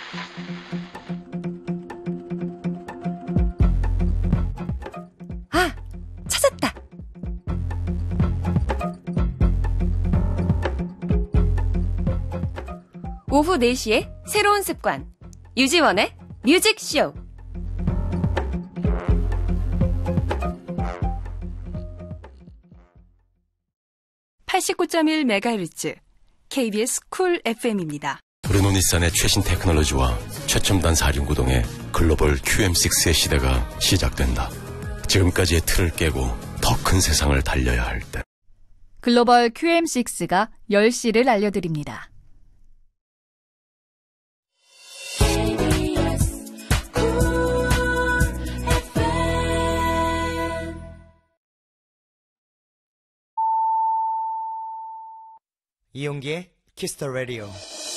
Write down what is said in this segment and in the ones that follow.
아, 찾았다. 오후 4시에 새로운 습관. 유지원의 뮤직쇼. 89.1MHz KBS 쿨 FM입니다. 르노니산의 최신 테크놀로지와 최첨단 사륜구동의 글로벌 QM6의 시대가 시작된다. 지금까지의 틀을 깨고 더 큰 세상을 달려야 할 때. 글로벌 QM6가 10시를 알려드립니다. 이용기의 키스 더 라디오.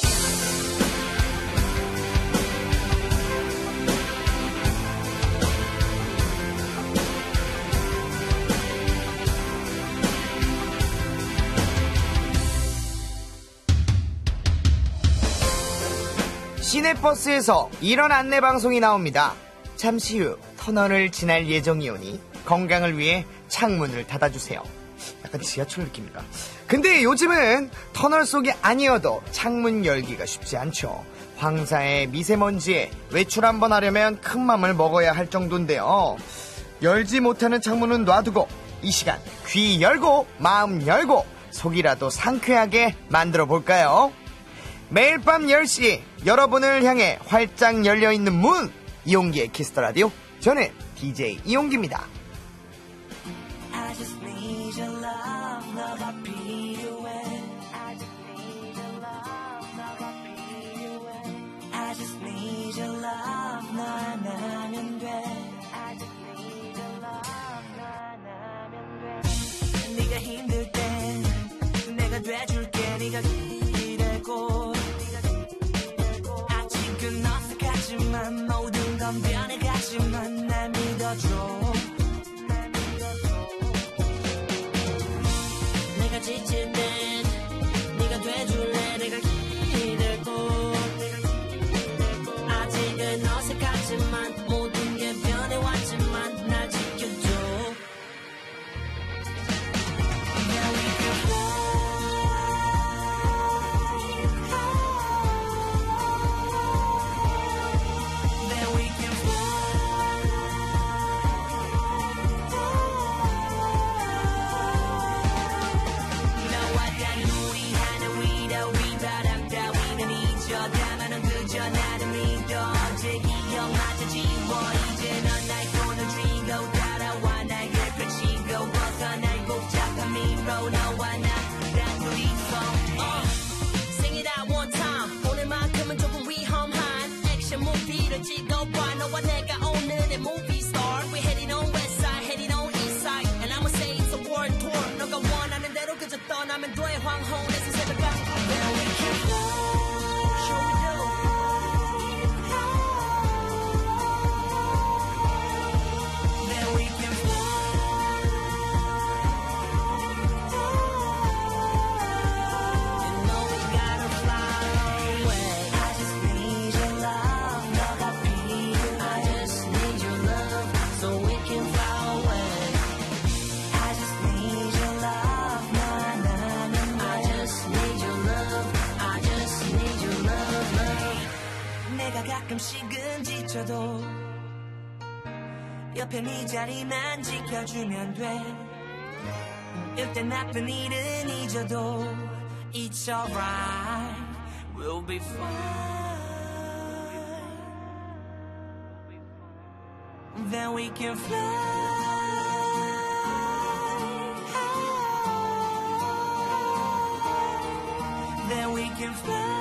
시내버스에서 이런 안내방송이 나옵니다. 잠시 후 터널을 지날 예정이오니 건강을 위해 창문을 닫아주세요. 약간 지하철 느낌입니다. 근데 요즘은 터널 속이 아니어도 창문 열기가 쉽지 않죠. 황사에 미세먼지에 외출 한번 하려면 큰 맘을 먹어야 할 정도인데요. 열지 못하는 창문은 놔두고 이 시간 귀 열고 마음 열고 속이라도 상쾌하게 만들어 볼까요? 매일 밤 10시 여러분을 향해 활짝 열려있는 문, 이용기의 키스더라디오. 저는 DJ 이용기입니다. 네가 힘들 땐 내가 돼줄게. 네가 기대고 아직은 어색하지만 모든 건 변해가지만 날 믿어줘. 내가 지칠 땐 네가 돼줄래. 내가 기대고 아직은 어색하지만 모든 게 변해왔지만 날 지켜줘. 떠나면 돼 황혼에서 새벽까지. There we can fly. Sure we do. There we can fly. You know we gotta fly away. I just need your love. 너가 필요해. I just need your love so we can fly away. I just need your love. 내가 가끔씩은 지쳐도 옆에 네 자리만 지켜주면 돼. 이때 나쁜 일은 잊어도 It's alright, we'll be fine. Then we can fly. Then we can fly.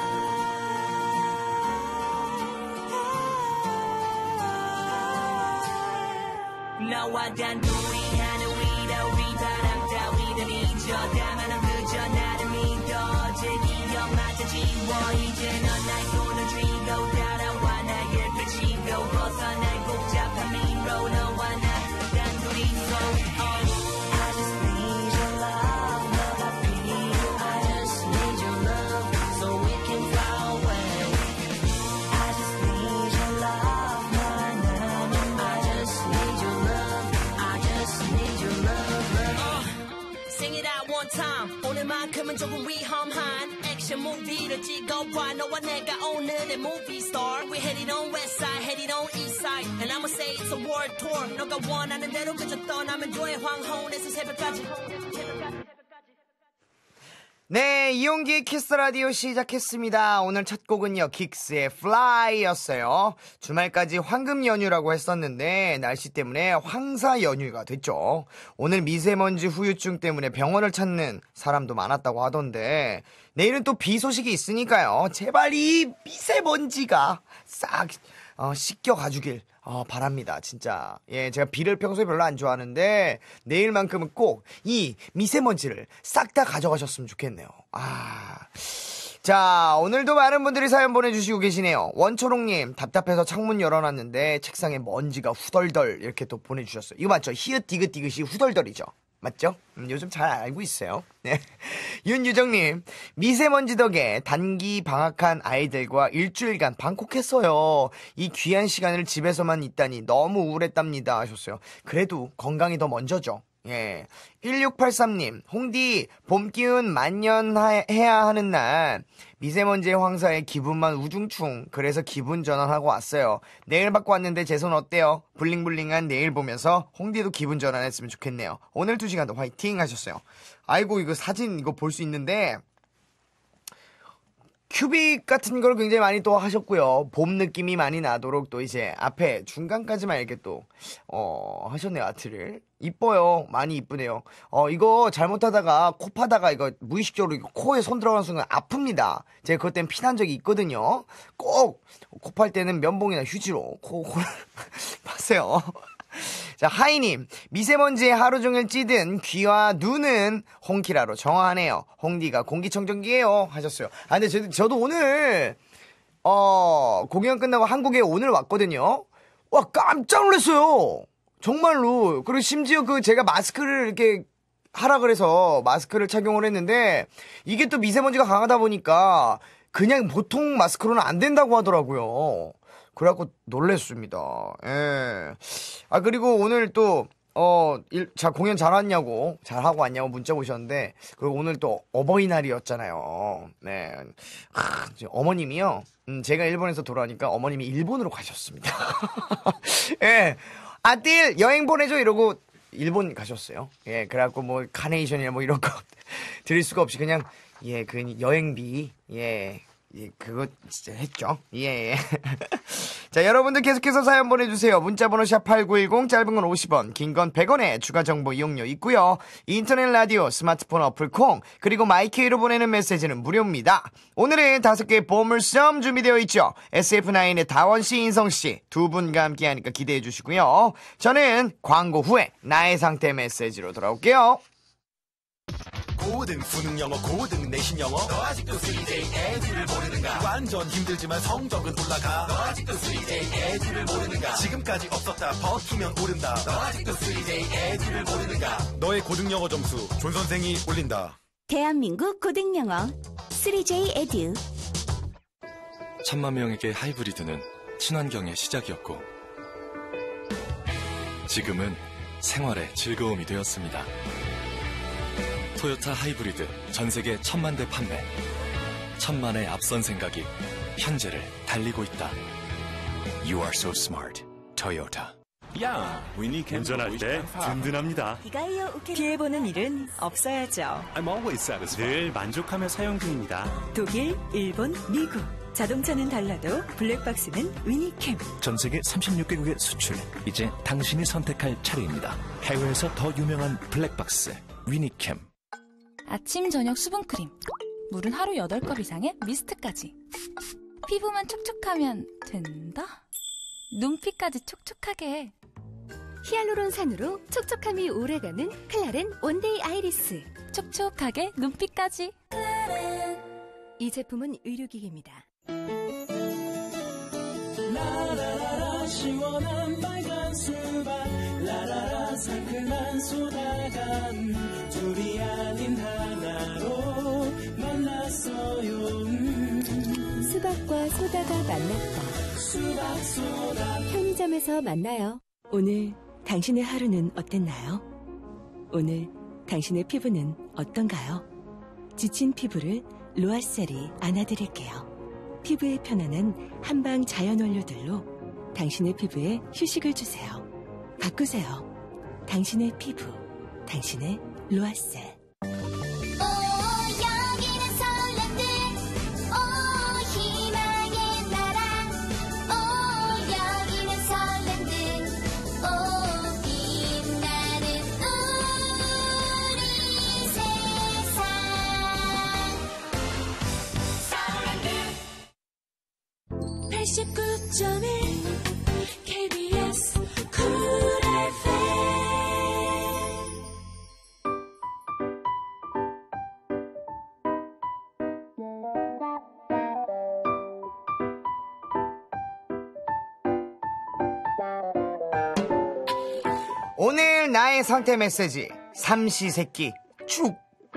너와 단둘이 하는 위로 바람 따위는 잊어. 다만 그저 나를 믿어. 제 기억마저 지워. 이제 넌 날 손을 쥐고 따라와. 나를 펼치고 벗어날 복잡한 미로. 너와 나 단둘이서 I just need your love. 너가 필요해. I just need your love so we can fly away. I just 한 액션 무비를 찍어봐 너와 내가 오늘의 movie star We headed on west side, headed on east side And I'ma say it's a world tour 너가 원하는 대로 그저 떠나면 돼 황혼에서 새벽까지 네, 이용기의 키스 라디오 시작했습니다. 오늘 첫 곡은요, 긱스의 Fly였어요. 주말까지 황금 연휴라고 했었는데 날씨 때문에 황사 연휴가 됐죠. 오늘 미세먼지 후유증 때문에 병원을 찾는 사람도 많았다고 하던데 내일은 또 비 소식이 있으니까요. 제발 이 미세먼지가 싹 씻겨가주길 바랍니다. 진짜. 예, 제가 비를 평소에 별로 안 좋아하는데 내일만큼은 꼭 이 미세먼지를 싹 다 가져가셨으면 좋겠네요. 자, 오늘도 많은 분들이 사연 보내주시고 계시네요. 원초롱님, 답답해서 창문 열어놨는데 책상에 먼지가 후덜덜 이렇게 또 보내주셨어요. 이거 맞죠? 히읗 디귿 디귿이 후덜덜이죠. 맞죠? 요즘 잘 알고 있어요. 네. 윤유정님, 미세먼지 덕에 단기 방학한 아이들과 일주일간 방콕했어요. 이 귀한 시간을 집에서만 있다니 너무 우울했답니다 하셨어요. 그래도 건강이 더 먼저죠. 예. 1683님, 홍디, 봄 기운 만년해야 하는 날, 미세먼지의 황사에 기분만 우중충, 그래서 기분 전환하고 왔어요. 내일 받고 왔는데 제 손 어때요? 블링블링한 내일 보면서 홍디도 기분 전환했으면 좋겠네요. 오늘 2시간도 화이팅 하셨어요. 아이고, 이거 사진 이거 볼 수 있는데, 큐빅 같은 걸 굉장히 많이 또 하셨고요. 봄 느낌이 많이 나도록 또 이제 앞에 중간까지만 이렇게 또 하셨네요. 아트를. 이뻐요. 많이 이쁘네요. 이거 잘못하다가 코 파다가 이거 무의식적으로 코에 손 들어가는 순간 아픕니다. 제가 그것 때문에 피난 적이 있거든요. 꼭 코 팔 때는 면봉이나 휴지로 코를 파세요. 자, 하이님, 미세먼지에 하루 종일 찌든 귀와 눈은 홍키라로 정화하네요. 홍디가 공기청정기예요 하셨어요. 근데 저도 오늘 공연 끝나고 한국에 오늘 왔거든요. 와, 깜짝 놀랐어요. 정말로. 그리고 심지어 제가 마스크를 이렇게 하라 그래서 마스크를 착용을 했는데 이게 또 미세먼지가 강하다 보니까 그냥 보통 마스크로는 안 된다고 하더라고요. 그래갖고 놀랬습니다. 예. 그리고 오늘 또, 공연 잘하고 왔냐고 문자 오셨는데, 그리고 오늘 또 어버이날이었잖아요. 네. 어머님이요. 제가 일본에서 돌아오니까 어머님이 일본으로 가셨습니다. 예. 아들, 여행 보내줘! 이러고 일본 가셨어요. 예. 그래갖고 카네이션이나 이런 거 드릴 수가 없이 그냥, 예, 여행비, 예. 예, 그거 진짜 했죠. 예. 자, 여러분들 계속해서 사연 보내주세요. 문자번호 샵8910, 짧은 건 50원, 긴 건 100원에 추가 정보 이용료 있고요. 인터넷 라디오, 스마트폰 어플 콩, 그리고 마이케이로 보내는 메시지는 무료입니다. 오늘은 5개의 보물섬 준비되어 있죠. SF9의 다원씨, 인성씨 두 분과 함께 하니까 기대해 주시고요. 저는 광고 후에 나의 상태 메시지로 돌아올게요. 고등 수능 영어 고등 내신 영어 너 아직도 3day 애들을 모르는가 완전 힘들지만 성적은 올라가 너 아직도 3day 애들을 모르는가 지금까지 없었다 버티면 오른다 너 아직도 3day 애들을 모르는가 너의 고등 영어 점수 존 선생이 올린다. 대한민국 고등 영어 3J 에듀. 천만 명에게 하이브리드는 친환경의 시작이었고 지금은 생활의 즐거움이 되었습니다. 토요타 하이브리드 전세계 1000만 대 판매. 1000만의 앞선 생각이 현재를 달리고 있다. You are so smart. Toyota. 야, 운전할 때 든든합니다. 피해보는 일은 없어야죠. 늘 만족하며 사용 중입니다. 독일, 일본, 미국. 자동차는 달라도 블랙박스는 위니캠. 전세계 36개국에 수출. 이제 당신이 선택할 차례입니다. 해외에서 더 유명한 블랙박스 위니캠. 아침 저녁 수분크림, 물은 하루 8컵 이상의 미스트까지. 피부만 촉촉하면 된다? 눈피까지 촉촉하게. 히알루론산으로 촉촉함이 오래가는 클라렌 원데이 아이리스. 촉촉하게 눈피까지. 이 제품은 의료기기입니다. 라라라라 시원한 빨간 수박 라라라 상큼한 소다감 둘이 아닌 하나로 만났어요. 수박과 소다가 만났다. 수박 소다. 편의점에서 만나요. 오늘 당신의 하루는 어땠나요? 오늘 당신의 피부는 어떤가요? 지친 피부를 로아셀이 안아드릴게요. 피부의 편안한 한방 자연 원료들로 당신의 피부에 휴식을 주세요. 바꾸세요. 당신의 피부, 당신의 로아셀. KBS 쿨 FM. 오늘 나의 상태 메시지 삼시세끼 축.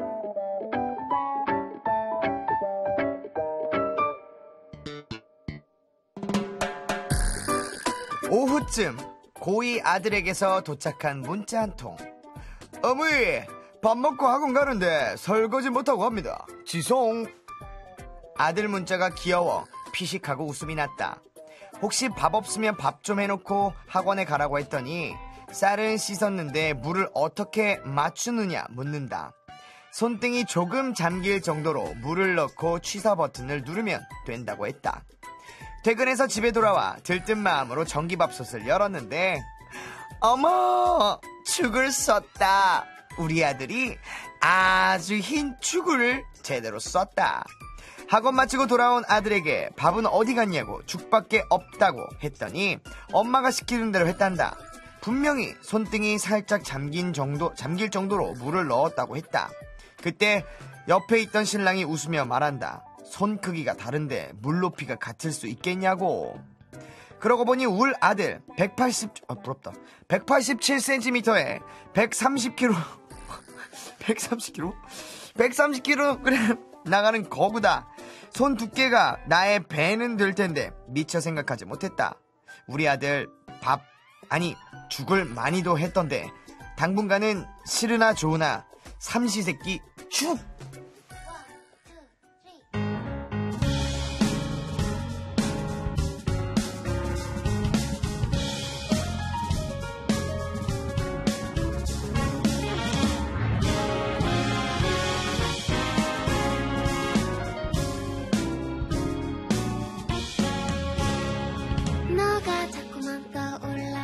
오후쯤 고2 아들에게서 도착한 문자 한 통. 어머니, 밥 먹고 학원 가는데 설거지 못하고 갑니다. 지송. 아들 문자가 귀여워 피식하고 웃음이 났다. 혹시 밥 없으면 밥 좀 해놓고 학원에 가라고 했더니 쌀은 씻었는데 물을 어떻게 맞추느냐 묻는다. 손등이 조금 잠길 정도로 물을 넣고 취사 버튼을 누르면 된다고 했다. 퇴근해서 집에 돌아와 들뜬 마음으로 전기밥솥을 열었는데 어머, 죽을 썼다. 우리 아들이 아주 흰 죽을 제대로 썼다. 학원 마치고 돌아온 아들에게 밥은 어디 갔냐고 죽밖에 없다고 했더니 엄마가 시키는 대로 했단다. 분명히 손등이 살짝 잠길 정도로 물을 넣었다고 했다. 그때 옆에 있던 신랑이 웃으며 말한다. 손 크기가 다른데 물 높이가 같을 수 있겠냐고. 그러고 보니 울 아들 187cm에 130kg 130kg 나가는 거구다. 손 두께가 나의 배는 될 텐데 미처 생각하지 못했다. 우리 아들 죽을 많이도 했던데 당분간은 싫으나 좋으나 삼시세끼 축. 너가 자꾸만 떠올라.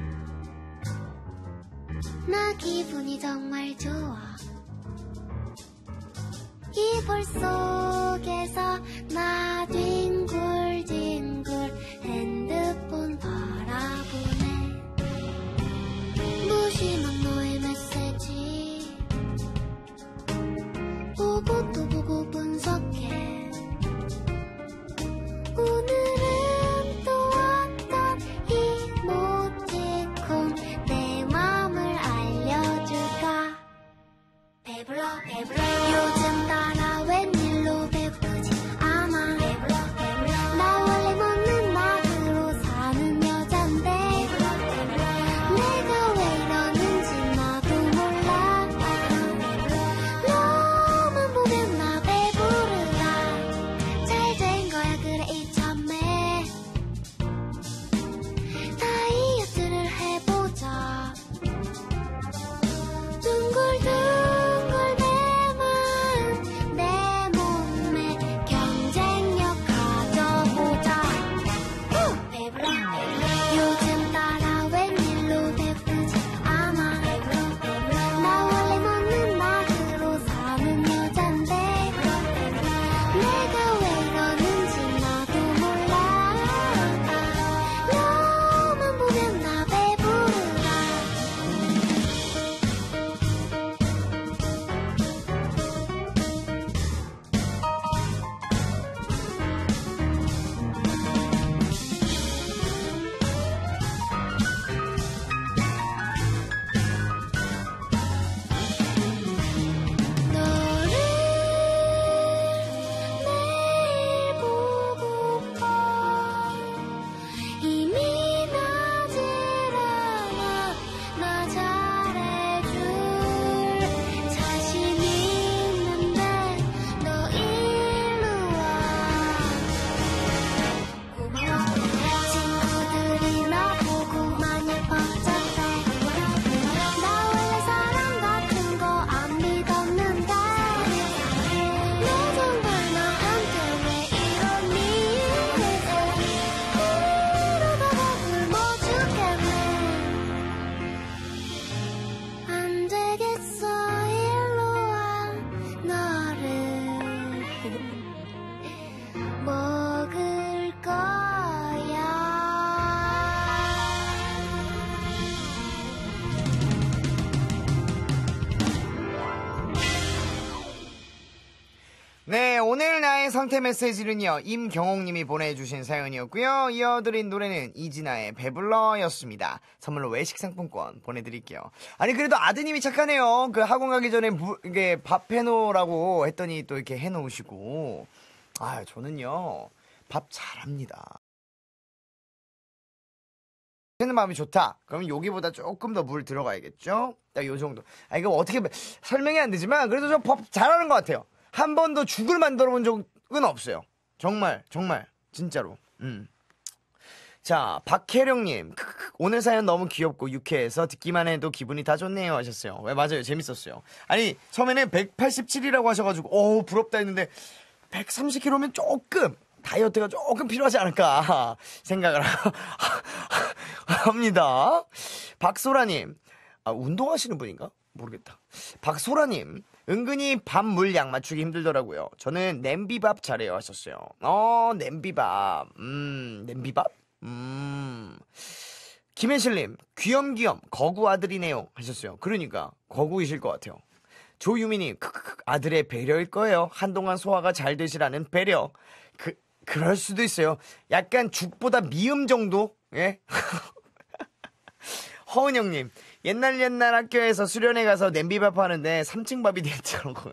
나 기분이 정말 좋아. 이불 속에서 나 뒹굴뒹굴 핸드폰 바라보네. 무심한 너의 메시지 보고 또 보고 분석해. 오늘은 또 어떤 이모티콘 내 맘을 알려줄까. 배불러 요즘 따라 웬일로 상태 메시지는요, 임경옥님이 보내주신 사연이었고요. 이어드린 노래는 이진아의 배불러였습니다. 선물로 외식 상품권 보내드릴게요. 아니, 그래도 아드님이 착하네요. 그 학원 가기 전에 이게 밥 해놓으라고 했더니 또 이렇게 해놓으시고. 아, 저는요, 밥 잘합니다. 하는 마음이 좋다. 그러면 여기보다 조금 더 물 들어가야겠죠? 딱 요 정도. 아, 이거 어떻게 설명이 안 되지만, 그래도 저 밥 잘하는 것 같아요. 한 번도 죽을 만들어 본 적은 없어요. 정말, 진짜로. 자, 박혜령님. 오늘 사연 너무 귀엽고 유쾌해서 듣기만 해도 기분이 다 좋네요 하셨어요. 왜, 맞아요. 재밌었어요. 아니, 처음에는 187이라고 하셔가지고, 부럽다 했는데, 130kg면 조금, 다이어트가 조금 필요하지 않을까 생각을 합니다. 박소라님. 운동하시는 분인가? 모르겠다. 박소라님. 은근히 밥 물 양 맞추기 힘들더라고요. 저는 냄비밥 잘해요 하셨어요. 냄비밥. 냄비밥? 김혜실님. 귀염귀염 거구 아들이네요 하셨어요. 그러니까 거구이실 것 같아요. 조유미님. 아들의 배려일 거예요. 한동안 소화가 잘 되시라는 배려. 그럴 수도 있어요. 약간 죽보다 미음 정도? 예? 허은영님. 옛날 학교에서 수련회 가서 냄비밥 하는데 3층 밥이 되더라고요.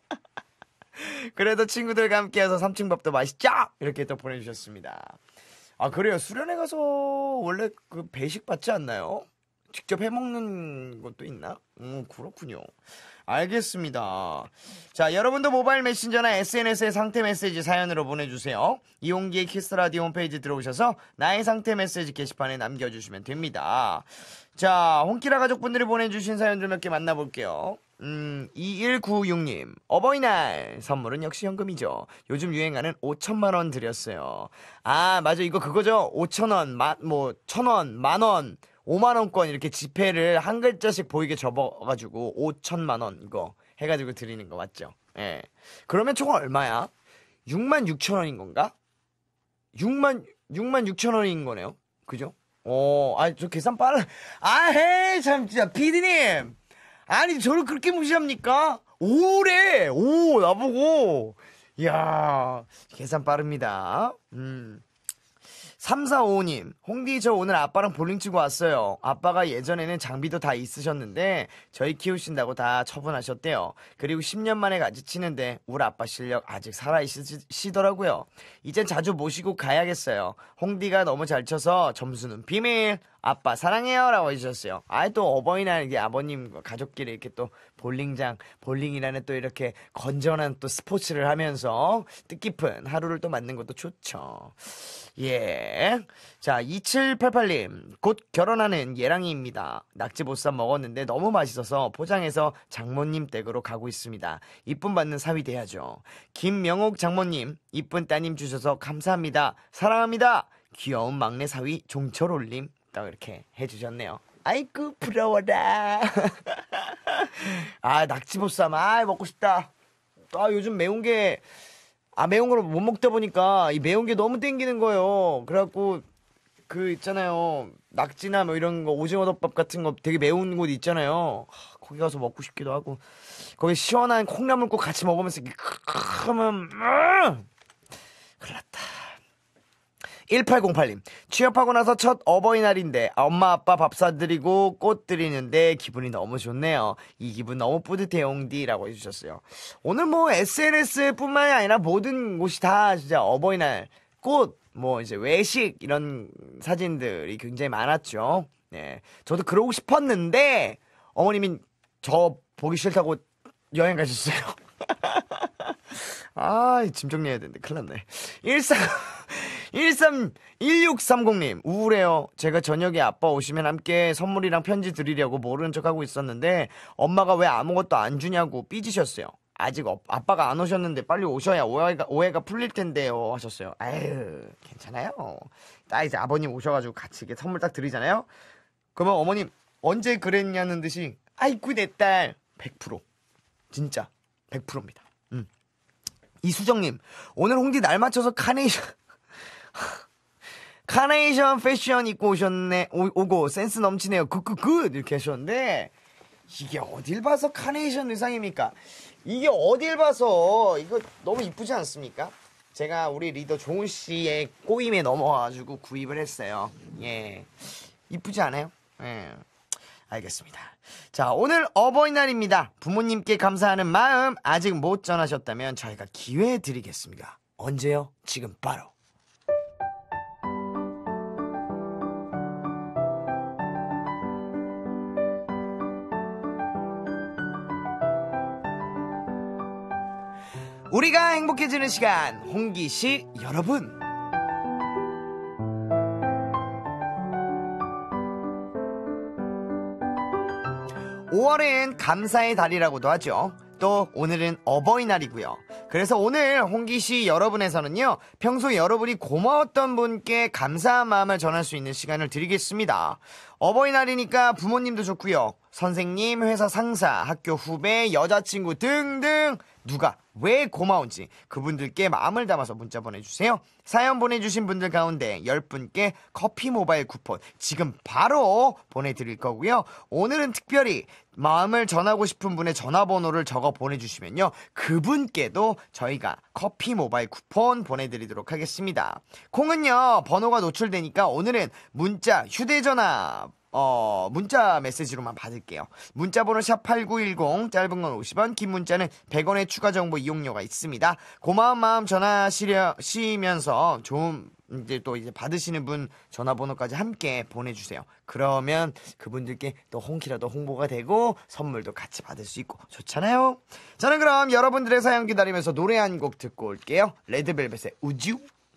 그래도 친구들과 함께해서 3층 밥도 맛있죠? 이렇게 또 보내주셨습니다. 아, 그래요. 수련회 가서 원래 그 배식 받지 않나요? 직접 해먹는 것도 있나? 그렇군요. 알겠습니다. 자, 여러분도 모바일 메신저나 SNS에 상태 메시지 사연으로 보내주세요. 이용기의 키스라디오 홈페이지 들어오셔서 나의 상태 메시지 게시판에 남겨주시면 됩니다. 자, 홍키라 가족분들이 보내주신 사연들 몇 개 만나볼게요. 2196님. 어버이날 선물은 역시 현금이죠. 요즘 유행하는 5천만원 드렸어요. 아, 맞아. 이거 그거죠. 5천원, 1,000원, 만원, 5만원권 이렇게 지폐를 한 글자씩 보이게 접어가지고 5천만원 이거 해가지고 드리는 거 맞죠? 예. 그러면 총 얼마야? 66,000원인 건가? 66,000원인 거네요. 그죠? 저 계산 빨라. 헤이, 참, 진짜, 피디님! 아니, 저를 그렇게 무시합니까? 5래! 5, 나보고! 이야, 계산 빠릅니다. 3455님, 홍디 저 오늘 아빠랑 볼링 치고 왔어요. 아빠가 예전에는 장비도 다 있으셨는데 저희 키우신다고 다 처분하셨대요. 그리고 10년 만에 같이 치는데 우리 아빠 실력 아직 살아있으시더라고요. 이젠 자주 모시고 가야겠어요. 홍디가 너무 잘 쳐서 점수는 비밀. 아빠 사랑해요 라고 해주셨어요. 또 어버이날 이게 아버님 가족끼리 이렇게 또 볼링이라는 또 이렇게 건전한 또 스포츠를 하면서 뜻깊은 하루를 또 맞는 것도 좋죠. 예. 자, 2788님. 곧 결혼하는 예랑이입니다. 낙지보쌈 먹었는데 너무 맛있어서 포장해서 장모님 댁으로 가고 있습니다. 이쁨 받는 사위 돼야죠. 김명옥 장모님. 이쁜 따님 주셔서 감사합니다. 사랑합니다. 귀여운 막내 사위 종철 올림. 딱 이렇게 해주셨네요. 아이고 부러워라. 낙지보쌈 먹고 싶다. 요즘 매운 걸 못 먹다 보니까 이 매운 게 너무 땡기는 거예요. 그래갖고 그 있잖아요, 낙지나 뭐 이런 거 오징어 덮밥 같은 거 되게 매운 곳 있잖아요. 거기 가서 먹고 싶기도 하고 거기 시원한 콩나물국 같이 먹으면서 하면 큰일 났다. 1808님. 취업하고 나서 첫 어버이날인데 엄마 아빠 밥 사드리고 꽃 드리는데 기분이 너무 좋네요. 이 기분 너무 뿌듯해요 홍디라고 해주셨어요. 오늘 뭐 SNS뿐만이 아니라 모든 곳이 다 진짜 어버이날 꽃 이제 외식 이런 사진들이 굉장히 많았죠. 네, 저도 그러고 싶었는데 어머님이 저 보기 싫다고 여행 가셨어요. 짐 정리해야 되는데 큰일 났네. 1630님. 우울해요. 제가 저녁에 아빠 오시면 함께 선물이랑 편지 드리려고 모르는 척하고 있었는데 엄마가 왜 아무것도 안 주냐고 삐지셨어요. 아직 아빠가 안 오셨는데 빨리 오셔야 오해가 풀릴 텐데요 하셨어요. 괜찮아요. 딱 이제 아버님 오셔가지고 같이 이렇게 선물 딱 드리잖아요. 그러면 어머님 언제 그랬냐는 듯이 아이쿠 내 딸 100% 진짜 100%입니다. 이수정님. 오늘 홍디 날 맞춰서 카네이션 패션 입고 오고 센스 넘치네요. 굿 이렇게 하셨는데 이게 어딜 봐서 카네이션 의상입니까? 이게 어딜 봐서 이거 너무 이쁘지 않습니까? 제가 우리 리더 종우 씨의 꼬임에 넘어와가지고 구입을 했어요. 예. 이쁘지 않아요? 예. 알겠습니다. 자, 오늘 어버이날입니다. 부모님께 감사하는 마음 아직 못 전하셨다면 저희가 기회 드리겠습니다. 언제요? 지금 바로. 우리가 행복해지는 시간, 홍기시 여러분. 5월엔 감사의 달이라고도 하죠. 또 오늘은 어버이날이고요. 그래서 오늘 홍기시 여러분에서는요, 평소 여러분이 고마웠던 분께 감사한 마음을 전할 수 있는 시간을 드리겠습니다. 어버이날이니까 부모님도 좋고요, 선생님, 회사 상사, 학교 후배, 여자친구 등등 누가 왜 고마운지 그분들께 마음을 담아서 문자 보내주세요. 사연 보내주신 분들 가운데 10분께 커피 모바일 쿠폰 지금 바로 보내드릴 거고요. 오늘은 특별히 마음을 전하고 싶은 분의 전화번호를 적어 보내주시면요, 그분께도 저희가 커피 모바일 쿠폰 보내드리도록 하겠습니다. 콩은요, 번호가 노출되니까 오늘은 문자, 휴대전화 문자 메시지로만 받을게요. 문자번호 샵8910, 짧은 건 50원, 긴 문자는 100원의 추가 정보 이용료가 있습니다. 고마운 마음 전하시면서 좋은 이제 받으시는 분 전화번호까지 함께 보내주세요. 그러면 그분들께 또 홍키라도 홍보가 되고 선물도 같이 받을 수 있고 좋잖아요. 저는 그럼 여러분들의 사연 기다리면서 노래 한 곡 듣고 올게요. 레드벨벳의 우주.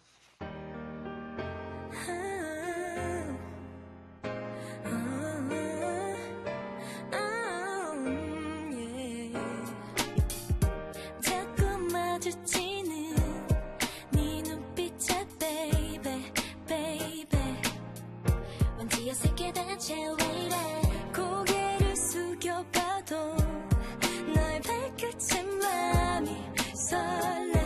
고개를 숙여봐도 널 발끝에 맘이 설레.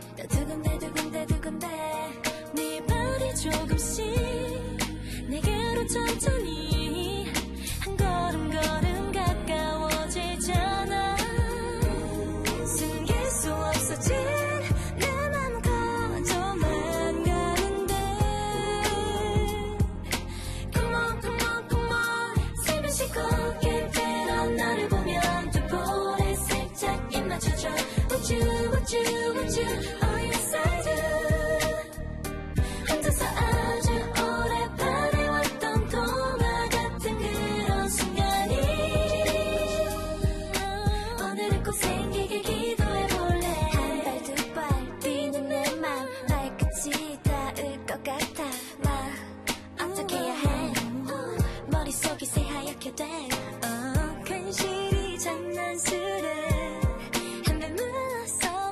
두근대 네 발이 조금씩 내게로 천천히 한 걸음 가까워지잖아. 숨길 수 없어진 내 맘 거저만 가는데. Come on 숨을 쉬고 그대로 너를 보면 두 볼에 살짝 입 맞춰줘. Would you oh yes I do. 혼자서 아주 오래 바래왔던 동화 같은 그런 순간이 오늘은 꼭 생기길 기도해볼래. 한 발 두 발 뛰는 내 맘 발끝이 닿을 것 같아. 나 어떻게 해야 해. 머릿속이 새하얗게 돼. 괜시리 장난스레 한 발 물러서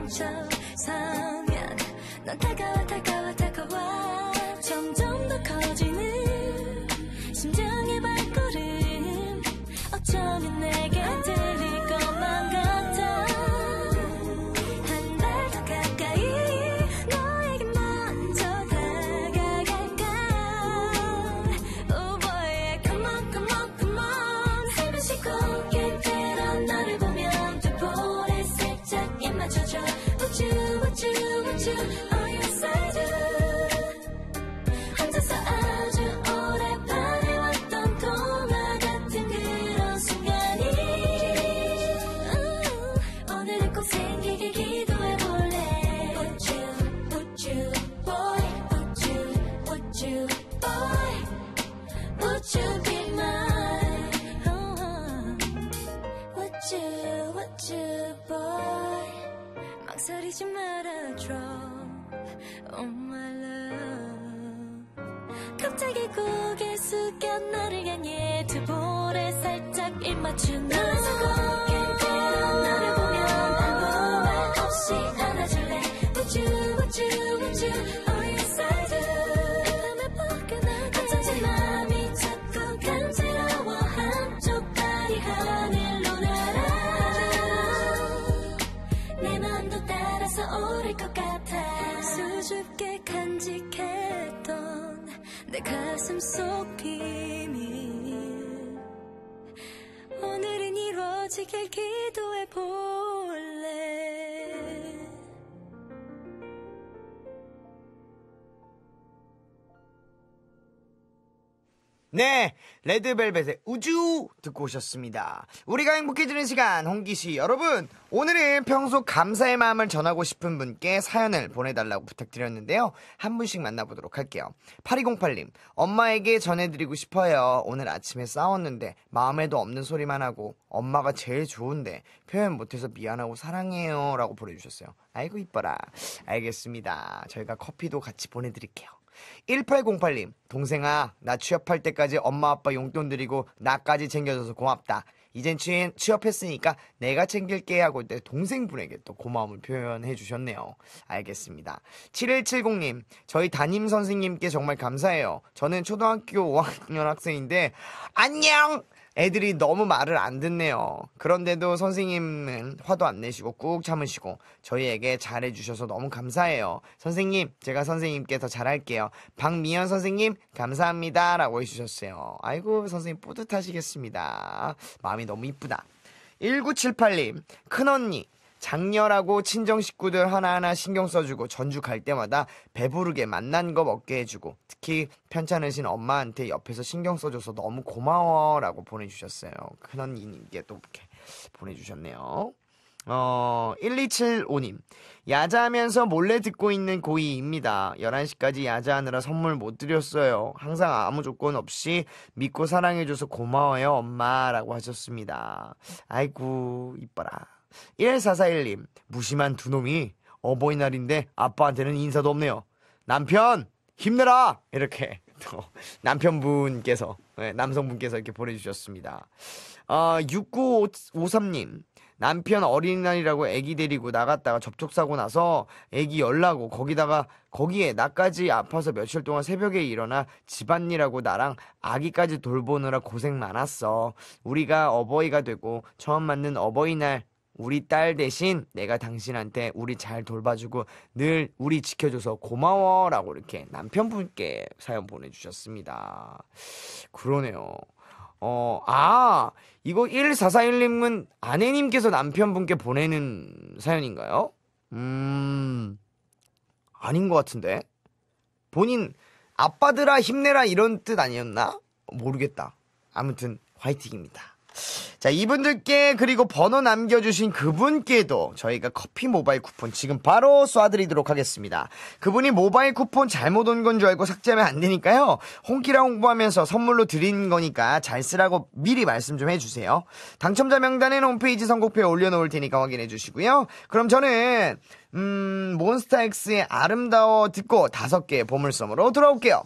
멈춰서면 넌 다가와 점점 더 커지는 심장의 발걸음. 어쩌면 내게 들릴 것만 같아. 한 발 더 가까이 너에게 먼저 다가갈까. Oh boy come on 숨을 쉬고 그대로 너를 보면 두 볼에 살짝 입 맞춰줘. Would you oh yes I do. 혼자서 아주 오래 바래왔던 동화 같은 그런 순간이 오늘은 꼭 생기길 기도해볼래. Would you boy would you boy would you be mine. Would you boy 망설이지 말아줘. Oh my love. 갑자기 고개 숙여 너를 향해 두 볼에 살짝 입 맞춘 너. 너를 보면 아무 말 없이 안아줄래. Would you oh yes I do. 어쩐지 맘이 자꾸 간지러워. 한쪽 발이 하늘로 날아. 내 맘도 따라서 오를 것 같아. 수줍게 간직했던 내 가슴 속 비밀 오늘은 이루어지길 기도해볼래. 네, 레드벨벳의 우주 듣고 오셨습니다. 우리가 행복해지는 시간, 홍기씨. 여러분, 오늘은 평소 감사의 마음을 전하고 싶은 분께 사연을 보내달라고 부탁드렸는데요. 한 분씩 만나보도록 할게요. 8208님, 엄마에게 전해드리고 싶어요. 오늘 아침에 싸웠는데 마음에도 없는 소리만 하고 엄마가 제일 좋은데 표현 못해서 미안하고 사랑해요 라고 보내주셨어요. 아이고 이뻐라. 알겠습니다. 저희가 커피도 같이 보내드릴게요. 1808님, 동생아, 나 취업할 때까지 엄마 아빠 용돈 드리고 나까지 챙겨줘서 고맙다. 이젠 취업했으니까 내가 챙길게 하고 동생분에게 또 고마움을 표현해 주셨네요. 알겠습니다. 7170님, 저희 담임 선생님께 정말 감사해요. 저는 초등학교 5학년 학생인데 안녕! 애들이 너무 말을 안 듣네요. 그런데도 선생님은 화도 안 내시고 꾹 참으시고 저희에게 잘해주셔서 너무 감사해요. 선생님, 제가 선생님께 더 잘할게요. 박미연 선생님 감사합니다 라고 해주셨어요. 아이고 선생님 뿌듯하시겠습니다. 마음이 너무 이쁘다. 1978님, 큰언니, 장녀라고 친정 식구들 하나하나 신경 써주고 전주 갈 때마다 배부르게 맛난 거 먹게 해주고 특히 편찮으신 엄마한테 옆에서 신경 써줘서 너무 고마워 라고 보내주셨어요. 큰언니님께 또 이렇게 보내주셨네요. 1275님, 야자하면서 몰래 듣고 있는 고2입니다. 11시까지 야자하느라 선물 못 드렸어요. 항상 아무 조건 없이 믿고 사랑해줘서 고마워요 엄마 라고 하셨습니다. 아이고 이뻐라. 1441님, 무심한 두 놈이 어버이날인데 아빠한테는 인사도 없네요. 남편 힘내라 이렇게 또 남편분께서 남성분께서 이렇게 보내주셨습니다. 6953님, 남편 어린이날이라고 애기 데리고 나갔다가 접촉사고 나서 애기 열나고 거기에 나까지 아파서 며칠 동안 새벽에 일어나 집안일하고 나랑 아기까지 돌보느라 고생 많았어. 우리가 어버이가 되고 처음 맞는 어버이날 우리 딸 대신 내가 당신한테 우리 잘 돌봐주고 늘 우리 지켜줘서 고마워 라고 이렇게 남편분께 사연 보내주셨습니다. 그러네요. 이거 1441님은 아내님께서 남편분께 보내는 사연인가요? 아닌 것 같은데. 본인 아빠들아 힘내라 이런 뜻 아니었나? 모르겠다. 아무튼 화이팅입니다. 자, 이분들께 그리고 번호 남겨주신 그분께도 저희가 커피 모바일 쿠폰 지금 바로 쏴드리도록 하겠습니다. 그분이 모바일 쿠폰 잘못 온 건 줄 알고 삭제하면 안 되니까요. 홍키라 홍보하면서 선물로 드린 거니까 잘 쓰라고 미리 말씀 좀 해주세요. 당첨자 명단은 홈페이지 선곡표에 올려놓을 테니까 확인해 주시고요. 그럼 저는 몬스타엑스의 아름다워 듣고 5개의 보물섬으로 돌아올게요.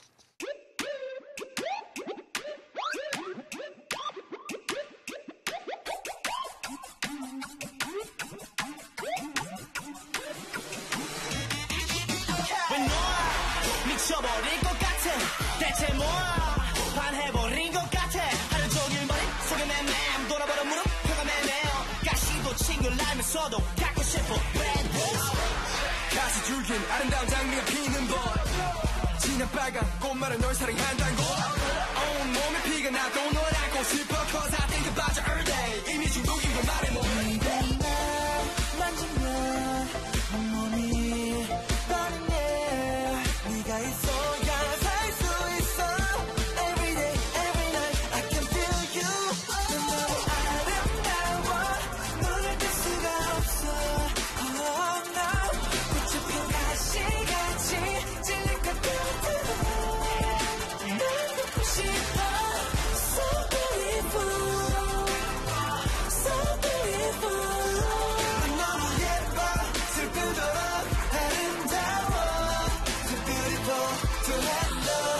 미쳐버릴 것 같아. 대체 뭐야 반해버린 것 같아. 하루 종일 머릿속에 맴맴 돌아버려 무릎 펴가 매매요. 가시도 친구라면서도 갖고 싶어 bad boys. 가시 줄긴 아름다운 장미가 피는 법. 진한 빨간 꽃말은 널 사랑한다는 거. 온몸에 피가 나도 널 안고 싶어 cause I think about you every day. 이미 중독인 걸 말해 뭐. 네가 날 만지면 온몸이 떠오르네. 네가 있어야 살 수 있어. Every day, every night I can feel you. 넌 너무 아름다워. 눈을 뗄 수가 없어. Oh no. 꽃이 핀 가시같이 찔릴 것 같아. 날 갖고 싶어. So beautiful. So beautiful. 넌 너무 예뻐. 슬프도록 아름다워. Too beautiful to handle.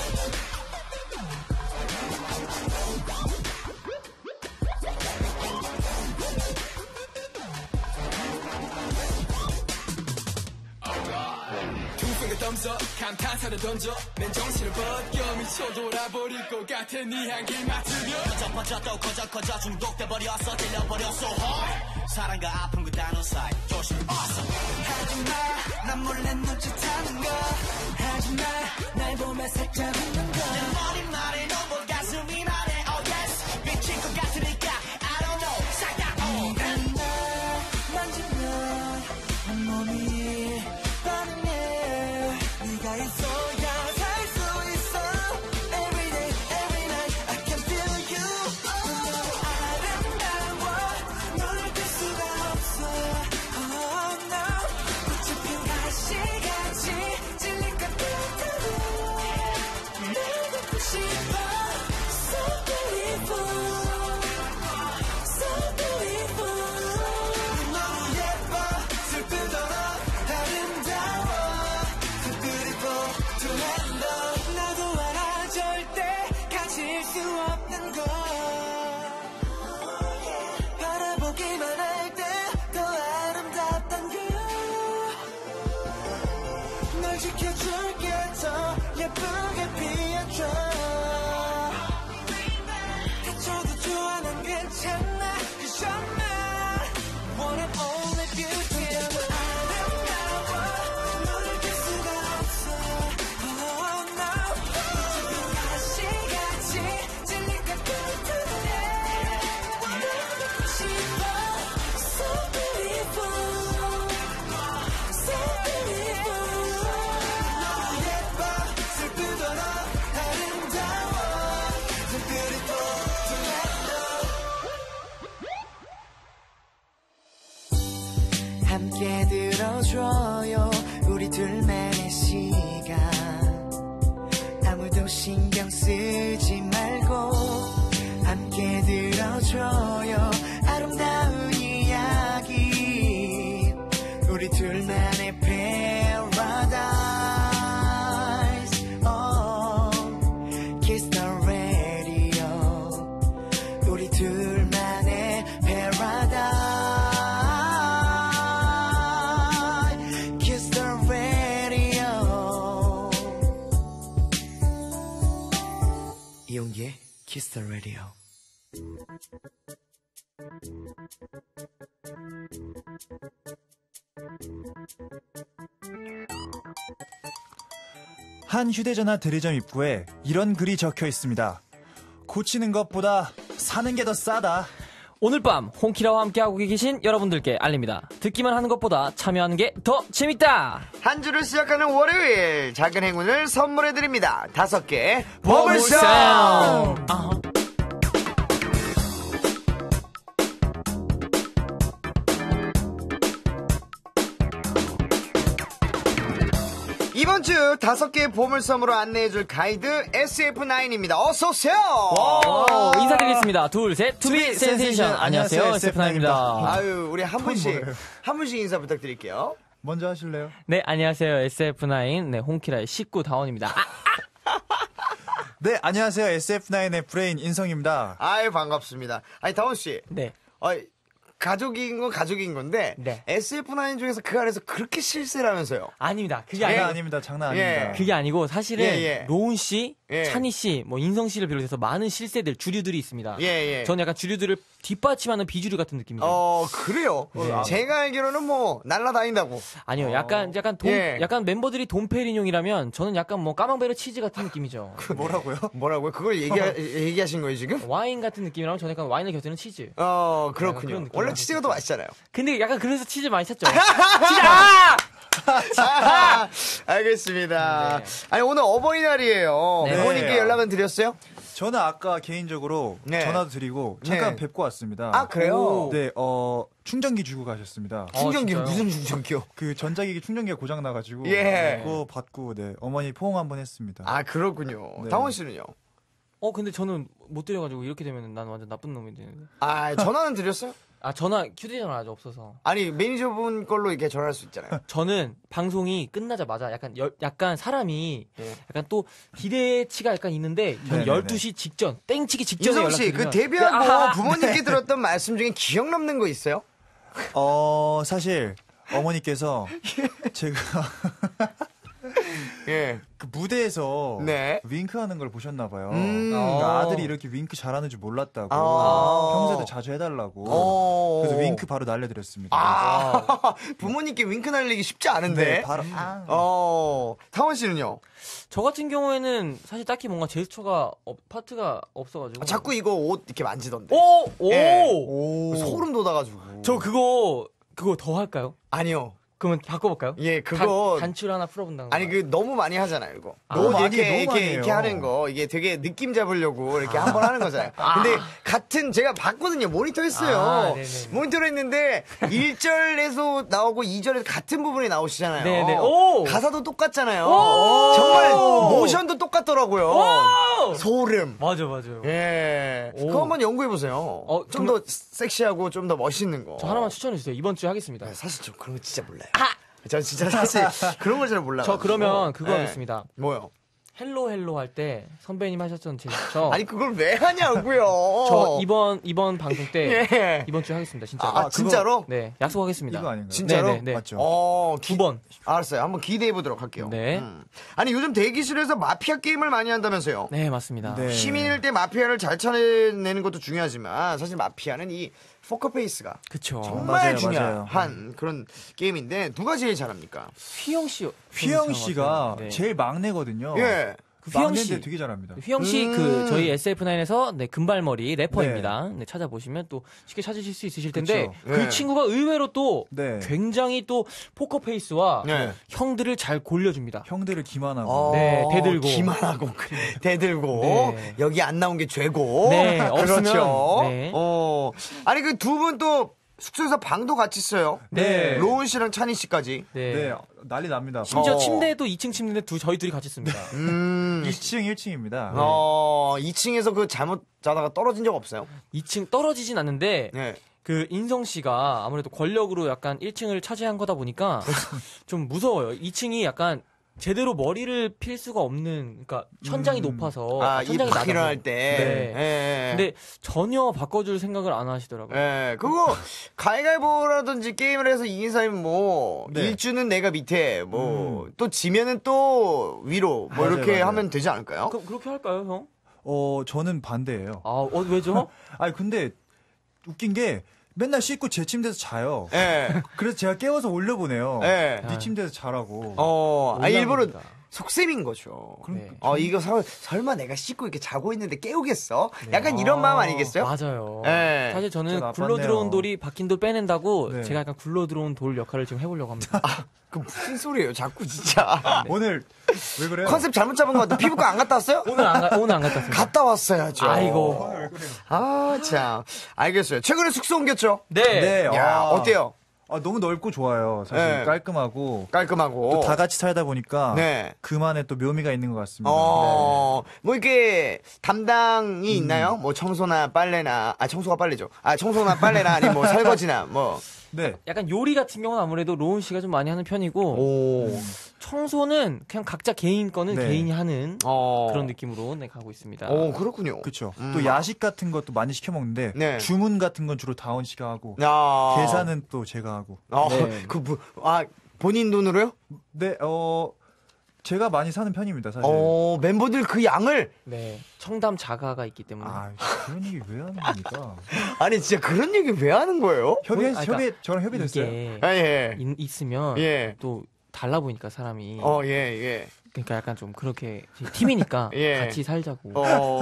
Two finger thumbs up 감탄사를 던져 맨정신을 벗겨 미쳐 돌아버릴 것 같아. 네 향기 맡으며 퍼져 커져 중독돼버렸어. 들려버렸어 hard. 사랑과 아픔 그 단어 사이 조심히 봤어. 하지마 난 몰래 눈짓하는 거. 하지마 날 보며 살짝 웃는 거. 내 머리말에 너무 가슴이 말해 oh yes. 미칠 것 같으니까 I don't know 싹다 네가 날 만지면 온몸이 떠오르네. 네가 있어야 살 수 있어. Every day, 지켜줄게 더 예쁘게 피어줘 다쳐도 좋아 난 괜찮아 Cause you're my one and only beauty 아름다워 너를 볼 수가 없어 Oh no 지금 가시같이 질릴 것 같은데 원하고 싶어 So beautiful So beautiful 너무 예뻐 슬프도록 아름다워 So beautiful tonight 함께 들어줘요 우리 둘만의 시간 아무도 신경 쓰지 말고 함께 들어줘요 아름다운 이야기 우리 둘만의 paradise Kiss the radio 우리 둘만의 paradise Kiss the radio 이용기의 Kiss the radio 한 휴대전화 대리점 입구에 이런 글이 적혀 있습니다. 고치는 것보다 사는 게 더 싸다. 오늘 밤 홍키라와 함께하고 계신 여러분들께 알립니다. 듣기만 하는 것보다 참여하는 게 더 재밌다. 한 주를 시작하는 월요일 작은 행운을 선물해드립니다. 5개 보물섬. 이번 주 5개의 보물섬으로 안내해줄 가이드 SF9입니다. 어서오세요. 인사드리겠습니다. 둘, 셋. 투비 센세이션. 안녕하세요. SF9입니다. 아유, 우리 한 분씩 인사 부탁드릴게요. 먼저 하실래요? 네, 안녕하세요. SF9. 네, 홍키라의 식구 다원입니다. 네, 안녕하세요. SF9의 브레인 인성입니다. 아유, 반갑습니다. 아니, 다원씨. 네. 가족인 건 가족인 건데 네. SF9 중에서 그 안에서 그렇게 실세라면서요? 아닙니다. 그게 장난 아닙니다. 장난 아닙니다. 그게 아니고 사실은 로운 씨, 찬희 씨, 뭐 인성 씨를 비롯해서 많은 실세들 주류들이 있습니다. 저는 약간 주류들을 뒷받침하는 비주류 같은 느낌이죠. 그래요? 네. 제가 알기로는 뭐 날라다닌다고. 아니요. 약간 약간 멤버들이 돈페리뇽이라면 저는 약간 뭐 까망베르 치즈 같은 느낌이죠. 뭐라고요? 뭐라고요? 그걸 얘기하신 거예요, 지금? 와인 같은 느낌이라면 저는 약간 와인을 곁들이는 치즈. 그렇군요. 원래 치즈가 더 맛있잖아요. 근데 약간 그래서 치즈 많이 샀죠. 알겠습니다. 네. 아니, 오늘 어버이날이에요. 네. 부모님께 연락은 드렸어요? 저는 아까 개인적으로 전화도 드리고 잠깐 뵙고 왔습니다. 아, 그래요? 네, 충전기 주고 가셨습니다. 충전기 무슨 충전기요? 그 전자기기 충전기가 고장 나가지고 그거 받고 어머니 포옹 한번 했습니다. 아, 그렇군요. 네. 다원 씨는요? 근데 저는 못 드려가지고 이렇게 되면 난 완전 나쁜 놈이 되는데. 아, 전화는 드렸어요? 휴대전화 아직 없어서. 아니, 매니저분 걸로 이렇게 전화할 수 있잖아요. 저는 방송이 끝나자마자 약간 사람이 약간 또 기대치가 약간 있는데 저는 12시 직전, 땡치기 직전에 인성 씨, 연락드리면 그 데뷔하고 부모님께 들었던 말씀 중에 기억 남는 거 있어요? 사실 어머니께서 제가 그 무대에서 윙크하는 걸 보셨나 봐요. 그러니까 아들이 이렇게 윙크 잘하는 줄 몰랐다고 평소에도 자주 해달라고 그래서 윙크 바로 날려드렸습니다. 부모님께 윙크 날리기 쉽지 않은데. 네, 바로. 타원 씨는요? 저 같은 경우에는 사실 딱히 뭔가 제스처가 파트가 없어가지고. 자꾸 이거 옷 이렇게 만지던데. 소름 돋아가지고. 저 그거 더 할까요? 아니요. 그러면 바꿔볼까요? 그거 단추를 하나 풀어본다는 거. 아니, 너무 많이 하잖아요, 이거. 너무 많이 이렇게 하는 거, 이게 되게 느낌 잡으려고 이렇게 한번 하는 거잖아요. 근데 제가 봤거든요. 모니터 했어요. 모니터를 했는데 1절에서 나오고 2절에서 같은 부분이 나오시잖아요. 네네. 가사도 똑같잖아요. 정말 모션도 똑같더라고요. 소름. 맞아요. 그거 한번 연구해보세요. 좀 더 섹시하고 좀 더 멋있는 거. 저 하나만 추천해주세요. 이번 주에 하겠습니다. 사실 저 그런 거 진짜 몰라요. 전 진짜 사실 그런 걸 잘 몰라요. 저 그러면 그거 하겠습니다. 뭐요? 헬로 할 때 선배님 하셨던 제스처. 아니 그걸 왜 하냐고요. 저 이번 방송 때 예. 이번 주에 하겠습니다. 진짜로. 아, 진짜로? 네, 약속하겠습니다. 이거 아닌가요? 진짜로? 네. 맞죠. 2번. 알았어요. 한번 기대해 보도록 할게요. 네. 아니 요즘 대기실에서 마피아 게임을 많이 한다면서요? 네, 맞습니다. 네. 시민일 때 마피아를 잘 찾아내는 것도 중요하지만 사실 마피아는 이 포커페이스가 그쵸. 정말 맞아요, 중요한 맞아요. 그런 게임인데 누가 제일 잘합니까? 휘영 씨. 휘영 씨가 네. 제일 막내거든요. 예. 휘영 씨. 막내인데 되게 잘합니다. 휘영 씨 저희 SF9에서 네, 금발머리 래퍼입니다. 네, 찾아보시면 또 쉽게 찾으실 수 있으실 텐데 그쵸. 그 네. 친구가 의외로 또 네. 굉장히 또 포커페이스와 네. 형들을 잘 골려줍니다. 형들을 기만하고. 네, 대들고. 기만하고 대들고 네. 여기 안 나온 게 죄고. 네, 없으면, 그렇죠. 네. 아니 그 두 분 또 숙소에서 방도 같이 써요. 네. 로운 씨랑 찬희 씨까지. 네. 네, 난리 납니다. 심지어 침대도 2층 침대인데 저희 둘이 같이 씁니다. 2층, 1층입니다. 2층에서 그 잘못 자다가 떨어진 적 없어요? 2층 떨어지진 않는데 네. 그 인성 씨가 아무래도 권력으로 약간 1층을 차지한 거다 보니까 좀 무서워요. 2층이 약간 제대로 머리를 필 수가 없는, 그러니까 천장이 높아서 천장이 이 일어날 때. 네. 예. 근데 전혀 바꿔줄 생각을 안 하시더라고요. 예, 그거 가위가위보라든지 게임을 해서 이긴 사람이 뭐 네. 일주는 내가 밑에 뭐 또 지면은 또 위로 뭐 맞아요, 이렇게 맞아요. 하면 되지 않을까요? 그럼 그렇게 할까요, 형? 저는 반대예요. 왜죠? 아니, 근데 웃긴 게 맨날 씻고 제 침대에서 자요. 예. 그래서 제가 깨워서 올려보내요. 예. 네 침대에서 자라고. 일부러 속셈인 거죠. 네. 이거 설마 내가 씻고 이렇게 자고 있는데 깨우겠어? 약간 이런 마음 아니겠어요? 맞아요. 네. 사실 저는 진짜 굴러 나빴네요. 들어온 돌이 박힌 돌 빼낸다고 네. 제가 약간 굴러 들어온 돌 역할을 지금 해보려고 합니다. 그 무슨 소리예요, 자꾸 진짜. 오늘 왜 그래요? 컨셉 잘못 잡은 것 같아. 피부과 안 갔다 왔어요? 오늘 안 갔다 왔습니다. 갔다 왔어야죠. 아이고. 참. 알겠어요. 최근에 숙소 옮겼죠? 네. 야, 어때요? 너무 넓고 좋아요. 사실 네. 깔끔하고 깔끔하고. 또 다 같이 살다 보니까 네. 그만의 또 묘미가 있는 것 같습니다. 뭐 이렇게 담당이 있나요? 뭐 청소나 빨래나 청소가 빨래죠. 청소나 빨래나 아니면 뭐 설거지나 뭐. 네. 약간 요리 같은 경우는 아무래도 로운 씨가 좀 많이 하는 편이고 청소는 그냥 각자 개인 거는 네. 개인이 하는 그런 느낌으로 가고 있습니다. 그렇군요. 그렇죠. 또 야식 같은 것도 많이 시켜 먹는데 네. 주문 같은 건 주로 다원 씨가 하고 계산은 또 제가 하고. 네. 본인 돈으로요? 네. 제가 많이 사는 편입니다, 사실. 멤버들 그 양을 네. 청담 자가가 있기 때문에. 그런 얘기 왜 하는 겁니까? 아니 진짜 그런 얘기 왜 하는 거예요? 저랑 협의됐어요. 이게 있으면 예. 또 달라 보이니까 사람이. 예. 그러니까 약간 좀 그렇게 팀이니까 예. 같이 살자고.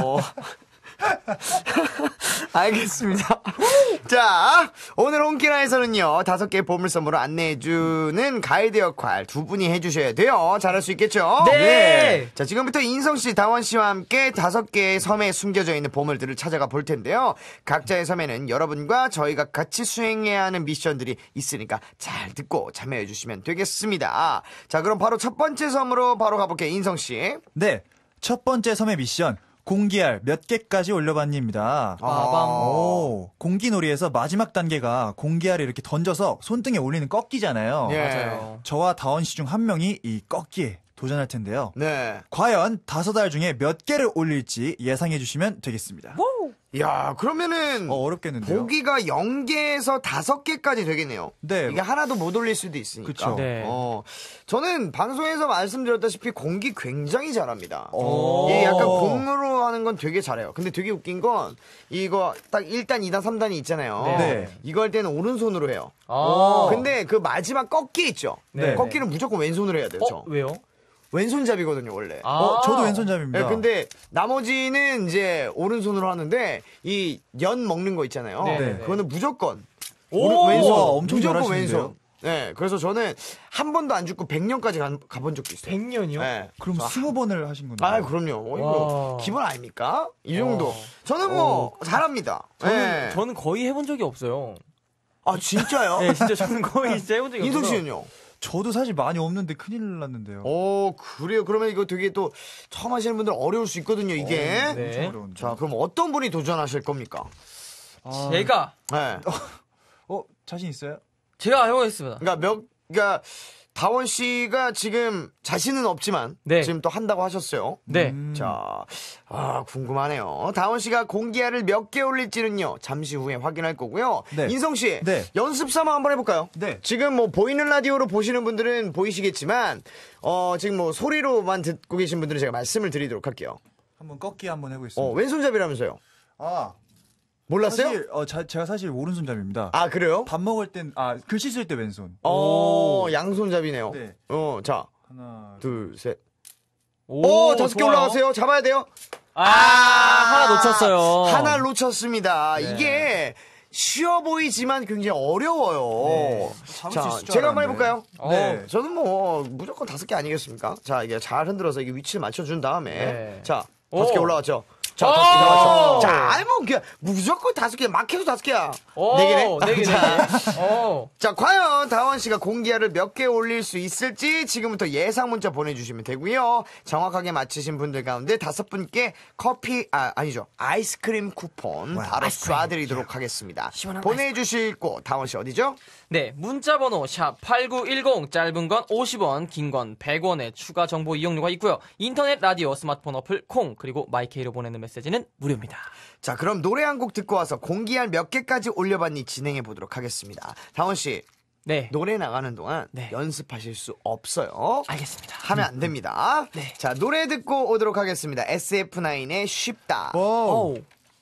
알겠습니다. 자, 오늘 홍키라에서는요, 5개의 보물 선물을 안내해주는 가이드 역할 두 분이 해주셔야 돼요. 잘할 수 있겠죠? 네! 자, 지금부터 인성씨, 다원씨와 함께 5개의 섬에 숨겨져 있는 보물들을 찾아가 볼 텐데요. 각자의 섬에는 여러분과 저희가 같이 수행해야 하는 미션들이 있으니까 잘 듣고 참여해주시면 되겠습니다. 자, 그럼 바로 첫 번째 섬으로 바로 가볼게요. 인성씨. 네. 첫 번째 섬의 미션. 공기알 몇 개까지 올려봤니입니다. 공기놀이에서 마지막 단계가 공기알을 이렇게 던져서 손등에 올리는 꺾기잖아요. 예. 맞아요. 저와 다원 씨 중 한 명이 이 꺾기에 도전할 텐데요. 네. 과연 5알 중에 몇 개를 올릴지 예상해 주시면 되겠습니다. 야, 그러면은 어렵겠는데요. 보기가 0개에서 5개까지 되겠네요. 네. 이게 하나도 못 올릴 수도 있으니까. 그쵸. 네. 저는 방송에서 말씀드렸다시피 공기 굉장히 잘합니다. 오. 예, 약간 공으로 하는 건 되게 잘해요. 근데 되게 웃긴 건 이거 딱 1단, 2단, 3단이 있잖아요. 네. 이거 할 때는 오른손으로 해요. 근데 그 마지막 꺾기 있죠. 네. 꺾기는 무조건 왼손으로 해야 돼요. 저. 왜요? 왼손잡이거든요, 원래. 저도 왼손잡이입니다. 네, 근데 나머지는 이제 오른손으로 하는데 이 연 먹는 거 있잖아요. 네. 그거는 무조건 왼손. 우와, 엄청 무조건 잘하시는데요? 왼손. 네, 그래서 저는 한 번도 안 죽고 100년까지 가본 적도 있어요. 100년이요? 네. 그럼 20번을 하신 건가요? 그럼요. 이거 기본 아닙니까? 이 정도. 저는 잘합니다. 저는 거의 해본 적이 없어요. 진짜요? 네, 진짜 저는 거의 진짜 해본 적이 없어요. 인성 씨는요? 저도 사실 많이 없는데 큰일 났는데요. 그래요. 그러면 이거 되게 또 처음 하시는 분들 어려울 수 있거든요, 이게. 네. 어려운데. 자, 그럼 어떤 분이 도전하실 겁니까? 제가 네. 자신 있어요? 제가 해보겠습니다. 그러니까 다원 씨가 지금 자신은 없지만 네. 지금 또 한다고 하셨어요. 네. 자, 궁금하네요. 다원 씨가 공기알을 몇 개 올릴지는요. 잠시 후에 확인할 거고요. 네. 인성 씨, 네. 연습 삼아 한번 해볼까요? 네. 지금 뭐 보이는 라디오로 보시는 분들은 보이시겠지만, 지금 뭐 소리로만 듣고 계신 분들은 제가 말씀을 드리도록 할게요. 한번 꺾기 한번 해보겠습니다. 왼손잡이라면서요? 몰랐어요? 사실, 제가 사실 오른손잡이입니다. 아, 그래요? 밥 먹을 땐, 글씨 쓸 때 왼손. 양손잡이네요. 네. 자. 하나, 둘, 셋. 오, 5개 좋아요. 올라가세요. 잡아야 돼요. 하나 놓쳤어요. 하나를 놓쳤습니다. 네. 이게 쉬워 보이지만 굉장히 어려워요. 자, 제가 한번 해볼까요? 네. 저는 뭐 무조건 5개 아니겠습니까? 자, 이게 잘 흔들어서 이게 위치를 맞춰준 다음에 네. 자, 5개 올라갔죠. 자, 오! 5개 올라갔죠. 자, 아니 뭐 그냥 무조건 5개, 막혀도 5개야. 4개네. 4개. 자, 과연 다원 씨가 공기알을 몇 개 올릴 수 있을지 지금부터 예상 문자 보내주시면 되고요. 정확하게 맞히신 분들 가운데 5분께 아이스크림 쿠폰 바로 쏴드리도록 하겠습니다. 보내주실 곳 다원 씨 어디죠? 네, 문자번호 샵8910, 짧은 건 50원, 긴 건 100원의 추가 정보 이용료가 있고요. 인터넷 라디오 스마트폰 어플 콩 그리고 마이케이로 보내는 메시지는 무료입니다. 자, 그럼 노래 한 곡 듣고 와서 공기알 몇 개까지 올려봤니 진행해 보도록 하겠습니다. 다원 씨, 네, 노래 나가는 동안 연습하실 수 없어요. 알겠습니다. 하면 안 됩니다. 네. 자, 노래 듣고 오도록 하겠습니다. SF9의 쉽다. 오.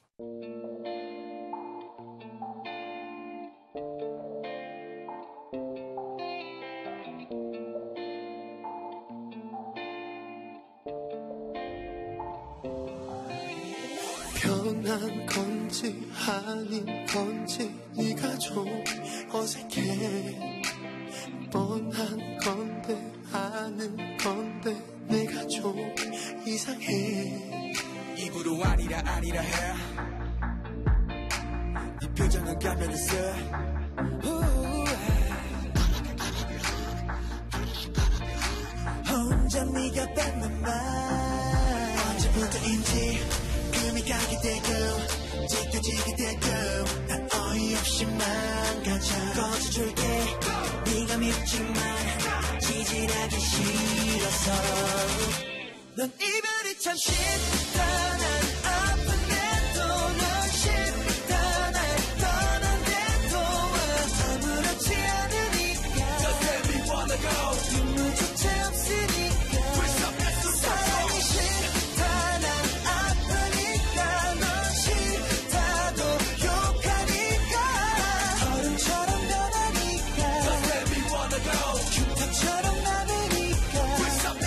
변한 건지 아닌 건지 네가 좀 어색해 뻔한 건데 아는 건데 내가 좀 이상해 입으로 아니라 해 네 표정은 가면을 써 혼자 네가 뱉는 말 언제부터인지 금이 가게 되고 찢겨지게 되고 난 어이없이 망가져 꺼져줄게 네가 밉지만 지질하기 싫어서 넌 이별이 참 쉽다 난 아픈데도 넌 쉽다 날 떠난데도 아무렇지 않으니까 Just let me wanna go 눈물조차 없으니까 사랑이 싫다 난 아프니까 넌 싫다도 욕하니까 얼음처럼 변하니까 Just let me wanna go 흉터처럼 남으니까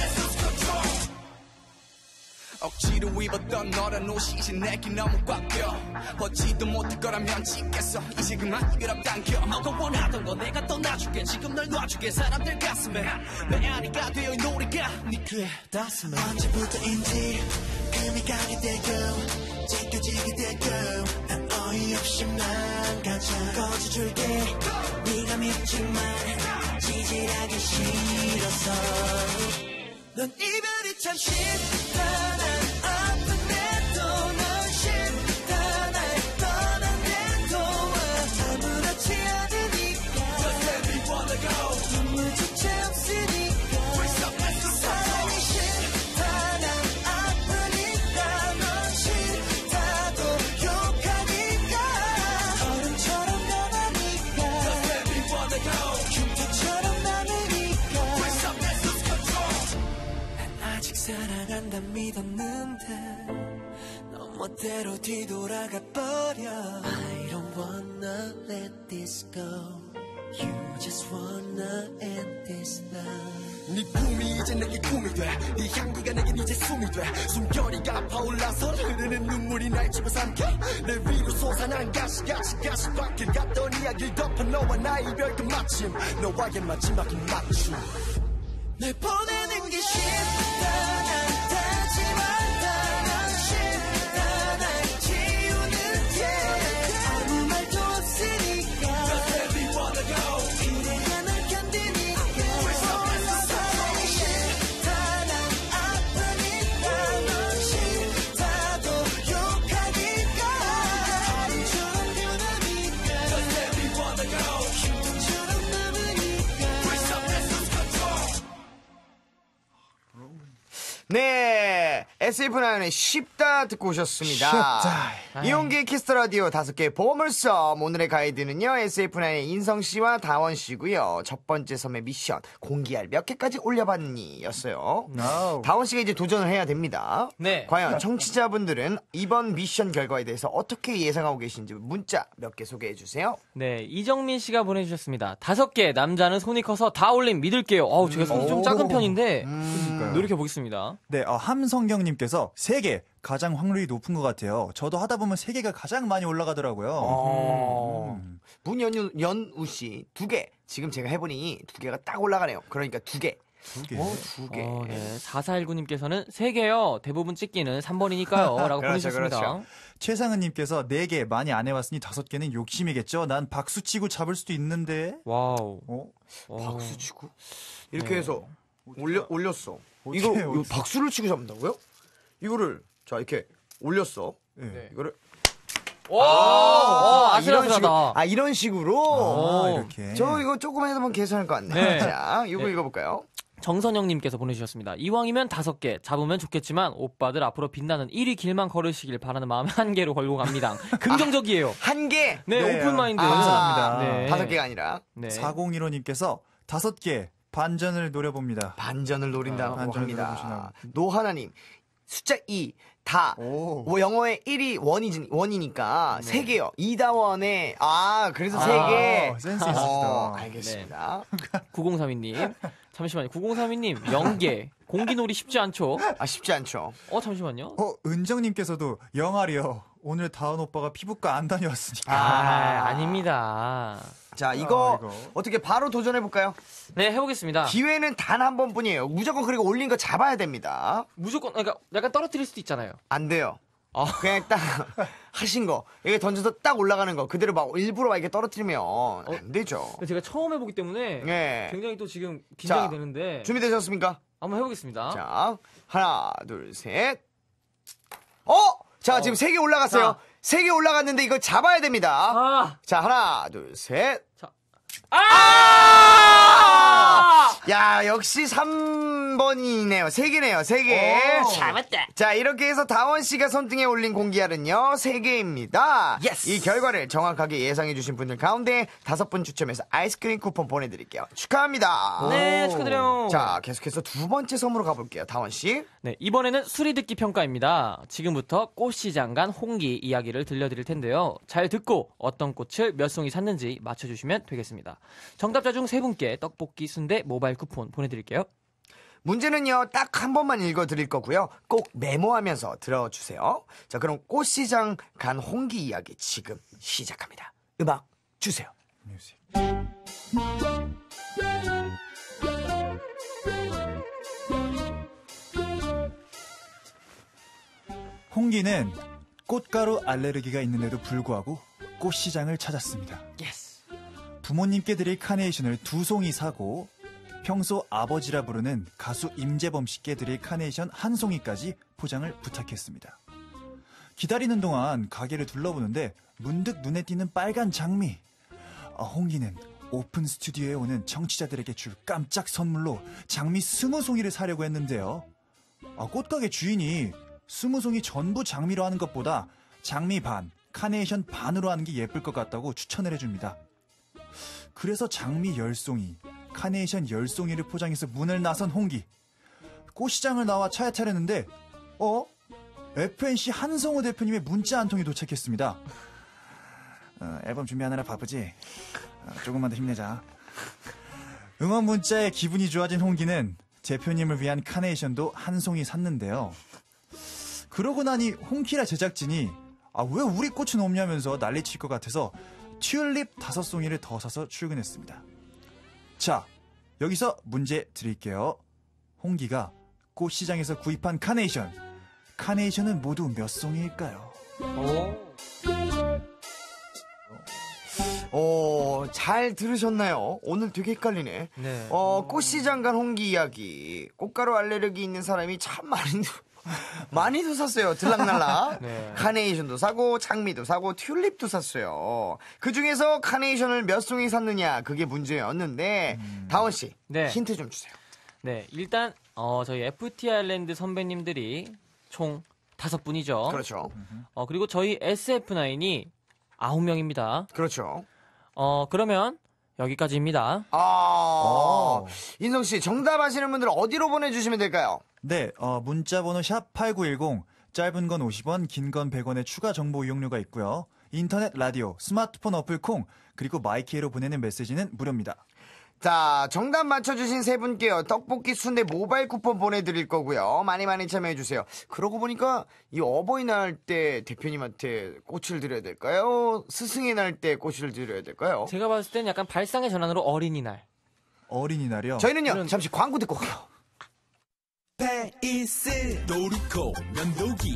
억지로 입었던 너란 옷이 이제 내게 너무 꽉 껴 벗지도 못할 거라면 짓겠어 이제 그만 이걸 앞당겨 너가 원하던 거 내가 떠나줄게 지금 널 놔줄게 사람들 가슴에 내 아니가 되어 이 노래가 네 귀에 닿았으면 언제부터인지 금이 가게 되고 찢겨지게 되고 난 어이없이 망가져 꺼져줄게 네가 밉지만 지질하기 싫어서 넌 이별이 참 쉽다 난 아픈데도 넌 쉽다 날 떠난데도 아무렇지 않으니까 Just let me wanna go 눈물조차 없으니까 사랑이 싫다 난 아프니까 넌 싫다도 욕하니까 얼음처럼 변하니까 Just let me wanna go 흉터처럼 남으니까 아직 사랑한다 믿었는데 넌 멋대로 뒤돌아가 버려 I don't wanna let this go You just wanna end this now 네 꿈이 이제 내게 꿈이 돼네 향기가 내겐 이제 숨이 돼 숨결이가 파올라서 흐르는 눈물이 날 집어삼켜 내 위로 솟아난 가시같이 가시밭길 갔던 이야기를 덮어 너와 나의 이별 그 마침 너와의 마지막인 맞춤 날 보내는 게 쉽다 난 닿지 말다 난 쉽다 날 지우는 게 아무 말도 없으니까 Just let me wanna go 그래야 날 견디니까 사랑이 싫다 난 아프니까 넌 싫다도 욕하니까 얼음처럼 변하니까 Just let me wanna go 흉터처럼 남으니까 네, SF9의 쉽다 듣고 오셨습니다. 쉽다. 이용기의 키스터라디오 5개 보물섬. 오늘의 가이드는요, SF9의 인성씨와 다원씨고요. 첫 번째 섬의 미션, 공기알 몇 개까지 올려봤니? 였어요. No. 다원씨가 이제 도전을 해야 됩니다. 네. 과연 청취자분들은 이번 미션 결과에 대해서 어떻게 예상하고 계신지 문자 몇 개 소개해주세요. 네, 이정민 씨가 보내주셨습니다. 5개, 남자는 손이 커서 다 올림 믿을게요. 제가 손이 좀 작은 편인데, 노력해보겠습니다. 네, 함성경님께서 3개 가장 확률이 높은 것 같아요. 저도 하다 보면 3개가 가장 많이 올라가더라고요. 문연우 씨 2개. 지금 제가 해보니 2개가 딱 올라가네요. 그러니까 2개. 2개. 2개. 네, 4419님께서는 3개요. 대부분 찍기는 3번이니까요. 라고 보내주셨습니다. 그렇죠. 최상은님께서 4개 많이 안 해왔으니 5개는 욕심이겠죠. 난 박수 치고 잡을 수도 있는데. 와우. 박수 치고? 이렇게 해서 올렸어. 이거 박수를 치고 잡는다고요? 이거를 자 이렇게 올렸어. 네. 이거를 아슬아슬하다. 이런 식으로. 이렇게. 저 이거 조금만 해도 괜찮을 것 같네. 네. 자, 이거 읽어볼까요? 정선영님께서 보내주셨습니다. 이왕이면 5개 잡으면 좋겠지만 오빠들 앞으로 빛나는 1위 길만 걸으시길 바라는 마음에 1개로 걸고 갑니다. 긍정적이에요. 1개? 네, 오픈마인드. 감사합니다. 네. 5개가 아니라. 네. 4015님께서 5개 반전을 노려봅니다. 반전을 노린다고 반전을 합니다. 노려보시나. 노하나님 숫자 2 다 영어의 1이 원이니까 3개요. 2다원에 그래서 3개. 센스 있으시다. 알겠습니다. 9032님 잠시만요. 9032님 0개 공기놀이 쉽지 않죠? 쉽지 않죠. 잠시만요. 은정님께서도 영아리요. 오늘 다은 오빠가 피부과 안 다녀왔으니까. 아닙니다. 자, 이거 어떻게 바로 도전해볼까요? 네, 해보겠습니다. 기회는 단 한 번뿐이에요. 무조건 그리고 올린 거 잡아야 됩니다. 무조건, 그러니까 약간 떨어뜨릴 수도 있잖아요. 안 돼요. 그냥 딱 하신 거, 이게 던져서 딱 올라가는 거, 그대로 막 일부러 막 이렇게 떨어뜨리면 안 되죠. 제가 처음 해보기 때문에 굉장히 또 지금 긴장이 되는데. 준비되셨습니까? 한번 해보겠습니다. 자, 하나, 둘, 셋. 자, 지금 3개 올라갔어요. 3개 올라갔는데 이걸 잡아야 됩니다. 자, 하나, 둘, 셋. 야, 역시 3번이네요. 3개네요. 3개. 잡았다. 자, 이렇게 해서 다원씨가 손등에 올린 공기알은요, 3개입니다. 이 결과를 정확하게 예상해주신 분들 가운데 5분 추첨해서 아이스크림 쿠폰 보내드릴게요. 축하합니다. 네, 축하드려요. 자, 계속해서 2번째 섬으로 가볼게요. 다원씨. 네, 이번에는 수리듣기 평가입니다. 지금부터 꽃시장 간 홍기 이야기를 들려드릴 텐데요. 잘 듣고 어떤 꽃을 몇 송이 샀는지 맞춰주시면 되겠습니다. 정답자 중 3분께 떡볶이 순대 모바일 쿠폰 보내드릴게요. 문제는요, 딱 한 번만 읽어드릴 거고요. 꼭 메모하면서 들어주세요. 자, 그럼 꽃시장 간 홍기 이야기 지금 시작합니다. 음악 주세요. 홍기는 꽃가루 알레르기가 있는데도 불구하고 꽃시장을 찾았습니다. 부모님께 드릴 카네이션을 2송이 사고 평소 아버지라 부르는 가수 임재범 씨께 드릴 카네이션 1송이까지 포장을 부탁했습니다. 기다리는 동안 가게를 둘러보는데 문득 눈에 띄는 빨간 장미. 홍기는 오픈 스튜디오에 오는 청취자들에게 줄 깜짝 선물로 장미 20송이를 사려고 했는데요. 꽃가게 주인이 20송이 전부 장미로 하는 것보다 장미 반, 카네이션 반으로 하는 게 예쁠 것 같다고 추천을 해줍니다. 그래서 장미 10송이, 카네이션 10송이를 포장해서 문을 나선 홍기. 꽃시장을 나와 차에 타려는데 FNC 한성우 대표님의 문자 한 통이 도착했습니다. 앨범 준비하느라 바쁘지? 조금만 더 힘내자. 응원 문자에 기분이 좋아진 홍기는 대표님을 위한 카네이션도 한 송이 샀는데요. 그러고 나니 홍키라 제작진이 왜 우리 꽃은 없냐면서 난리칠 것 같아서 튤립 5송이를 더 사서 출근했습니다. 자, 여기서 문제 드릴게요. 홍기가 꽃시장에서 구입한 카네이션은 모두 몇 송이일까요? 잘 들으셨나요? 오늘 되게 헷갈리네. 네. 꽃시장 간 홍기 이야기. 꽃가루 알레르기 있는 사람이 참 많이도 샀어요. 들락날락. 네. 카네이션도 사고 장미도 사고 튤립도 샀어요. 그중에서 카네이션을 몇 송이 샀느냐 그게 문제였는데 다원씨 네. 힌트 좀 주세요. 네, 일단 저희 FT 아일랜드 선배님들이 총 5분이죠. 그렇죠. 그리고 저희 SF9이 9명입니다. 그렇죠. 그러면 여기까지입니다. 인성 씨, 정답 아시는 분들 어디로 보내주시면 될까요? 네, 문자번호 샵8910, 짧은 건 50원, 긴 건 100원의 추가 정보 이용료가 있고요. 인터넷 라디오, 스마트폰 어플 콩, 그리고 마이케이로 보내는 메시지는 무료입니다. 자, 정답 맞춰주신 세 분께요. 떡볶이 순대 모바일 쿠폰 보내드릴 거고요. 많이 많이 참여해주세요. 그러고 보니까 이 어버이날 때 대표님한테 꽃을 드려야 될까요? 스승의 날 때 꽃을 드려야 될까요? 제가 봤을 땐 약간 발상의 전환으로 어린이날. 어린이날이요? 저희는요, 잠시 광고 듣고 가요. 페이스 도루코 면도기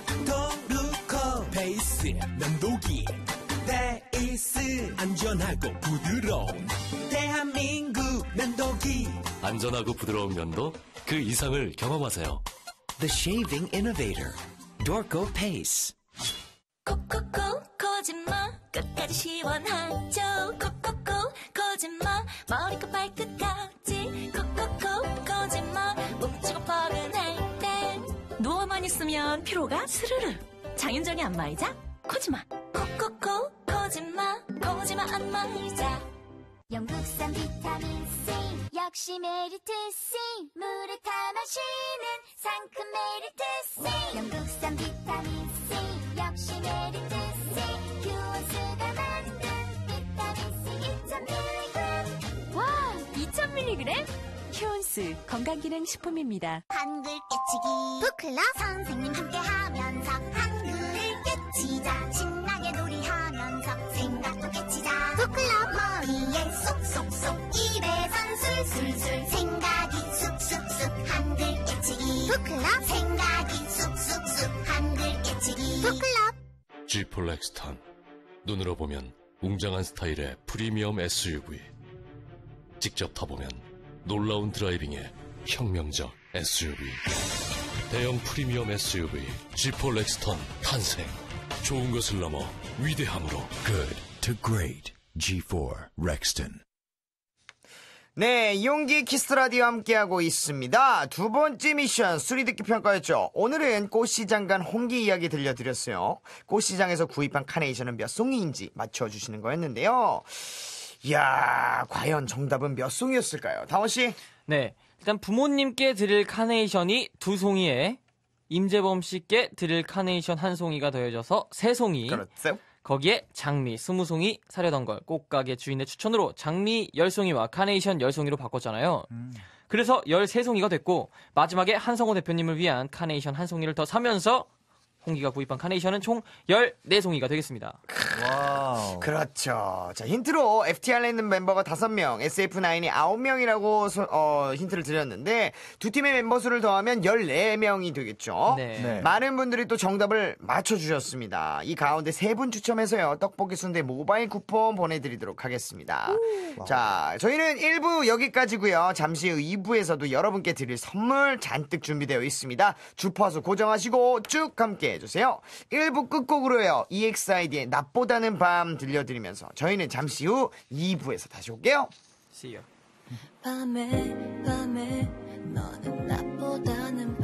도루코 페이스 면도기 페이스 안전하고 부드러운 대한민국 면도기 안전하고 부드러운 면도 그 이상을 경험하세요. The Shaving Innovator, Dorco Pace. 콕콕콕 거짓말 끝까지 시원하죠. 콕콕콕 거짓말 머리끝 발끝까지 콕콕콕 거짓말 뭉치고 뻐근할 땐 누워만 있으면 피로가 스르르 장윤정의 안마의자 코지마 콕콕콕 거짓말 안 말자. 영국산 비타민C 역시 메리트C 물을 타 마시는 상큼 메리트C 영국산 비타민C 역시 메리트C 교원수가 만든 비타민C 2000mg 와, 2000mg? 휴온스 건강기능식품입니다. 한글 깨치기 북클럽 선생님 함께하면서 한글을 깨치자 신나게 놀이하면서 생각도 깨치자 북클럽 머리에 쏙쏙쏙 입에선 술술술 생각이 쑥쑥쑥 한글 깨치기 북클럽 생각이 쑥쑥쑥 한글 깨치기 북클럽 G4 렉스턴 눈으로 보면 웅장한 스타일의 프리미엄 SUV 직접 타보면 놀라운 드라이빙의 혁명적 SUV 대형 프리미엄 SUV G4 렉스턴 탄생 좋은 것을 넘어 위대함으로 Good to Great G4 Rexton. 네, 이용기 키스라디오 함께하고 있습니다. 두 번째 미션 수리듣기 평가였죠. 오늘은 꽃시장 간 홍기 이야기 들려드렸어요. 꽃시장에서 구입한 카네이션은 몇 송이인지 맞춰주시는 거였는데요. 이야, 과연 정답은 몇 송이였을까요? 다원씨? 네, 일단 부모님께 드릴 카네이션이 2송이에 임재범 씨께 드릴 카네이션 1송이가 더해져서 3송이. 그렇죠. 거기에 장미 20송이 사려던 걸 꽃가게 주인의 추천으로 장미 10송이와 카네이션 10송이로 바꿨잖아요. 그래서 13송이가 됐고 마지막에 한성호 대표님을 위한 카네이션 1송이를 더 사면서 홍기가 구입한 카네이션은 총 14송이가 되겠습니다. 와우. 그렇죠. 자, 힌트로 FT 아일랜드 멤버가 5명, SF9이 9명이라고 힌트를 드렸는데 두 팀의 멤버 수를 더하면 14명이 되겠죠. 네. 많은 분들이 또 정답을 맞춰주셨습니다. 이 가운데 3분 추첨해서요. 떡볶이 순대 모바일 쿠폰 보내드리도록 하겠습니다. 자, 저희는 1부 여기까지고요. 잠시 후 2부에서도 여러분께 드릴 선물 잔뜩 준비되어 있습니다. 주파수 고정하시고 쭉 함께 해주세요. 1부 끝곡으로요. EXID의 낮보다는 밤 들려드리면서 저희는 잠시 후 2부에서 다시 올게요. See you. 밤에 너는 낮보다는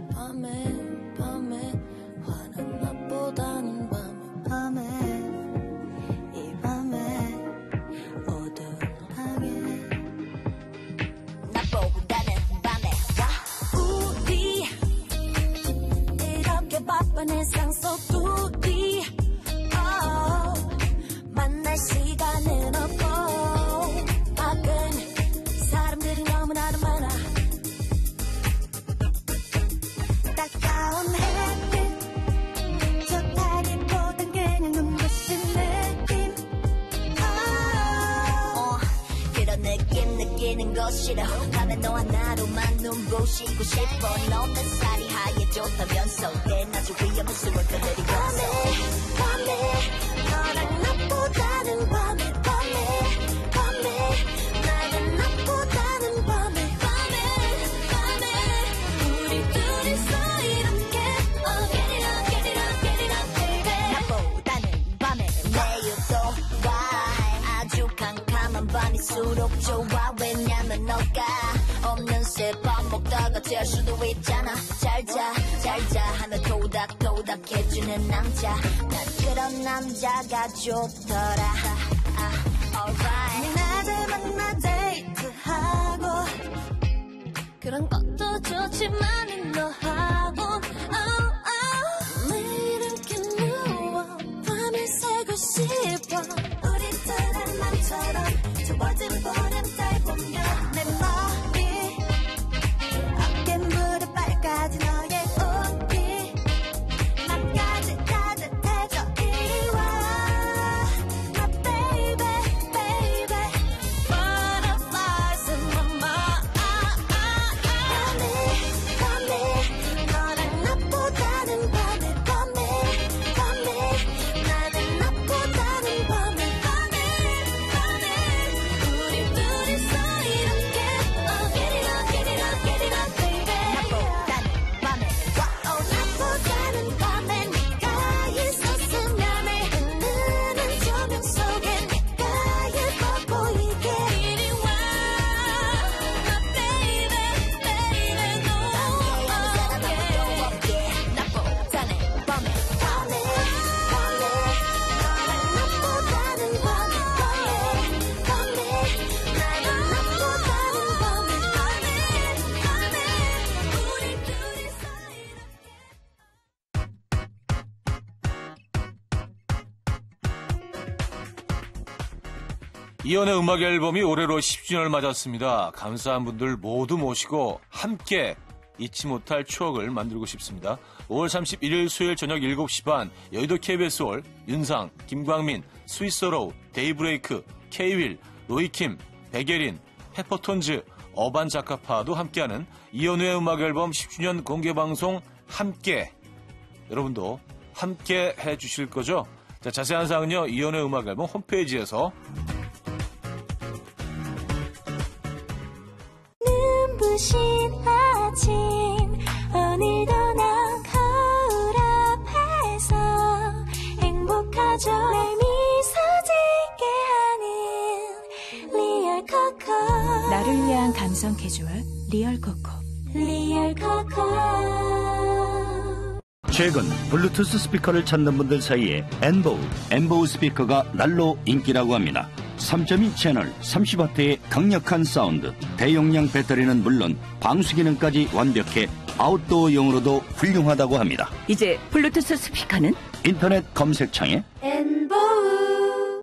밤에 화는 낮보다는 밤에 이 밤에 어두하게 낮보다는 밤에 우리 이렇게 바쁜 일상 속 둘이 만날 시간은 없고 바쁜 사람들이 너무나도 많아 따가운 햇빛 좋다기보단 그냥 눈부신 느낌 그런 느낌 느끼는 거 싫어 밤에 너와 나로만 눈부시고 싶어 넌 내 살이 하얘졌다면서 대낮에 위험한 수월들 내리면서 밤에 너랑 낮보다는 밤에 나는 낮보다는 밤에 우리 둘이서 이렇게 get it up baby 낮보다는 밤에 내일도 와 아주 캄캄한 밤일수록 좋아 왜냐면 너가 없는 슬픔 먹다가 짤 수도 있잖아. 잘자 하며 토닥토닥 해주는 남자. 난 그런 남자가 좋더라. Alright. 나를 만나 데이트하고 그런 것도 좋지만 너하고 매일 함께 누워 밤을 새고 싶어. 우리들은 맘처럼 저번진 보름달 보며 내 머리 어깨 무릎 발까지 너의 옷이 맘까지 따뜻해져. 이리 와 My baby baby Butterflies in my mind. 밤에 너랑 나보다는 밤에 나는 나보다는 밤에 우리 둘이서 이렇게 Get it up, get it up, get it up, baby. 나보다는 밤에 네가 있었으면 해. 흐르는 조명 속에 네가 예뻐 보이게. 이리 와 My baby baby no 나보다는 밤에 너랑 나보다는 밤에 나는 나보다는 밤에 우리 둘이서 이연의 음악 앨범이 올해로 10주년을 맞았습니다. 감사한 분들 모두 모시고 함께 잊지 못할 추억을 만들고 싶습니다. 5월 31일 수요일 저녁 7시 반 여의도 KBS 홀 윤상, 김광민, 스위스로우, 데이브레이크, K-윌, 로이킴, 백예린, 페퍼톤즈, 어반자카파도 함께하는 이연우의 음악 앨범 10주년 공개방송 함께. 여러분도 함께 해주실 거죠? 자, 자세한 사항은요 이연우의 음악 앨범 홈페이지에서. 눈부신 아침 오늘도 난 거울 앞에서 행복하죠. 날 미소 짓게 하는 리얼 코코. 나를 위한 감성 캐주얼 리얼 코코. 리얼 코코. 최근 블루투스 스피커를 찾는 분들 사이에 엔보우 스피커가 날로 인기라고 합니다. 3.2 채널 30W의 강력한 사운드, 대용량 배터리는 물론 방수 기능까지 완벽해 아웃도어용으로도 훌륭하다고 합니다. 이제 블루투스 스피커는 인터넷 검색창에 엔보우.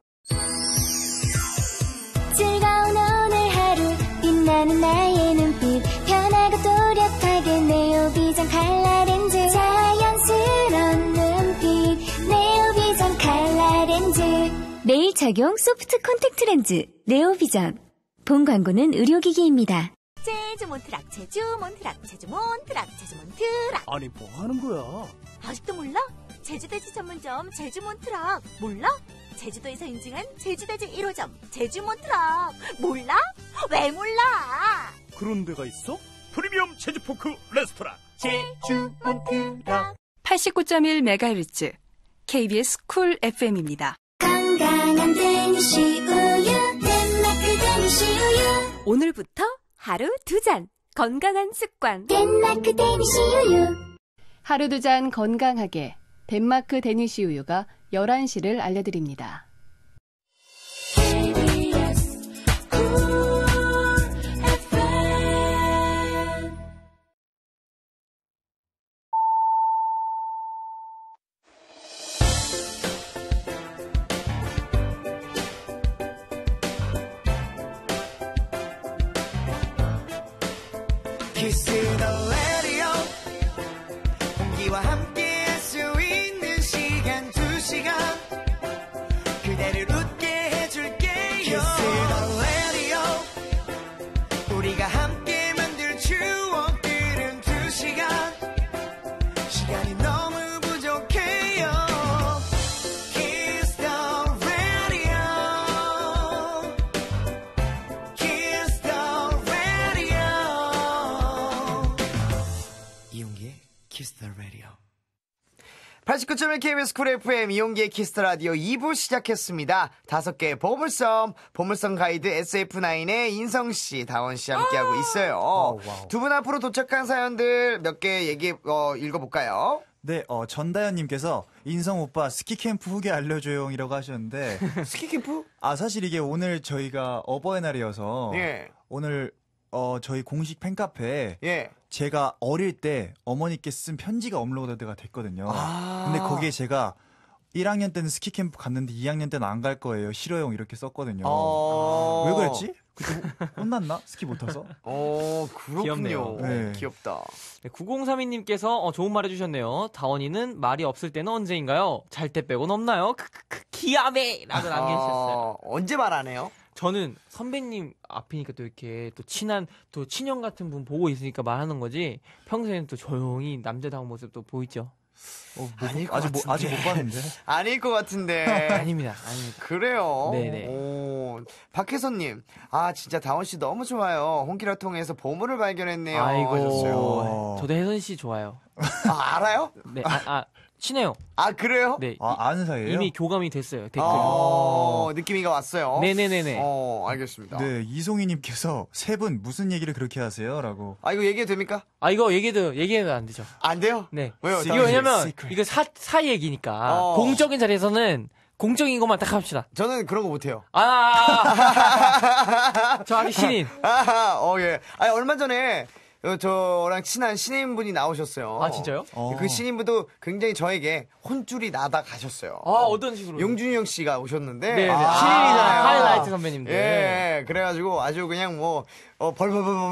즐거운 오늘 하루 빛나는 나의 눈빛 편하고 또렷하게 네오비전 칼라 렌즈 자연스러운 눈빛 네오비전 칼라 렌즈 매일 착용 소프트 콘택트 렌즈 네오비전. 본 광고는 의료기기입니다. 제주 몬트락 제주 몬트락 제주 몬트락 제주 몬트락. 아니 뭐 하는 거야? 아직도 몰라? 제주돼지 전문점 제주 몬트락 몰라? 제주도에서 인증한 제주돼지 1호점 제주 몬트락 몰라? 왜 몰라? 그런 데가 있어? 프리미엄 제주포크 레스토랑 제주 몬트락 89.1MHz KBS 쿨 FM입니다. 건강한 데니쉬 우유 덴마크 데니쉬 우유. 오늘부터 하루 2잔 건강한 습관 덴마크 데니쉬 우유. 하루 2잔 건강하게 덴마크 데니쉬 우유가 11시를 알려드립니다. Kiss the radio. 공기와 함께 할 수 있는 시간 2시간 그대를 웃게 해줄게요. Kiss the radio. 우리가 함께 만들 추억들은 2시간 시간이 너무 부족해요. Kiss the radio. Kiss the radio. 이용기의 Kiss the Radio. 89.1 KBS 쿨 FM 이용기의 키스터 라디오 2부 시작했습니다. 5개의 보물섬 가이드 SF9의 인성씨, 다원씨 함께하고 있어요. 두 분 앞으로 도착한 사연들 몇 개 읽어볼까요? 네, 전다현님께서 인성 오빠 스키 캠프 후기 알려줘요이라고 하셨는데 스키 캠프? 사실 이게 오늘 저희가 어버이날이어서 예. 오늘 저희 공식 팬카페에 예. 제가 어릴 때 어머니께 쓴 편지가 업로드가 됐거든요. 근데 거기에 제가 1학년 때는 스키 캠프 갔는데 2학년 때는 안 갈 거예요. 싫어요. 이렇게 썼거든요. 왜 그랬지? 그때 혼났나? 스키 못 타서? 그렇군요. 귀엽네요. 네. 귀엽다. 네, 9032님께서 좋은 말 해주셨네요. 다원이는 말이 없을 때는 언제인가요? 잘 때 빼곤 없나요? 기야메! 라고 남겨주셨어요. 언제 말 안 해요? 저는 선배님 앞이니까 또 이렇게 또 친한 또 친형 같은 분 보고 있으니까 말하는 거지. 평소에는 또 조용히 남자다운 모습도 보이죠. 아직 못 봤는데. 아닐 것 같은데. 아닙니다. 그래요. 네네. 박혜선님, 진짜 다원 씨 너무 좋아요. 홍기라 통해서 보물을 발견했네요. 아이고. 하셨어요. 저도 혜선 씨 좋아요. 알아요? 네. 친해요. 그래요? 네. 아는 사이예요? 이미 교감이 됐어요. 댓글. 느낌이가 왔어요. 네네네네. 알겠습니다. 네, 이송희님께서 세 분 무슨 얘기를 그렇게 하세요? 라고. 이거 얘기해도 됩니까? 이거 얘기해도 안 되죠. 안 돼요? 네. 왜요? 이거 왜냐면 이거 사이 얘기니까 공적인 자리에서는 공적인 것만 딱 합시다. 저는 그런 거 못해요. 저 아직 신인. 예. 얼마 전에 저랑 친한 신인분이 나오셨어요. 진짜요? 그 신인분도 굉장히 저에게 혼쭐이 나다 가셨어요. 어떤 식으로? 용준영 씨가 오셨는데 네네. 신인이잖아요. 하이라이트 선배님들. 예, 그래가지고 아주 그냥 벌벌벌벌.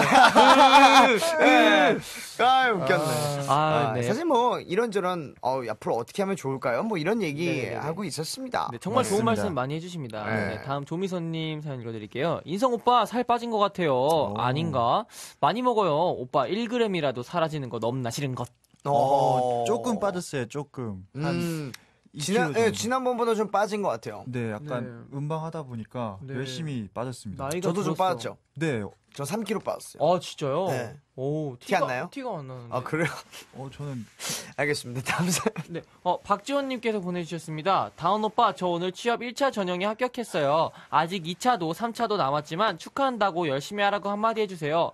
웃겼네. 네. 사실 이런저런 앞으로 어떻게 하면 좋을까요? 이런 얘기 하고 있었습니다. 네, 정말 좋은 말씀 많이 해주십니다. 네, 다음 조미선님 사연 읽어드릴게요. 인성 오빠 살 빠진 것 같아요. 아닌가? 많이 먹어요. 오빠 1g이라도 사라지는 거 너무나 싫은 것. 조금 빠졌어요. 조금. 한 2kg 정도. 지난번보다 좀 빠진 것 같아요. 네, 약간 음방하다 보니까 열심히 빠졌습니다. 저도 좀 빠졌죠. 네. 저 3kg 빠졌어요. 진짜요? 네. 티 안 나요? 티가 안 나는데. 그래요? 저는. 알겠습니다. 다음 사연. 네. 박지원님께서 보내주셨습니다. 다운 오빠, 저 오늘 취업 1차 전형에 합격했어요. 아직 2차도 3차도 남았지만 축하한다고 열심히 하라고 한마디 해주세요.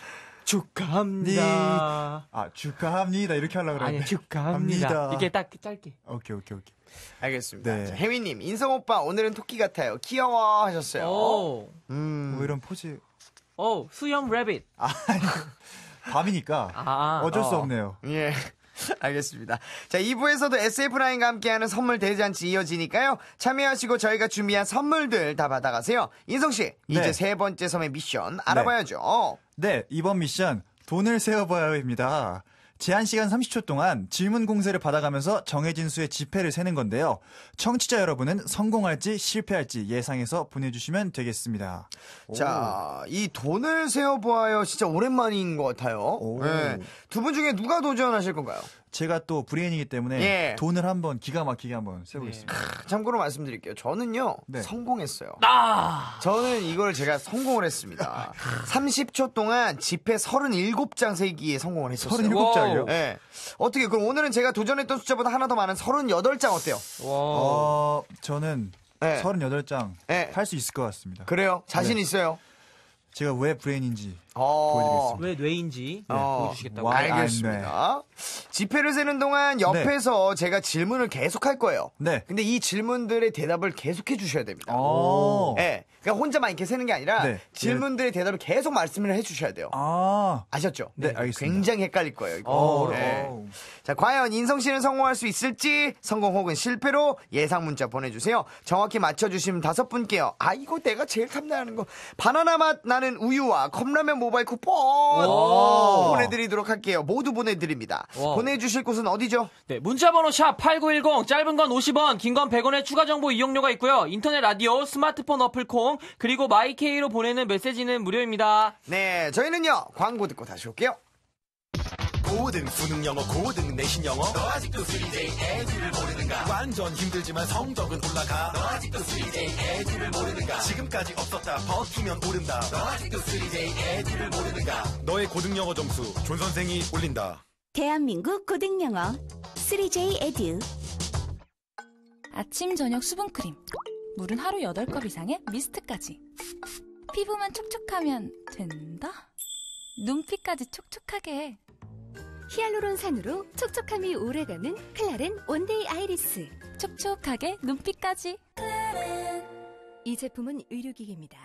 축하합니다. 축하합니다. 이렇게 하려고 그랬는데. 아니, 축하합니다. 이게 딱 짧게. 오케이. 알겠습니다. 네. 혜미님, 인성 오빠 오늘은 토끼 같아요. 귀여워 하셨어요. 이런 포즈. 수염 래빗. 밤이니까 어쩔 수 없네요. 예. 알겠습니다. 자, 2부에서도 SF9과 함께하는 선물 대잔치 이어지니까요. 참여하시고 저희가 준비한 선물들 다 받아가세요. 인성씨, 이제 세 번째 섬의 미션 알아봐야죠. 네, 이번 미션 돈을 세어봐야입니다. 제한시간 30초 동안 질문 공세를 받아가면서 정해진 수의 지폐를 세는 건데요. 청취자 여러분은 성공할지 실패할지 예상해서 보내주시면 되겠습니다. 자, 이 돈을 세어보아요. 진짜 오랜만인 것 같아요. 네. 두 분 중에 누가 도전하실 건가요? 제가 또 브레인이기 때문에 돈을 한번 기가 막히게 한번 세보겠습니다. 참고로 말씀드릴게요. 저는요 성공했어요. 저는 이걸 제가 성공을 했습니다. 30초 동안 지폐 37장 세기에 성공을 했었어요. 37장이요? 네. 어떻게 그럼 오늘은 제가 도전했던 숫자보다 하나 더 많은 38장 어때요? 저는 38장 할 수 있을 것 같습니다. 그래요? 자신 있어요? 제가 왜 브레인인지 보여드리겠습니다. 왜 뇌인지 보여주시겠다고. 알겠습니다. 지폐를 세는 동안 옆에서 제가 질문을 계속 할 거예요. 네. 근데 이 질문들의 대답을 계속 해주셔야 됩니다. 네. 그러니까 혼자만 이렇게 세는 게 아니라 질문들의 대답을 계속 말씀을 해주셔야 돼요. 아셨죠? 네, 알겠습니다. 굉장히 헷갈릴 거예요. 이거. 자, 과연 인성 씨는 성공할 수 있을지 성공 혹은 실패로 예상 문자 보내주세요. 정확히 맞춰주시면 5분께요. 이거 내가 제일 탐나는 거 바나나 맛 나는 우유와 컵라면 모바일 쿠폰 보내드리도록 할게요. 모두 보내드립니다. 보내주실 곳은 어디죠? 네, 문자번호 샵 8910, 짧은 건 50원, 긴 건 100원의 추가 정보 이용료가 있고요. 인터넷 라디오, 스마트폰 어플 콩, 그리고 마이케이로 보내는 메시지는 무료입니다. 네, 저희는요 광고 듣고 다시 올게요. 고등 수능 영어 고등 내신 영어 너 아직도 3day 애들을 모르는가 완전 힘들지만 성적은 올라가 너 아직도 3day 애들을 모르는가 지금까지 없었다 버티면 오른다 너 아직도 3day 애들을 모르는가 너의 고등 영어 점수 존 선생이 올린다. 대한민국 고등영어 3J 에듀. 아침 저녁 수분크림. 물은 하루 8컵 이상의 미스트까지. 피부만 촉촉하면 된다? 눈피까지 촉촉하게. 히알루론산으로 촉촉함이 오래가는 클라렌 원데이 아이리스. 촉촉하게 눈피까지. 이 제품은 의료기기입니다.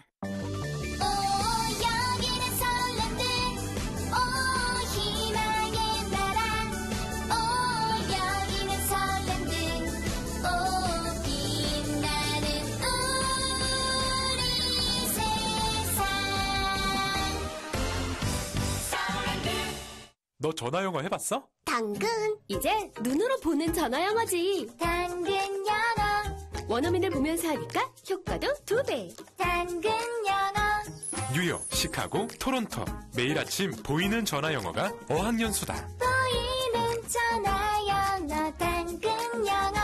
여기는 설렘들 희망의 나라 여기는 설렘들 빛나는 우리 세상 너 전화영어 해봤어? 당근 이제 눈으로 보는 전화영어지. 당근 영어 원어민을 보면서 하니까 효과도 2배. 당근 영어 뉴욕, 시카고, 토론토. 매일 아침 보이는 전화영어가 어학연 수다. 보이는 전화 영어 당근 영어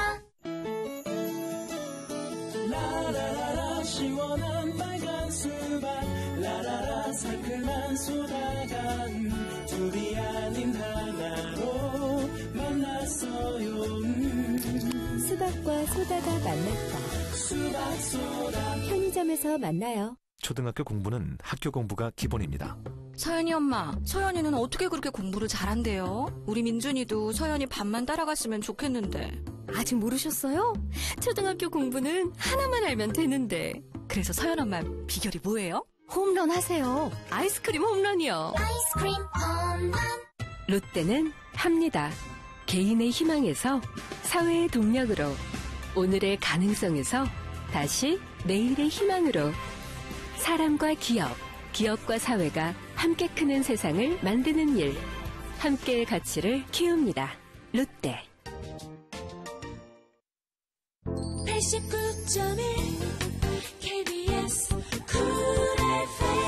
라라라라 시원한 빨간 수박 라라라 상큼한 소다간 둘이 아닌 하나로 만났어요. 수박과 소다가 만났다. 수박 소다 편의점에서 만나요. 초등학교 공부는 학교 공부가 기본입니다. 서연이 엄마, 서연이는 어떻게 그렇게 공부를 잘한대요? 우리 민준이도 서연이 밥만 따라갔으면 좋겠는데. 아직 모르셨어요? 초등학교 공부는 하나만 알면 되는데. 그래서 서연 엄마 비결이 뭐예요? 홈런 하세요. 아이스크림 홈런이요. 아이스크림 홈런 롯데는 합니다. 개인의 희망에서 사회의 동력으로, 오늘의 가능성에서 다시 내일의 희망으로. 사람과 기업, 기업과 사회가 함께 크는 세상을 만드는 일. 함께의 가치를 키웁니다. 롯데. 89.1 KBS 쿨 FM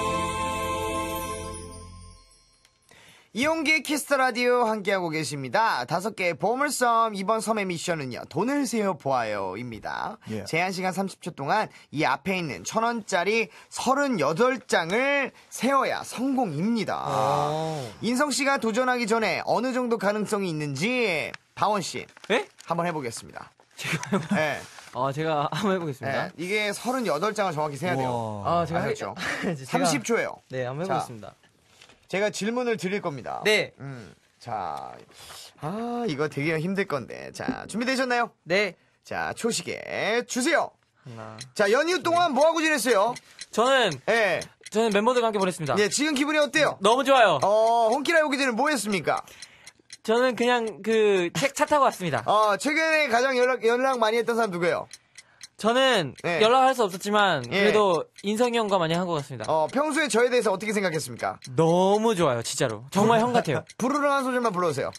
이용기의 키스터라디오 함께하고 계십니다. 5개의 보물섬. 이번 섬의 미션은요, 돈을 세어보아요입니다. 제한시간 30초 동안 이 앞에 있는 1,000원짜리 38장을 세어야 성공입니다. 인성씨가 도전하기 전에 어느 정도 가능성이 있는지 바원씨 한번 해보겠습니다. 네. 제가 한번 해보겠습니다. 네, 이게 38장을 정확히 세야 돼요. 제가 아셨죠? 30초예요. 네, 한번 해보겠습니다. 제가 질문을 드릴 겁니다. 네. 자, 이거 되게 힘들 건데. 자, 준비되셨나요? 네. 자, 초시계 주세요. 하나. 자, 연휴 동안 뭐 하고 지냈어요? 저는 멤버들과 함께 보냈습니다. 네, 지금 기분이 어때요? 너무 좋아요. 홍키라 오기 전에 뭐 했습니까? 저는 그냥 차 타고 왔습니다. 최근에 가장 연락 많이 했던 사람 누구예요? 저는 연락할 수 없었지만 그래도 인성이 형과 많이 한 것 같습니다. 평소에 저에 대해서 어떻게 생각했습니까? 너무 좋아요, 진짜로. 정말 형 같아요. 부르릉한 소절만 불러주세요.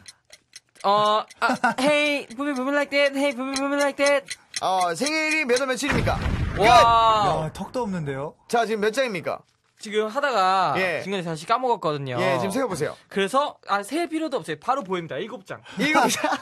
Hey, boom like that. Hey, boom like that. 생일이 몇 월 며칠입니까? 와, 야, 턱도 없는데요? 자, 지금 몇 장입니까? 지금 하다가 중간에 다시 까먹었거든요. 지금 세어보세요. 그래서 셀 필요도 없어요. 바로 보입니다. 7장. 7장?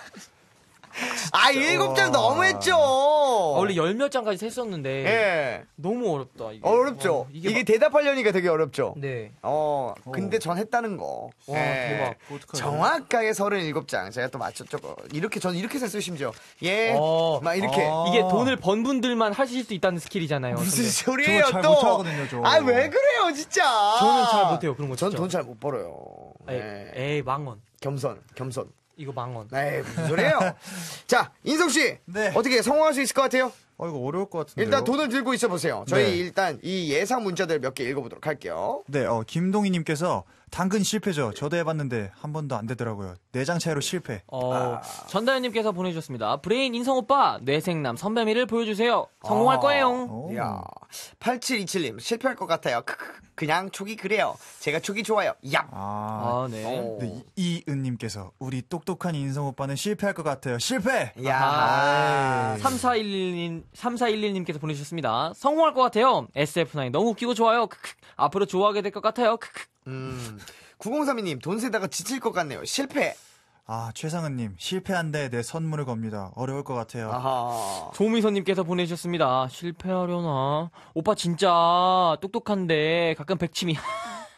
7장 너무했죠. 원래 10몇 장까지 셌었는데 너무 어렵다. 이게. 어렵죠. 이게 대답하려니까 되게 어렵죠. 네. 근데 전 했다는 거. 와, 대박. 정확하게 37장. 제가 또 맞췄죠. 저는 이렇게 셌어요, 심지어. 막 이렇게. 이게 돈을 번 분들만 하실 수 있다는 스킬이잖아요. 무슨 근데. 소리예요, 잘 또. 못하거든요, 저. 왜 그래요, 진짜. 저는 잘 못해요, 그런 거 전 진짜. 돈 잘 못 벌어요. 에이, 망원. 겸손. 이거 망원. 에이, 무슨 소리예요. 자, 인성씨. 어떻게 성공할 수 있을 것 같아요? 이거 어려울 것 같은데요. 일단 돈을 들고 있어 보세요. 저희 일단 이 예상 문자들 몇 개 읽어보도록 할게요. 네, 김동희님께서 당근 실패죠. 저도 해봤는데 한 번도 안 되더라고요. 4장 차이로 실패. 전다현님께서 보내주셨습니다. 브레인 인성오빠 뇌생남 선배미를 보여주세요. 성공할 거예요. 야, 8727님 실패할 것 같아요. 그냥 촉이 그래요. 제가 촉이 좋아요. 얍. 네. 이은님께서 우리 똑똑한 인성 오빠는 실패할 것 같아요. 실패. 야. 3411님께서 보내주셨습니다. 성공할 것 같아요. SF9 너무 웃기고 좋아요. 앞으로 좋아하게 될 것 같아요. 9032님 돈 세다가 지칠 것 같네요. 실패. 최상은님 실패한데 내 선물을 겁니다. 어려울 것 같아요. 조미선님께서 보내주셨습니다. 실패하려나? 오빠 진짜 똑똑한데 가끔 백침이.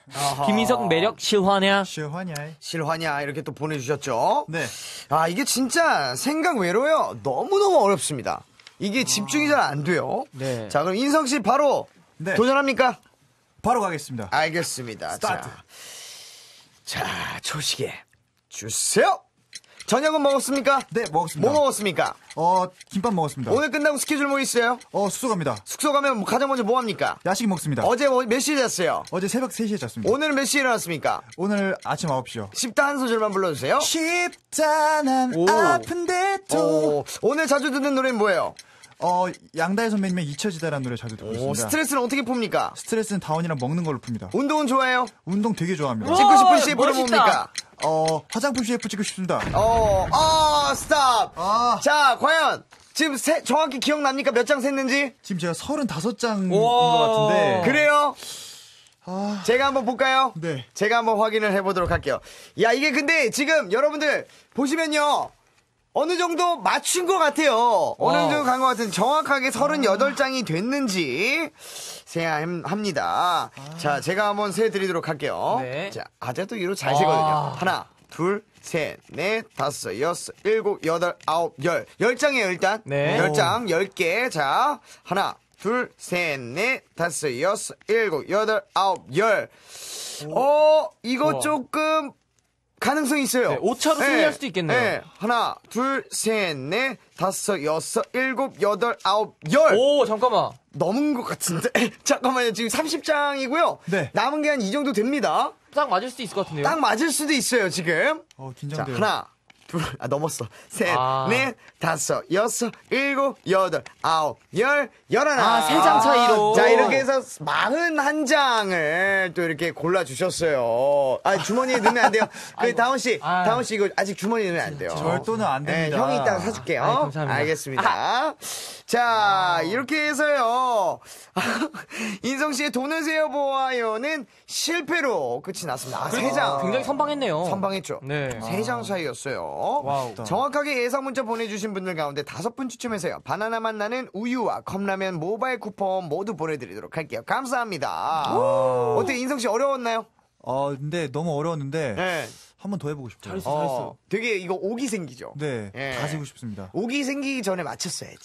김희석 매력 실화냐? 실화냐 이렇게 또 보내주셨죠. 네. 아 이게 진짜 생각 외로요. 너무너무 어렵습니다. 이게 집중이 잘 안 돼요. 네. 자 그럼 인성 씨 바로 도전합니까? 바로 가겠습니다. 알겠습니다. 스타트. 자 초식에 주세요. 저녁은 먹었습니까? 네, 먹었습니다. 뭐 먹었습니까? 김밥 먹었습니다. 오늘 끝나고 스케줄 뭐 있어요? 숙소 갑니다. 숙소 가면 가장 먼저 뭐 합니까? 야식 먹습니다. 어제 몇 시에 잤어요? 어제 새벽 3시에 잤습니다. 오늘은 몇 시에 일어났습니까? 오늘 아침 9시요. 쉽다 한 소절만 불러주세요. 쉽다 난 아픈데도. 오늘 자주 듣는 노래는 뭐예요? 양다혜 선배님의 잊혀지다라는 노래 자주 듣고 있습니다. 스트레스는 어떻게 풉니까? 스트레스는 다운이랑 먹는 걸로 풉니다. 운동은 좋아해요? 운동 되게 좋아합니다. 찍고 싶은 CF는 뭡니까? 화장품 CF 찍고 싶습니다. 스탑! 자, 과연, 지금 정확히 기억납니까? 몇 장 샜는지? 지금 제가 35장인 것 같은데. 그래요? 제가 한번 볼까요? 네. 제가 한번 확인을 해보도록 할게요. 야, 이게 근데 지금 여러분들 보시면요. 어느 정도 맞춘 것 같아요. 어느 정도 간 것 같은 정확하게 38장이 됐는지 세야합니다. 자, 제가 한번 세드리도록 할게요. 네. 자, 아재도 이로 잘 세거든요. 하나, 둘, 셋, 넷, 다섯, 여섯, 일곱, 여덟, 아홉, 열. 10장이에요, 일단. 네. 10장, 10개. 자, 하나, 둘, 셋, 넷, 다섯, 여섯, 일곱, 여덟, 아홉, 열. 이거 조금 가능성이 있어요. 네, 5차로 승리할 수도 있겠네요. 네. 하나, 둘, 셋, 넷, 다섯, 여섯, 일곱, 여덟, 아홉, 열. 오, 잠깐만. 넘은 것 같은데. 잠깐만요. 지금 30장이고요. 네. 남은 게 한 이 정도 됩니다. 딱 맞을 수도 있을 것 같은데요. 딱 맞을 수도 있어요, 지금. 긴장돼요. 자, 하나, 둘, 넘었어. 셋, 넷, 다섯, 여섯, 일곱, 여덟, 아홉, 열, 열하나. 3장 차이로. 자, 이렇게 해서 41장을 또 이렇게 골라주셨어요. 주머니에 넣으면 안 돼요. 다원씨, 다원씨 이거 아직 주머니에 넣으면 안 돼요. 절도는 안 됩니다. 형이 이따가 사줄게요. 감사합니다. 알겠습니다. 자, 이렇게 해서요. 인성씨의 돈을 세어보아요는 실패로 끝이 났습니다. 3장. 굉장히 선방했네요. 선방했죠. 네. 3장 차이였어요. 와우. 정확하게 예상 문자 보내주신 분들 가운데 5분 추첨해서요. 바나나 맛 나는 우유와 컵라면 모바일 쿠폰 모두 보내드리도록 할게요. 감사합니다. 어떻게 인성씨 어려웠나요? 근데 너무 어려웠는데. 네. 한 번 더 해보고 싶어요. 잘했어. 되게 이거 오기 생기죠? 네. 예. 다 세고 싶습니다. 오기 생기기 전에 맞췄어야지.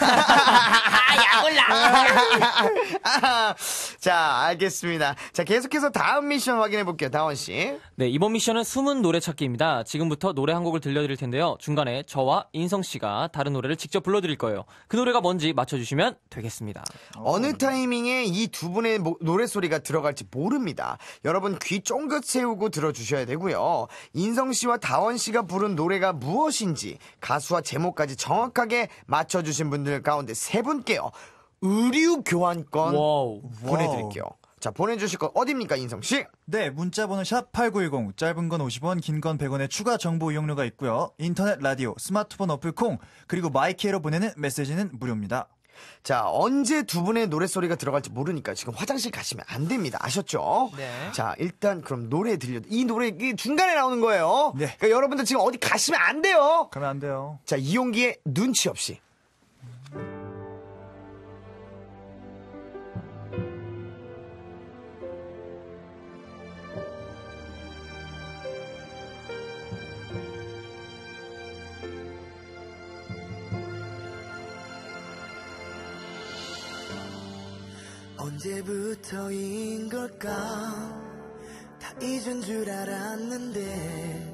자, 알겠습니다. 자, 계속해서 다음 미션 확인해 볼게요. 다원씨. 네, 이번 미션은 숨은 노래 찾기입니다. 지금부터 노래 한 곡을 들려드릴 텐데요. 중간에 저와 인성씨가 다른 노래를 직접 불러드릴 거예요. 그 노래가 뭔지 맞춰주시면 되겠습니다. 어느 타이밍에 이 두 분의 노래소리가 들어갈지 모릅니다. 여러분 귀 쫑긋 세우고 들어주셔야 되고요. 인성씨와 다원씨가 부른 노래가 무엇인지 가수와 제목까지 정확하게 맞춰주신 분들 가운데 3분께요. 의류 교환권 보내드릴게요. 자, 보내주실 건 어디입니까, 인성씨? 네, 문자번호 샵8910, 짧은 건 50원, 긴 건 100원의 추가 정보 이용료가 있고요. 인터넷, 라디오, 스마트폰 어플 콩, 그리고 마이케이로 보내는 메시지는 무료입니다. 자, 언제 두 분의 노래소리가 들어갈지 모르니까 지금 화장실 가시면 안 됩니다. 아셨죠? 네. 자, 일단 그럼 노래 이 노래 이게 중간에 나오는 거예요. 네. 그러니까 여러분들 지금 어디 가시면 안 돼요. 가면 안 돼요. 자, 이용기의 눈치 없이. 언제부터인 걸까 다 잊은 줄 알았는데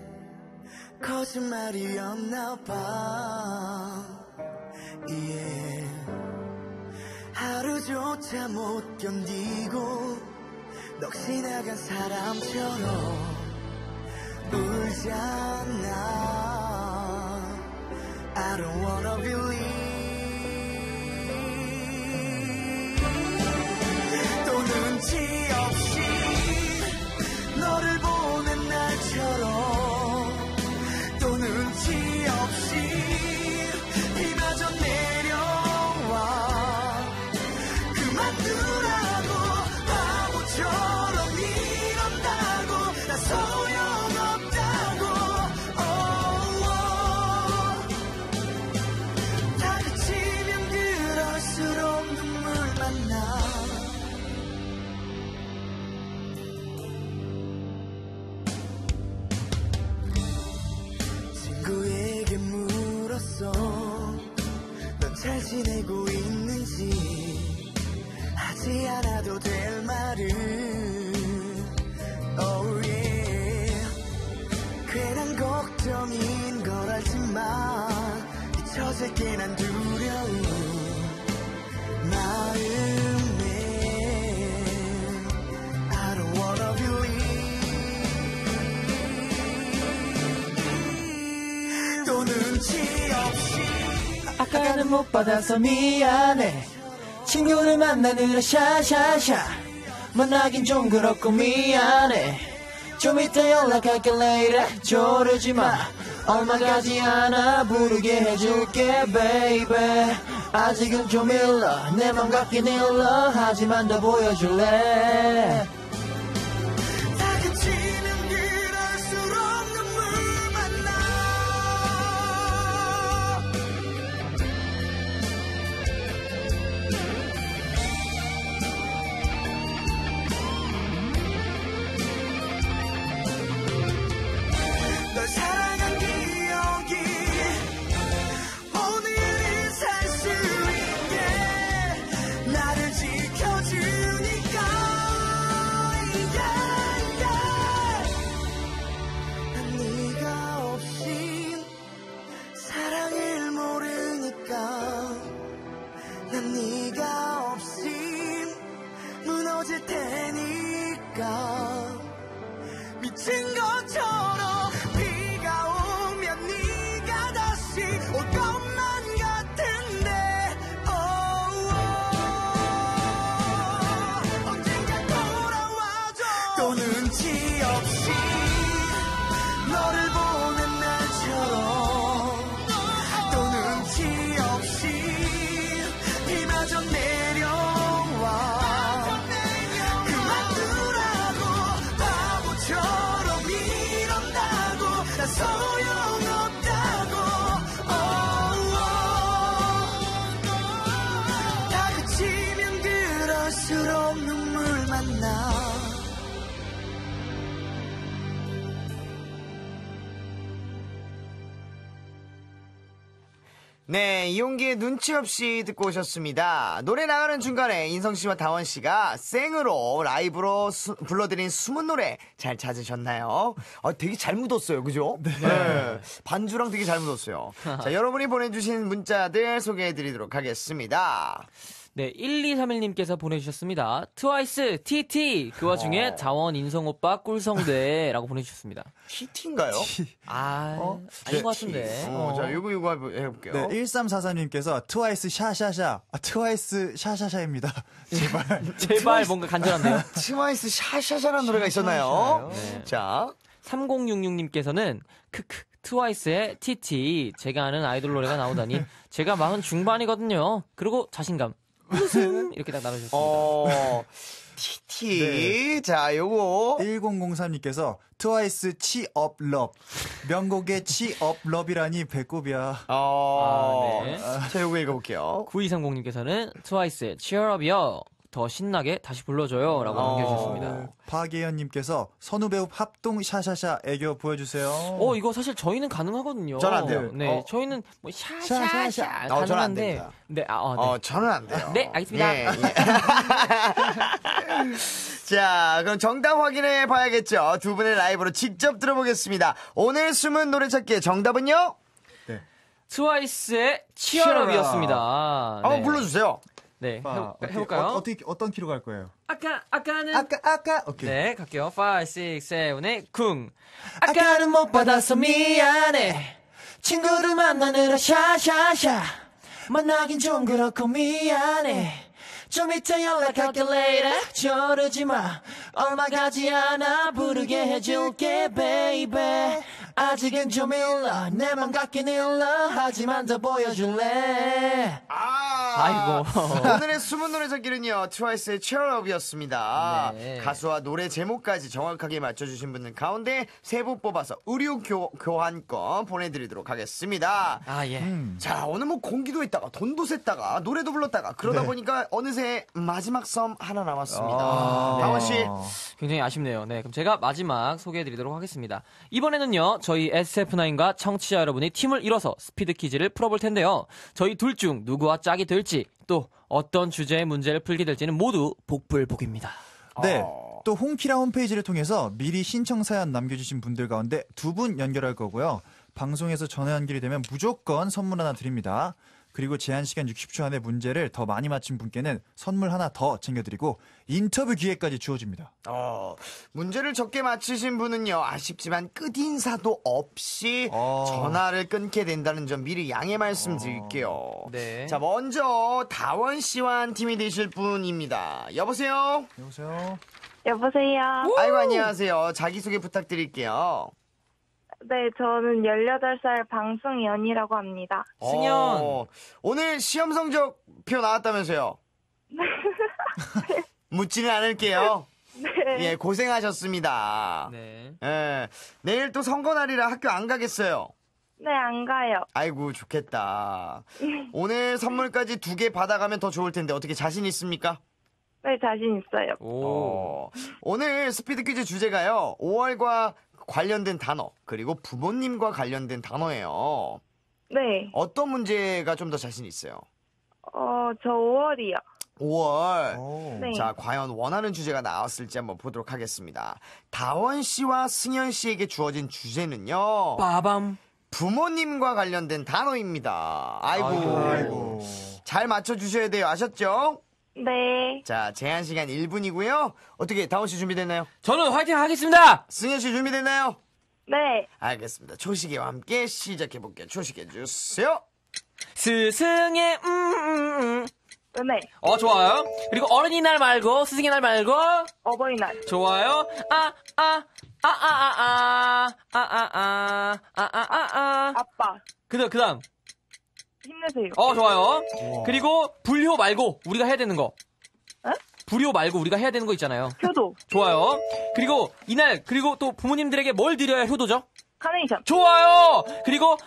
거짓말이었나 봐 하루조차 못 견디고 넋이 나간 사람처럼 울잖아 I don't wanna believe 또 눈치 없이 너를 보는 날처럼 또 눈치 없이 비마저 내려와 그만두라고 바보처럼 이런다고 나 소용없다고 다 그치면 그럴수록 눈물만 나 보내고 있는지 하지 않아도 될 말을 oh yeah 괜한 걱정인 걸 알지만 잊혀질게 난 두려운 마음에 I don't wanna believe 또 눈치 없이 아까는 못 받아서 미안해 친구를 만나느라 샤샤샤 만나긴 좀 그렇고 미안해 좀 이따 연락할게 later 조르지마 얼마 가지 않아 부르게 해줄게 baby 아직은 좀 일러 내 맘 같긴 일러 하지만 더 보여줄래 다그치면 그럴수록 눈물만 나 널 사랑한 기억이 오늘을 살 수 있게 나를 지켜주니까 yeah, yeah. 난 네가 없인 사랑을 모르니까 난 네가 없인 무너질 테니까 미친 것처럼 비가 오면 네가 다시 올 것만 같은데 언젠가 돌아와줘 또 눈치 없이 너를 보는 날처럼 또 눈치 없이 비마저 내려와 그만두라고 바보처럼 이런다고 난 소용없다고 다그치면 그럴수록 눈물만 나 네, 이용기의 눈치 없이 듣고 오셨습니다. 노래 나가는 중간에 인성씨와 다원씨가 생으로 라이브로 불러드린 숨은 노래 잘 찾으셨나요? 되게 잘 묻었어요. 그죠? 네. 반주랑 되게 잘 묻었어요. 자, 여러분이 보내주신 문자들 소개해드리도록 하겠습니다. 네, 1231님께서 보내주셨습니다. 트와이스, TT! 그 와중에 자원, 인성오빠, 꿀성대라고 보내주셨습니다. TT인가요? 아닌 네. 것 같은데. 자, 요거 해볼게요. 네, 1344님께서 트와이스 샤샤샤, 트와이스 샤샤샤입니다. 제발 뭔가 간절한데요. 트와이스 샤샤샤라는 노래가 있었나요? 네. 자. 3066님께서는 크크 트와이스의 TT 제가 아는 아이돌 노래가 나오다니 제가 40 중반이거든요. 그리고 자신감 웃음 이렇게 딱 나눠주셨습니다. TT 네. 자 요거 1003님께서 트와이스 치업 럽 명곡의 치업 럽이라니 배꼽이야. 네. 자 요거 읽어볼게요. 9230님께서는 트와이스의 치얼업이요. 더 신나게 다시 불러줘요 라고 남겨주셨습니다. 박예현님께서 선후배우 합동 샤샤샤 애교 보여주세요. 이거 사실 저희는 가능하거든요. 저는 안 돼요. 네, 저희는 뭐 샤샤샤 저는 안 가능한데. 됩니다. 네, 네. 저는 안 돼요. 네, 알겠습니다. 예. 자, 그럼 정답 확인해 봐야겠죠. 두 분의 라이브로 직접 들어보겠습니다. 오늘 숨은 노래 찾기의 정답은요? 네. 트와이스의 치얼업이었습니다. 한번 불러주세요. 네, 해볼까요? 어떤 키로 갈 거예요? 아까는 오케이. 네, 갈게요. 5, 6, 7, 8 쿵. 아까는 못 받아서 미안해. 친구들 만나느라 샤샤샤. 만나긴 좀 그렇고 미안해. 좀 이따 연락할게 later. 저러지마. 얼마 가지 않아 부르게 해줄게 baby. 아직은 좀 일러 내 맘 같긴 일러 하지만 더 보여줄래. 아이고. 오늘의 숨은 노래 찾기는요, 트와이스의 Cheerup이었습니다. 네. 가수와 노래 제목까지 정확하게 맞춰주신 분들 가운데 3분 뽑아서 의류 교환권 보내드리도록 하겠습니다. 아, 예. 자, 오늘 뭐 공기도 했다가 돈도 셌다가 노래도 불렀다가 그러다 네. 보니까 어느새 마지막 섬 하나 남았습니다. 네. 다원씨. 굉장히 아쉽네요. 네, 그럼 제가 마지막 소개해드리도록 하겠습니다. 이번에는요, 저희 SF9과 청취자 여러분이 팀을 이뤄서 스피드 퀴즈를 풀어볼 텐데요. 저희 둘 중 누구와 짝이 될지, 또 어떤 주제의 문제를 풀게 될지는 모두 복불복입니다. 네. 또 홍키라 홈페이지를 통해서 미리 신청 사연 남겨주신 분들 가운데 2분 연결할 거고요. 방송에서 전화 연결이 되면 무조건 선물 하나 드립니다. 그리고 제한 시간 60초 안에 문제를 더 많이 맞힌 분께는 선물 하나 더 챙겨드리고 인터뷰 기회까지 주어집니다. 문제를 적게 맞히신 분은요, 아쉽지만 끝인사도 없이 전화를 끊게 된다는 점 미리 양해 말씀드릴게요. 네. 자, 먼저 다원 씨와 한 팀이 되실 분입니다. 여보세요? 여보세요? 여보세요? 아이고, 안녕하세요. 자기소개 부탁드릴게요. 네, 저는 18살 방승연이라고 합니다. 오늘 시험 성적표 나왔다면서요? 묻지는 않을게요. 네. 예, 고생하셨습니다. 네. 예, 내일 또 선거날이라 학교 안 가겠어요? 네, 안 가요. 아이고, 좋겠다. 오늘 선물까지 2개 받아가면 더 좋을 텐데 어떻게 자신 있습니까? 네, 자신 있어요. 오늘 스피드 퀴즈 주제가요, 5월과 관련된 단어, 그리고 부모님과 관련된 단어예요. 네. 어떤 문제가 좀 더 자신 있어요? 저 5월이요. 5월. 네. 자, 과연 원하는 주제가 나왔을지 한번 보도록 하겠습니다. 다원 씨와 승현 씨에게 주어진 주제는요, 빠밤. 부모님과 관련된 단어입니다. 아이고. 잘 맞춰주셔야 돼요. 아셨죠? 네. 자, 제한 시간 1분이고요. 어떻게 다원 씨 준비됐나요? 저는 화이팅 하겠습니다. 승현 씨 준비됐나요? 네. 알겠습니다. 초식에와 함께 시작해 볼게요. 초식해 주세요. 스승의 은혜. 좋아요. 그리고 어린이날 말고 스승의 날 말고 어버이날. 좋아요. 아빠. 그다음. 힘내세요. 좋아요. 그리고 불효 말고 우리가 해야 되는 거. 불효 말고 우리가 해야 되는 거 있잖아요. 효도. 좋아요. 그리고 이날 그리고 또 부모님들에게 뭘 드려야 효도죠? 카네이션. 좋아요. 그리고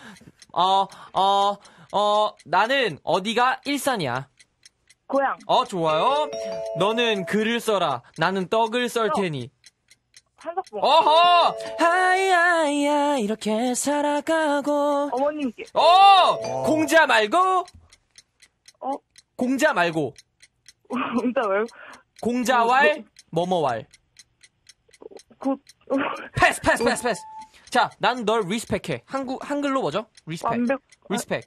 나는 어디가 일산이야. 고향. 좋아요. 너는 글을 써라. 나는 떡을 썰 테니. 한석봉. 어허! 하이하이야 이렇게 살아가고. 어머님께. 공자 말고. 공자 말고. 공자 말고. 공자왈 뭐뭐왈. 패스. 자, 난 널 리스펙해. 한글로 뭐죠? 리스펙.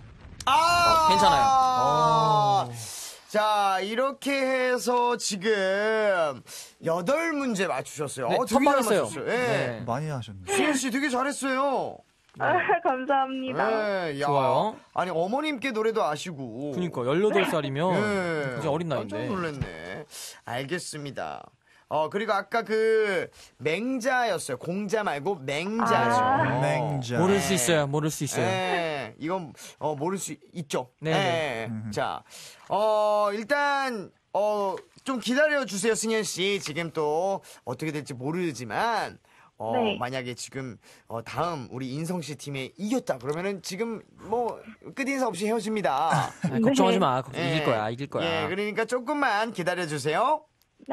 괜찮아요. 자, 이렇게 해서 지금 8문제 맞추셨어요. 네, 되게 선방했어요. 잘 맞췄어요. 예. 네. 많이 하셨네요. 승현 씨 되게 잘했어요. 감사합니다. 네, 야. 좋아요. 아니, 어머님께 노래도 아시고. 그니까 18살이면 네. 굉장히 어린 나이인데. 깜짝 놀랐네. 알겠습니다. 그리고 아까 맹자였어요. 공자 말고 맹자죠. 맹자. 모를 수 있어요. 네, 이건 모를 수 있죠. 네. 자, 일단 좀 기다려 주세요, 승현 씨. 지금 또 어떻게 될지 모르지만 네. 만약에 지금 다음 우리 인성 씨 팀에 이겼다 그러면은 지금 뭐 끝인사 없이 헤어집니다. 걱정하지 마. 이길 거야. 예, 그러니까 조금만 기다려 주세요.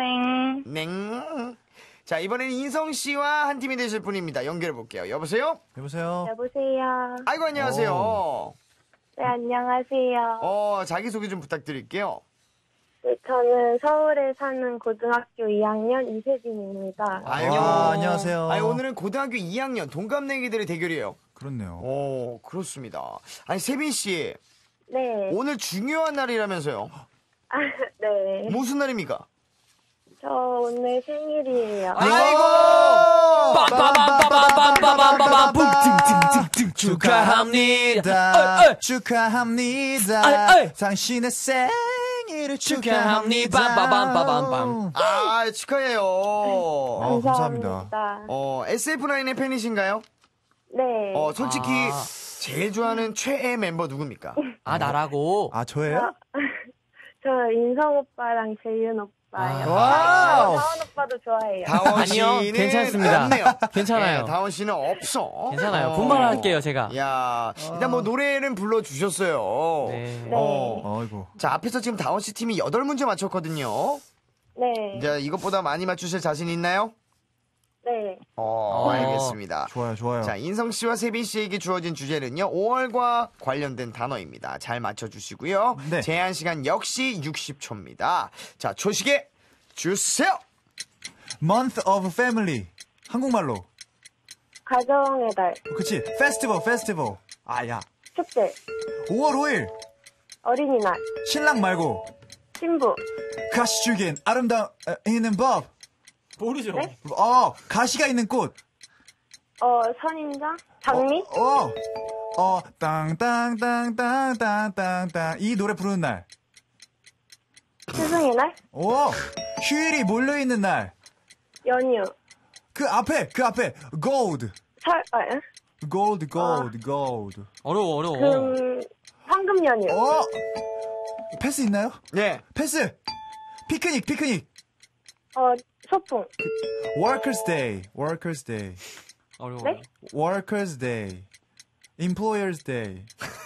넹. 자, 이번에는 인성 씨와 한 팀이 되실 분입니다. 연결해 볼게요. 여보세요? 여보세요. 아이고, 안녕하세요. 네, 안녕하세요. 자기소개 좀 부탁드릴게요. 네, 저는 서울에 사는 고등학교 2학년 이세진입니다. 아이고, 안녕하세요. 오늘은 고등학교 2학년 동갑내기들의 대결이에요. 그렇네요. 그렇습니다. 아니, 세빈 씨. 네. 오늘 중요한 날이라면서요? 네. 무슨 날입니까? 저 오늘 생일이에요. 아이고! 축하합니다. 축하합니다. 당신의 생일을 축하합니다. 축하해요. 감사합니다. SF9의 팬이신가요? 네. 솔직히 제일 좋아하는 최애 멤버 누굽니까? 아, 나라고. 아, 저예요? 저 인성 오빠랑 재윤 오빠요. 와우. 다원 오빠도 좋아해요. 다원 아니요, 씨는 괜찮습니다. 없네요. 괜찮아요. 다원 씨는 없어. 괜찮아요. 분발할게요, 제가. 야, 일단 뭐 노래는 불러주셨어요. 네. 아이고. 자, 앞에서 지금 다원 씨 팀이 8문제 맞췄거든요. 네. 자, 이것보다 많이 맞추실 자신 있나요? 네. 알겠습니다. 좋아요. 자, 인성 씨와 세빈 씨에게 주어진 주제는요, 5월과 관련된 단어입니다. 잘 맞춰주시고요. 네. 제한 시간 역시 60초입니다. 자, 초식에 주세요! Month of Family. 한국말로. 가정의 달. 그치. Festival. 야. 축제. 5월 5일. 어린이날. 신랑 말고. 신부. 가시 줄기엔 있는 법. 모르죠. 네? 가시가 있는 꽃. 선인장? 장미? 땅땅땅땅땅땅땅. 이 노래 부르는 날. 스승의 날? 휴일이 몰려있는 날. 연휴. 그 앞에. Gold. Gold. 어려워. 황금 연휴. 패스 있나요? 네. 패스. 피크닉. 소풍. Workers Day. 어려워. 네? Workers Day. Employers Day.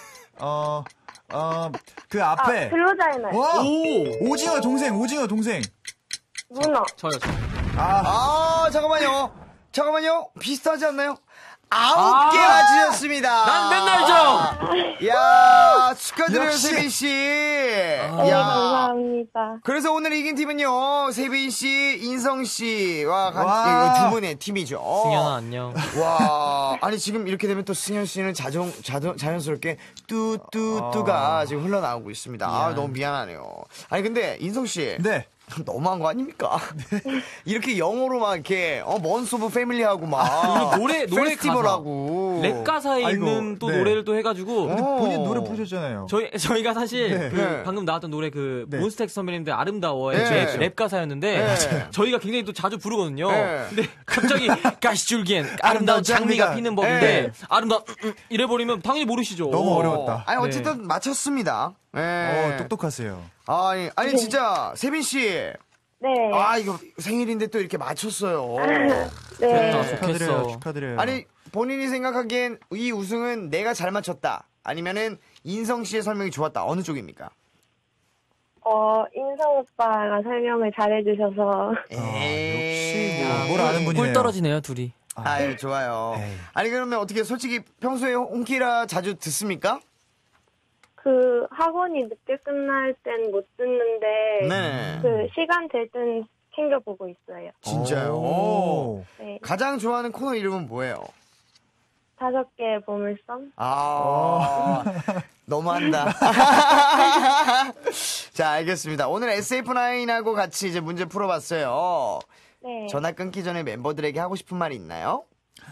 그 앞에. 근로자의 날. 오징어 동생. 저요. 잠깐만요. 비슷하지 않나요? 9개 맞으셨습니다. 난 맨날 야, 축하드려요, 역시. 세빈 씨. 감사합니다. 그래서 오늘 이긴 팀은요, 세빈 씨, 인성 씨와 같이 두 분의 팀이죠. 승현아, 안녕. 와, 아니, 지금 이렇게 되면 또 승현 씨는 자연스럽게 뚜가 지금 흘러나오고 있습니다. 너무 미안하네요. 아니, 근데 인성 씨. 네. 너무한 거 아닙니까? 이렇게 영어로 막 이렇게 먼스 오브 패밀리하고 막 노래 페스티벌하고 랩 가사에 있는 또 노래를 또 해가지고 본인 노래 부르셨잖아요. 저희가 사실 네. 방금 나왔던 노래 몬스타엑스 선배님들 아름다워의 랩 가사였는데 네. 저희가 굉장히 또 자주 부르거든요. 네. 근데 갑자기 가시줄기엔 아름다운 장미가 피는 법인데 아름다운 이래버리면 당연히 모르시죠. 너무 어려웠다. 아니 어쨌든 맞췄습니다. 똑똑하세요. 아니 진짜 세빈 씨. 네. 이거 생일인데 또 이렇게 맞췄어요. 네. 축하드려요. 아니 본인이 생각하기엔 이 우승은 내가 잘 맞췄다. 아니면은 인성 씨의 설명이 좋았다. 어느 쪽입니까? 인성 오빠가 설명을 잘해주셔서. 역시 뭘 아는 분이네요. 꿀 떨어지네요, 둘이. 좋아요. 아니 그러면 어떻게 솔직히 평소에 홍키라 자주 듣습니까? 그 학원이 늦게 끝날 땐 못 듣는데 네. 그 시간 될 땐 챙겨보고 있어요. 진짜요? 네. 가장 좋아하는 코너 이름은 뭐예요? 5개 보물섬. 너무한다. 자, 알겠습니다. 오늘 SF9하고 같이 이제 문제 풀어봤어요. 네. 전화 끊기 전에 멤버들에게 하고 싶은 말이 있나요?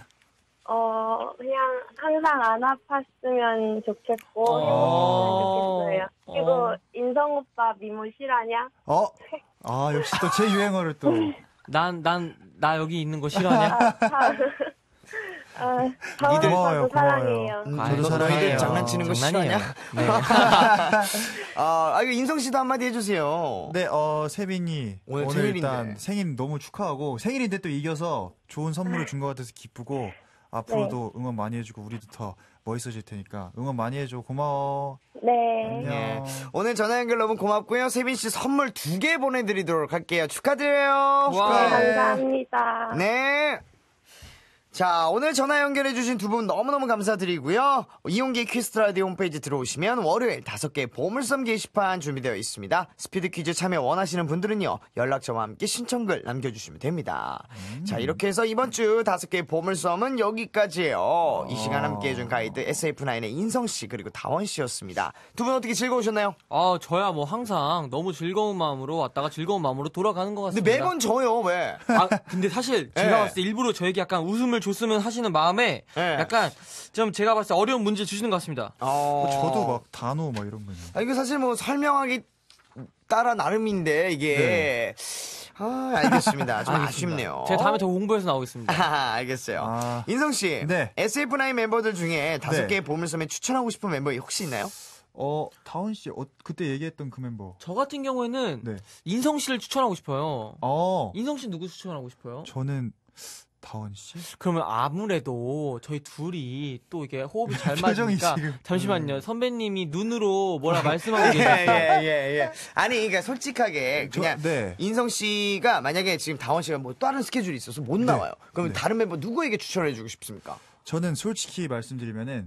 그냥 항상 안 아팠으면 좋겠고 행복했으면 좋겠어요. 그리고 인성 오빠 미모 실하냐? 역시 또 제 유행어를 또. 나 여기 있는 거 싫어하냐? 다원 오빠도 사랑해요. 저도 사랑해요. 너희들 장난치는 거 싫어하냐? 네. 이거 인성 씨도 한마디 해주세요. 네, 세빈이 오늘 생일인데. 일단 생일 너무 축하하고 생일인데 또 이겨서 좋은 선물을 준 것 같아서 기쁘고 앞으로도 응원 많이 해주고 우리도 더 멋있어질 테니까 응원 많이 해줘. 고마워. 네. 안녕. 오늘 전화 연결 너무 고맙고요. 세빈 씨 선물 2개 보내드리도록 할게요. 축하드려요. 네, 감사합니다. 네. 자, 오늘 전화 연결해주신 두 분 너무너무 감사드리고요. 이용기 퀴즈라디오 홈페이지 들어오시면 월요일 5개 보물섬 게시판 준비되어 있습니다. 스피드 퀴즈 참여 원하시는 분들은요, 연락처와 함께 신청글 남겨주시면 됩니다. 자, 이렇게 해서 이번 주 5개 보물섬은 여기까지예요. 이 시간 함께 해준 가이드 SF9의 인성씨 그리고 다원씨였습니다. 두 분 어떻게 즐거우셨나요? 저야 뭐 항상 너무 즐거운 마음으로 왔다가 즐거운 마음으로 돌아가는 것 같습니다. 근데 매번 져요, 왜? 근데 사실 제가 봤을 때 일부러 저에게 약간 웃음을 줬으면 하시는 마음에 약간 좀 제가 봤을 때 어려운 문제 주시는 것 같습니다. 저도 막 단어 막 이런 거. 이거 사실 뭐 설명하기 따라 나름인데 이게 알겠습니다. 좀 알겠습니다. 아쉽네요. 제가 다음에 더 홍보해서 나오겠습니다. 알겠어요. 인성씨, 네. SF9 멤버들 중에 5개의 네. 보물섬에 추천하고 싶은 멤버 혹시 있나요? 다운 씨, 그때 얘기했던 그 멤버. 저 같은 경우에는 네. 인성 씨를 추천하고 싶어요. 인성 씨 누구 추천하고 싶어요? 저는 다원 씨? 그러면 아무래도 저희 둘이 또 이게 호흡이 잘 표정이 맞으니까 지금. 잠시만요. 선배님이 눈으로 뭐라 말씀하고 계세요. 예. 아니, 그러니까 솔직하게 그냥 인성 씨가 만약에 지금 다원 씨가 뭐 다른 스케줄이 있어서 못 나와요. 그러면 다른 멤버 누구에게 추천해 주고 싶습니까? 저는 솔직히 말씀드리면은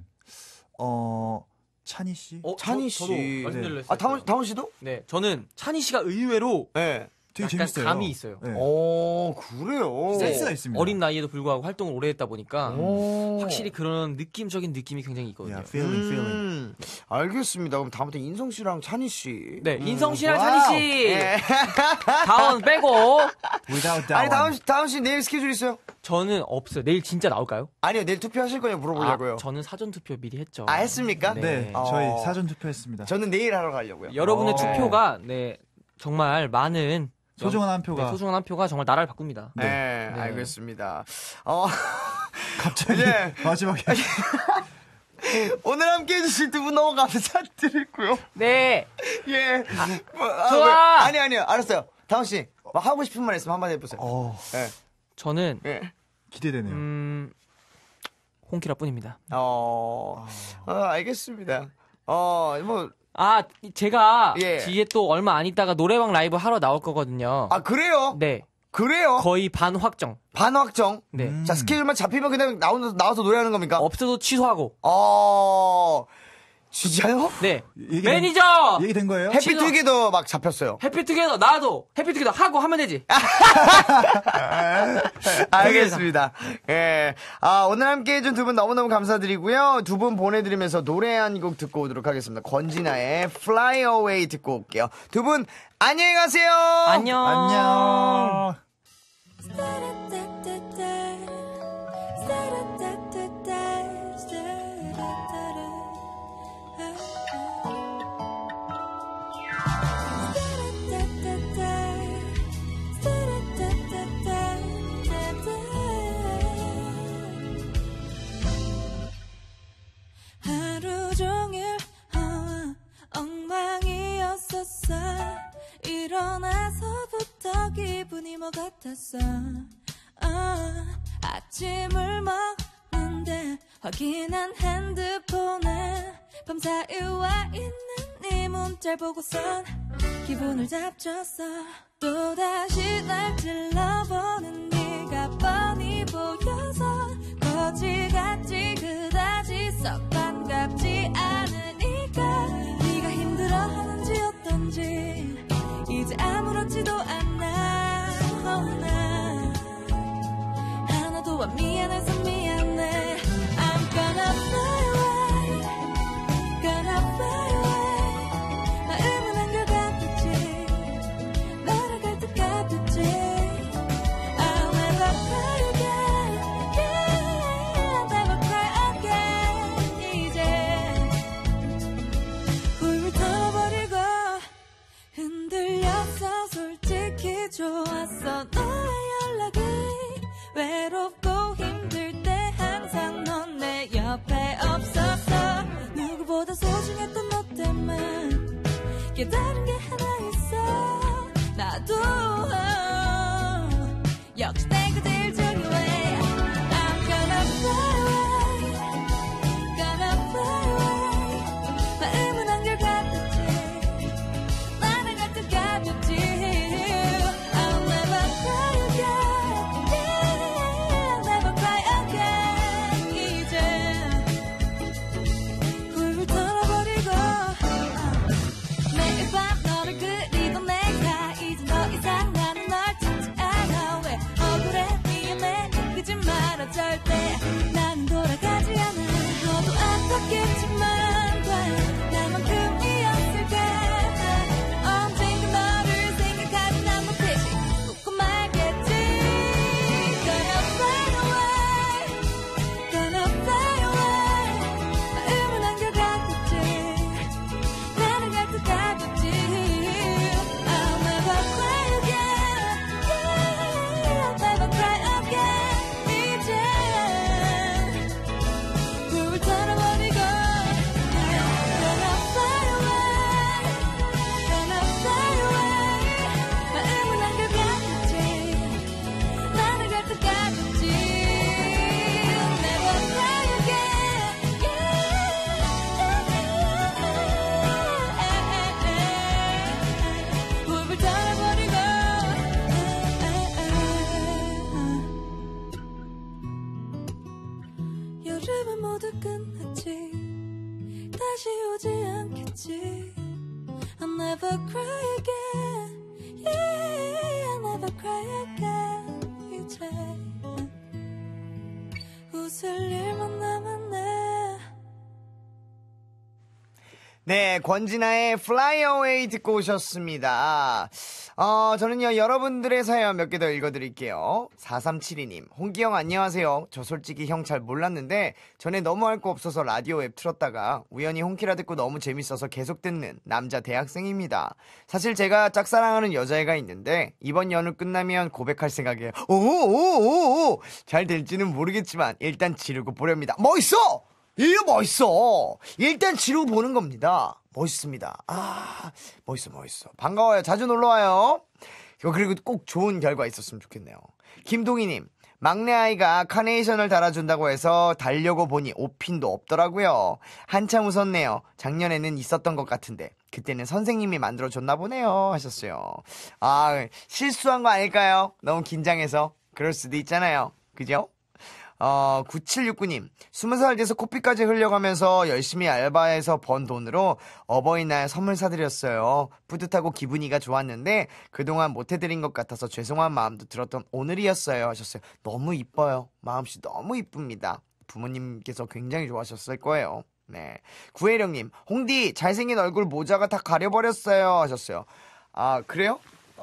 찬희 씨? 찬희 씨. 저도 말씀드리려 했어요. 다원 씨도? 네, 저는 찬희 씨가 의외로 되게 약간 재밌어요. 감이 있어요. 네. 그래요. 센스가 있습니다. 어린 나이에도 불구하고 활동을 오래 했다 보니까 확실히 그런 느낌적인 느낌이 굉장히 있거든요. feeling. 알겠습니다. 그럼 다음부터 인성 씨랑 찬희 씨. 네, 인성 씨랑 와우. 찬희 씨. 예. 다원 빼고. 아니, 다원 씨 내일 스케줄 있어요? 저는 없어요. 내일 진짜 나올까요? 아니요, 내일 투표하실 거냐 물어보려고요. 저는 사전 투표 미리 했죠. 했습니까? 네, 저희 사전 투표했습니다. 저는 내일 하러 가려고요. 여러분의 투표가 정말 많은 소중한 한 표가. 소중한 한 표가 정말 나라를 바꿉니다. 네, 알겠습니다. 갑자기 마지막에 오늘 함께 해주신 두 분 너무 감사드리고요. 네. 예. 좋아. 아니요. 알았어요. 다원 씨, 뭐 하고 싶은 말 있으면 한번 해보세요. 네. 저는 기대되네요. 홍키라 뿐입니다. 알겠습니다. 제가 뒤에 또 얼마 안 있다가 노래방 라이브 하러 나올 거거든요. 그래요? 네. 그래요? 거의 반확정. 반확정? 네. 자, 스케줄만 잡히면 그냥 나와서 노래하는 겁니까? 없어도 취소하고. 진짜요? 네. 매니저! 얘기된 거예요? 해피투게더 막 잡혔어요. 해피투게더 나도 해피투게더 하고 하면 되지. 알겠습니다. 예. 오늘 함께 해준 두 분 너무너무 감사드리고요. 두 분 보내드리면서 노래 한 곡 듣고 오도록 하겠습니다. 권진아의 Fly Away 듣고 올게요. 두 분 안녕히 가세요. 안녕. 하루 종일 엉망이었었어. 일어나서부터 기분이 뭐 같았어. 아침을 먹는데 확인한 핸드폰에 밤사이 와 있는 네 문자를 보고선 기분을 잡쳤어. 또다시 날 찔러보는 네가 뻔히 보여서 거지같지 그다지 썩 반갑지 않으니까 네가 힘들어하는지 어떤지 이제 아무렇지도 않아. 하나도 안 미안해서 미안해. I'm gonna fly away, gonna fly away. 마음은 한결같았지, 날아갈 듯 같았지. I'll never cry again, yeah, never cry again. 이제 굴물 털어버리고 흔들렸어. 솔직히 좋았어. 너의 연락이 외롭고 힘들 때 항상 넌 내 옆에 없었어. 누구보다 소중했던 너 때문에 깨달은 게 하나 있어. 나도 역시 내가 제일 중요해. I'm gonna fly away, gonna fly away. 마음은 한결같았지, 날아갈 듯 가볍지. I'll never cry again, yeah, never cry again. 이제 굴물 털어버리고 매일 밤 흐름은 모두 끝났지 다시 오지 않겠지 I'll never cry again Yeah, I'll never cry again 이제 웃을 일만 남았네 네, 권진아의 Fly Away 듣고 오셨습니다. 저는요, 여러분들의 사연 몇 개 더 읽어드릴게요. 4372님, 홍기영 안녕하세요. 저 솔직히 형 잘 몰랐는데, 전에 너무 할 거 없어서 라디오 앱 틀었다가, 우연히 홍키라 듣고 너무 재밌어서 계속 듣는 남자 대학생입니다. 사실 제가 짝사랑하는 여자애가 있는데, 이번 연휴 끝나면 고백할 생각이에요. 오오오오! 잘 될지는 모르겠지만, 일단 지르고 보렵니다. 멋있어! 이거 멋있어. 일단 지르고 보는 겁니다. 멋있습니다. 멋있어. 반가워요. 자주 놀러와요. 그리고 꼭 좋은 결과 있었으면 좋겠네요. 김동희님, 막내 아이가 카네이션을 달아준다고 해서 달려고 보니 옷핀도 없더라고요. 한참 웃었네요. 작년에는 있었던 것 같은데 그때는 선생님이 만들어줬나 보네요 하셨어요. 실수한 거 아닐까요? 너무 긴장해서 그럴 수도 있잖아요. 그죠? 9769님, 20살 돼서 코피까지 흘려가면서 열심히 알바해서 번 돈으로 어버이날 선물 사드렸어요. 뿌듯하고 기분이가 좋았는데 그동안 못해드린 것 같아서 죄송한 마음도 들었던 오늘이었어요 하셨어요. 너무 이뻐요. 마음씨 너무 이쁩니다. 부모님께서 굉장히 좋아하셨을 거예요. 네. 구혜령님, 홍디 잘생긴 얼굴 모자가 다 가려버렸어요 하셨어요. 그래요?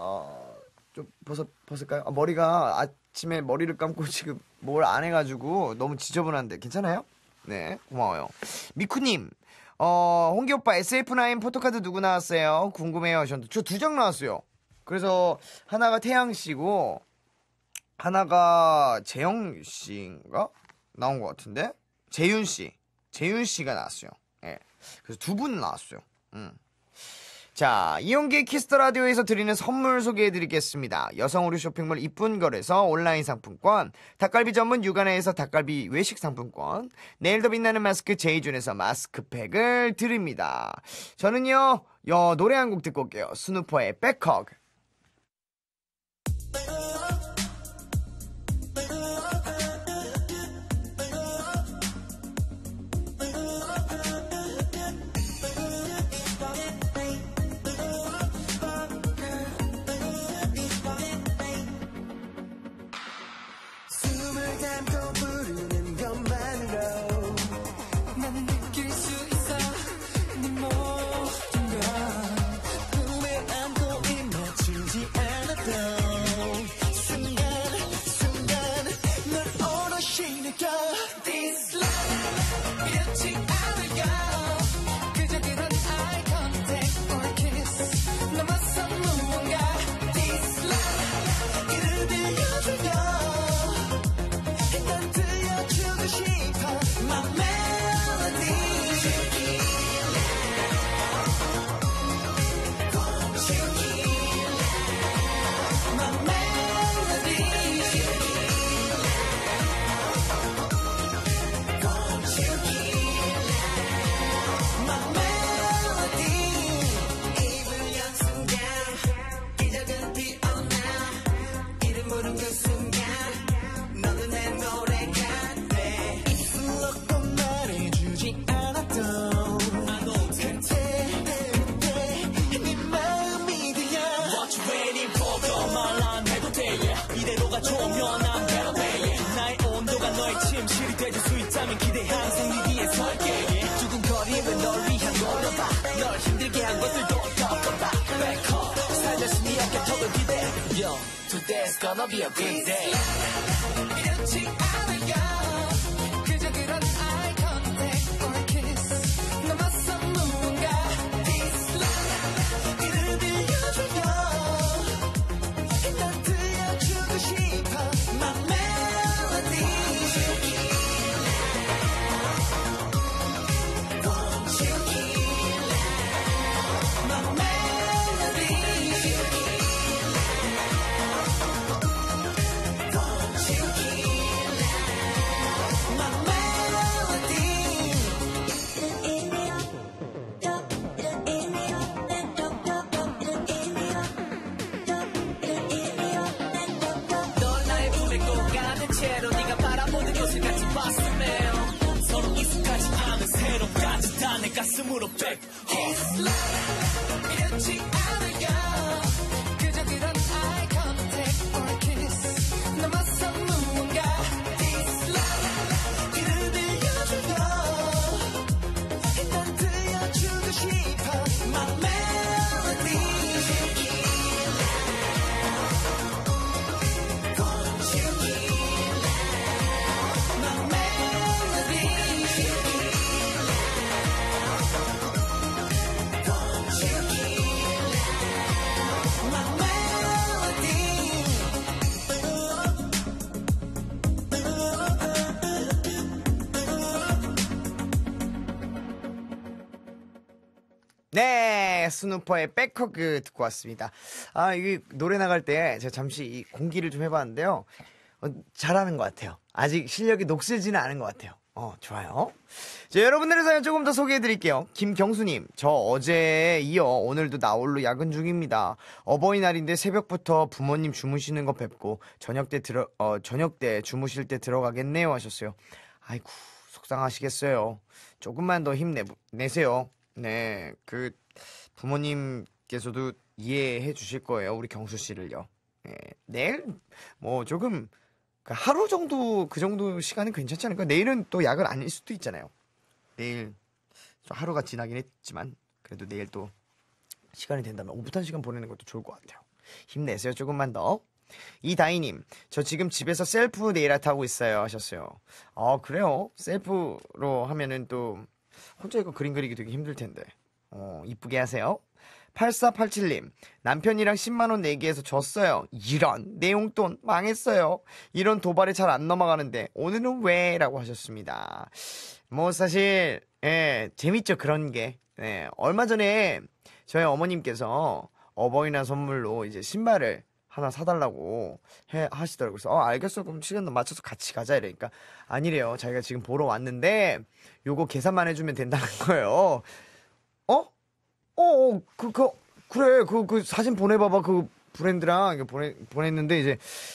좀 벗을까요? 머리가 아침에 머리를 감고 지금 뭘 안 해가지고 너무 지저분한데 괜찮아요? 네, 고마워요. 미쿠님, 홍기 오빠 SF9 포토카드 누구 나왔어요? 궁금해요 하셨는데 저 2장 나왔어요. 그래서 하나가 태양 씨고 하나가 재영 씨인가? 나온 것 같은데? 재윤 씨가 나왔어요. 네. 그래서 2분 나왔어요. 자, 이용기의 키스터 라디오에서 드리는 선물 소개해드리겠습니다. 여성 의류 쇼핑몰 이쁜걸에서 온라인 상품권, 닭갈비 전문 육안에서 닭갈비 외식 상품권, 내일 더 빛나는 마스크 제이준에서 마스크팩을 드립니다. 저는요, 노래 한 곡 듣고 올게요. 스누퍼의 백허그. Today's gonna be a good day. 그저 그런 eye contact or kiss. 넘어선 무언가. This love 이를 들려줘요. 난 들려주고 싶어. My melody. Won't you hear that? My melody. Won't you hear that? 가슴으로 백 This love 잃지 않아요 그저 그런 eye contact or kiss 남아서 무언가 This love 귀를 들려주고 난 들려주고 싶어 My melody 네, 스누퍼의 백허그 듣고 왔습니다. 아, 이게 노래 나갈 때 제가 잠시 이 공기를 좀 해봤는데요. 잘하는 것 같아요. 아직 실력이 녹슬지는 않은 것 같아요. 좋아요. 자, 여러분들의 사연 조금 더 소개해드릴게요. 김경수님, 저 어제에 이어 오늘도 나홀로 야근 중입니다. 어버이날인데 새벽부터 부모님 주무시는 거 뵙고 저녁 때 주무실 때 들어가겠네요 하셨어요. 아이고, 속상하시겠어요. 조금만 더 힘내세요. 네, 부모님께서도 이해해 주실 거예요. 우리 경수 씨를요. 네, 내일, 조금, 하루 정도, 그 정도 시간은 괜찮지 않을까? 내일은 또 야근 아닐 수도 있잖아요. 내일, 좀 하루가 지나긴 했지만, 그래도 내일 또 시간이 된다면 오붓한 시간 보내는 것도 좋을 것 같아요. 힘내세요. 조금만 더. 이다희님, 저 지금 집에서 셀프 네일 아트 하고 있어요 하셨어요. 그래요? 셀프로 하면은 또, 혼자 이거 그림 그리기 되게 힘들 텐데. 이쁘게 하세요. 8487님, 남편이랑 10만원 내기해서 졌어요. 이런, 내 용돈 망했어요. 이런 도발이 잘 안 넘어가는데, 오늘은 왜? 라고 하셨습니다. 사실, 재밌죠, 그런 게. 얼마 전에 저희 어머님께서 어버이날 선물로 이제 신발을 하나 사달라고 하시더라고요. 그래서 알겠어, 그럼 시간 맞춰서 같이 가자 이러니까 아니래요. 자기가 지금 보러 왔는데 요거 계산만 해주면 된다는 거예요. 그래, 그 사진 보내봐봐. 그 브랜드랑 보냈는데 이제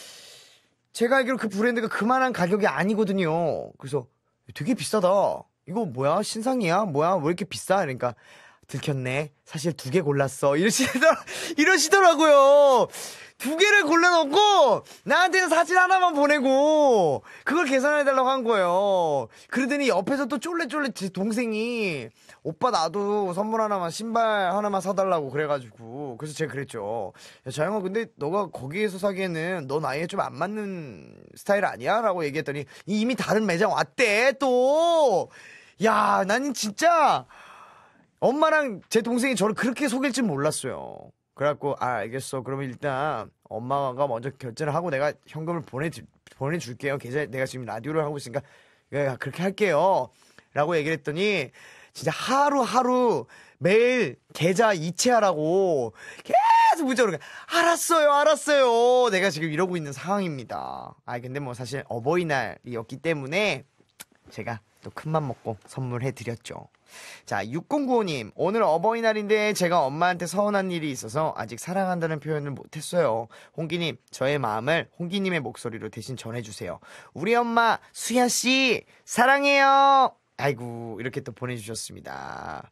제가 알기로 그 브랜드가 그만한 가격이 아니거든요. 그래서 되게 비싸다. 이거 뭐야? 신상이야? 뭐야? 왜 이렇게 비싸? 그러니까 들켰네. 사실 2개 골랐어. 이러시더라고요. 2개를 골라놓고 나한테는 사진 하나만 보내고 그걸 계산해달라고 한 거예요. 그러더니 옆에서 또 쫄래쫄래 제 동생이 오빠 나도 선물 하나만 신발 하나만 사달라고 그래가지고 그래서 제가 그랬죠. 야, 자영아 근데 너가 거기에서 사기에는 너 나이에 좀 안 맞는 스타일 아니야? 라고 얘기했더니 이미 다른 매장 왔대 또. 야, 나는 진짜 엄마랑 제 동생이 저를 그렇게 속일 줄 몰랐어요. 그래갖고 알겠어. 그러면 일단 엄마가 먼저 결제를 하고 내가 현금을 보내줄게요. 계좌에 내가 지금 라디오를 하고 있으니까 그렇게 할게요. 라고 얘기를 했더니 진짜 하루하루 매일 계좌 이체하라고 계속 문자로 알았어요. 내가 지금 이러고 있는 상황입니다. 근데 사실 어버이날이었기 때문에 제가 또 큰맘 먹고 선물해드렸죠. 자, 6095님, 오늘 어버이날인데 제가 엄마한테 서운한 일이 있어서 아직 사랑한다는 표현을 못했어요. 홍기님, 저의 마음을 홍기님의 목소리로 대신 전해주세요. 우리 엄마 수야씨 사랑해요. 아이고, 이렇게 또 보내주셨습니다.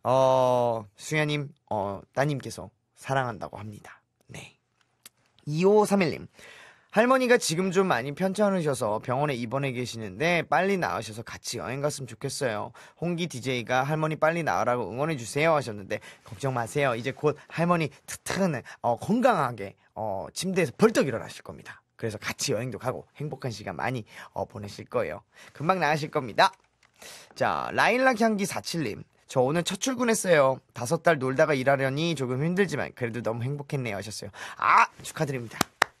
수야님, 따님께서 사랑한다고 합니다. 네. 2531님, 할머니가 지금 좀 많이 편찮으셔서 병원에 입원해 계시는데 빨리 나으셔서 같이 여행 갔으면 좋겠어요. 홍기 DJ가 할머니 빨리 나으라고 응원해 주세요 하셨는데 걱정 마세요. 이제 곧 할머니 튼튼한 건강하게 침대에서 벌떡 일어나실 겁니다. 그래서 같이 여행도 가고 행복한 시간 많이 보내실 거예요. 금방 나으실 겁니다. 자, 라일락 향기 47님, 저 오늘 첫 출근했어요. 5달 놀다가 일하려니 조금 힘들지만 그래도 너무 행복했네요 하셨어요. 축하드립니다.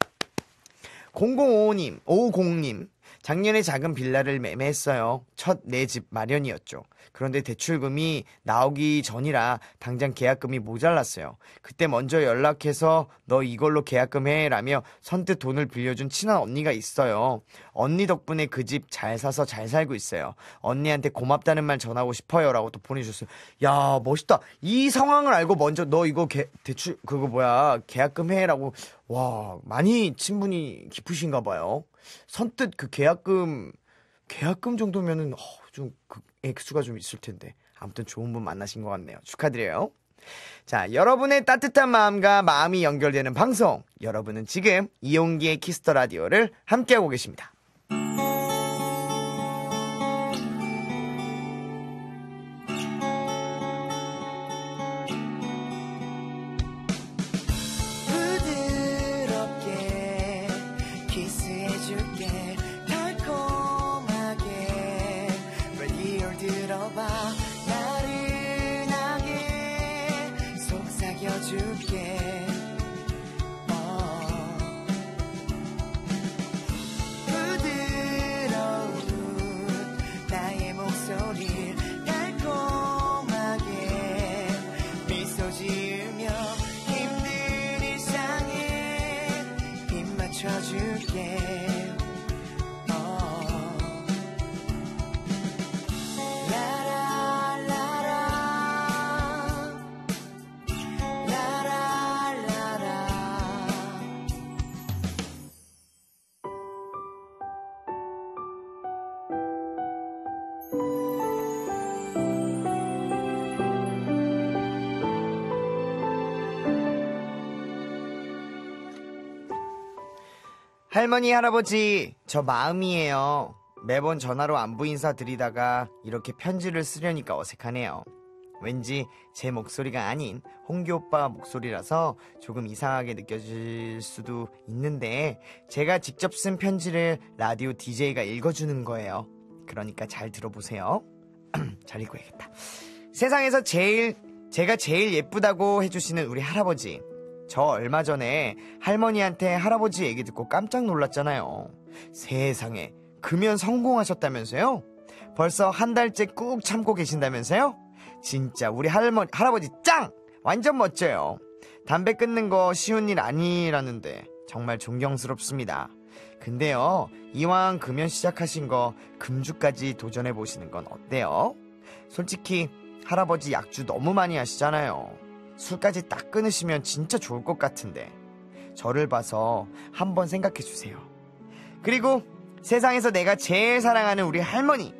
5050님, 작년에 작은 빌라를 매매했어요. 첫 내 집 마련이었죠. 그런데 대출금이 나오기 전이라 당장 계약금이 모자랐어요. 그때 먼저 연락해서 너 이걸로 계약금 해라며 선뜻 돈을 빌려준 친한 언니가 있어요. 언니 덕분에 그 집 잘 사서 잘 살고 있어요. 언니한테 고맙다는 말 전하고 싶어요 라고 또 보내주셨어요. 야, 멋있다. 이 상황을 알고 먼저 너 이거 대출 계약금 해라고. 와, 많이 친분이 깊으신가 봐요. 선뜻 그 계약금 정도면은 좀 그 액수가 좀 있을 텐데 아무튼 좋은 분 만나신 것 같네요. 축하드려요. 자, 여러분의 따뜻한 마음과 마음이 연결되는 방송, 여러분은 지금 이용기의 키스터 라디오를 함께하고 계십니다. 부드럽게 키스해줄게 달콤하게 라디오를 들어봐 나른하게 속삭여줄게 부드러운 나의 목소리 달콤하게 미소 지으며 힘든 일상에 힘 맞춰줄게 할머니, 할아버지, 저 마음이에요. 매번 전화로 안부 인사 드리다가 이렇게 편지를 쓰려니까 어색하네요. 왠지 제 목소리가 아닌 홍기 오빠 목소리라서 조금 이상하게 느껴질 수도 있는데 제가 직접 쓴 편지를 라디오 DJ가 읽어주는 거예요. 그러니까 잘 들어보세요. 잘 읽어야겠다. 세상에서 제가 제일 예쁘다고 해주시는 우리 할아버지. 저 얼마 전에 할머니한테 할아버지 얘기 듣고 깜짝 놀랐잖아요. 세상에, 금연 성공하셨다면서요? 벌써 한 달째 꾹 참고 계신다면서요? 진짜 우리 할아버지 짱! 완전 멋져요. 담배 끊는 거 쉬운 일 아니라는데 정말 존경스럽습니다. 근데요, 이왕 금연 시작하신 거 금주까지 도전해보시는 건 어때요? 솔직히 할아버지 약주 너무 많이 하시잖아요. 술까지 딱 끊으시면 진짜 좋을 것 같은데 저를 봐서 한번 생각해주세요. 그리고 세상에서 내가 제일 사랑하는 우리 할머니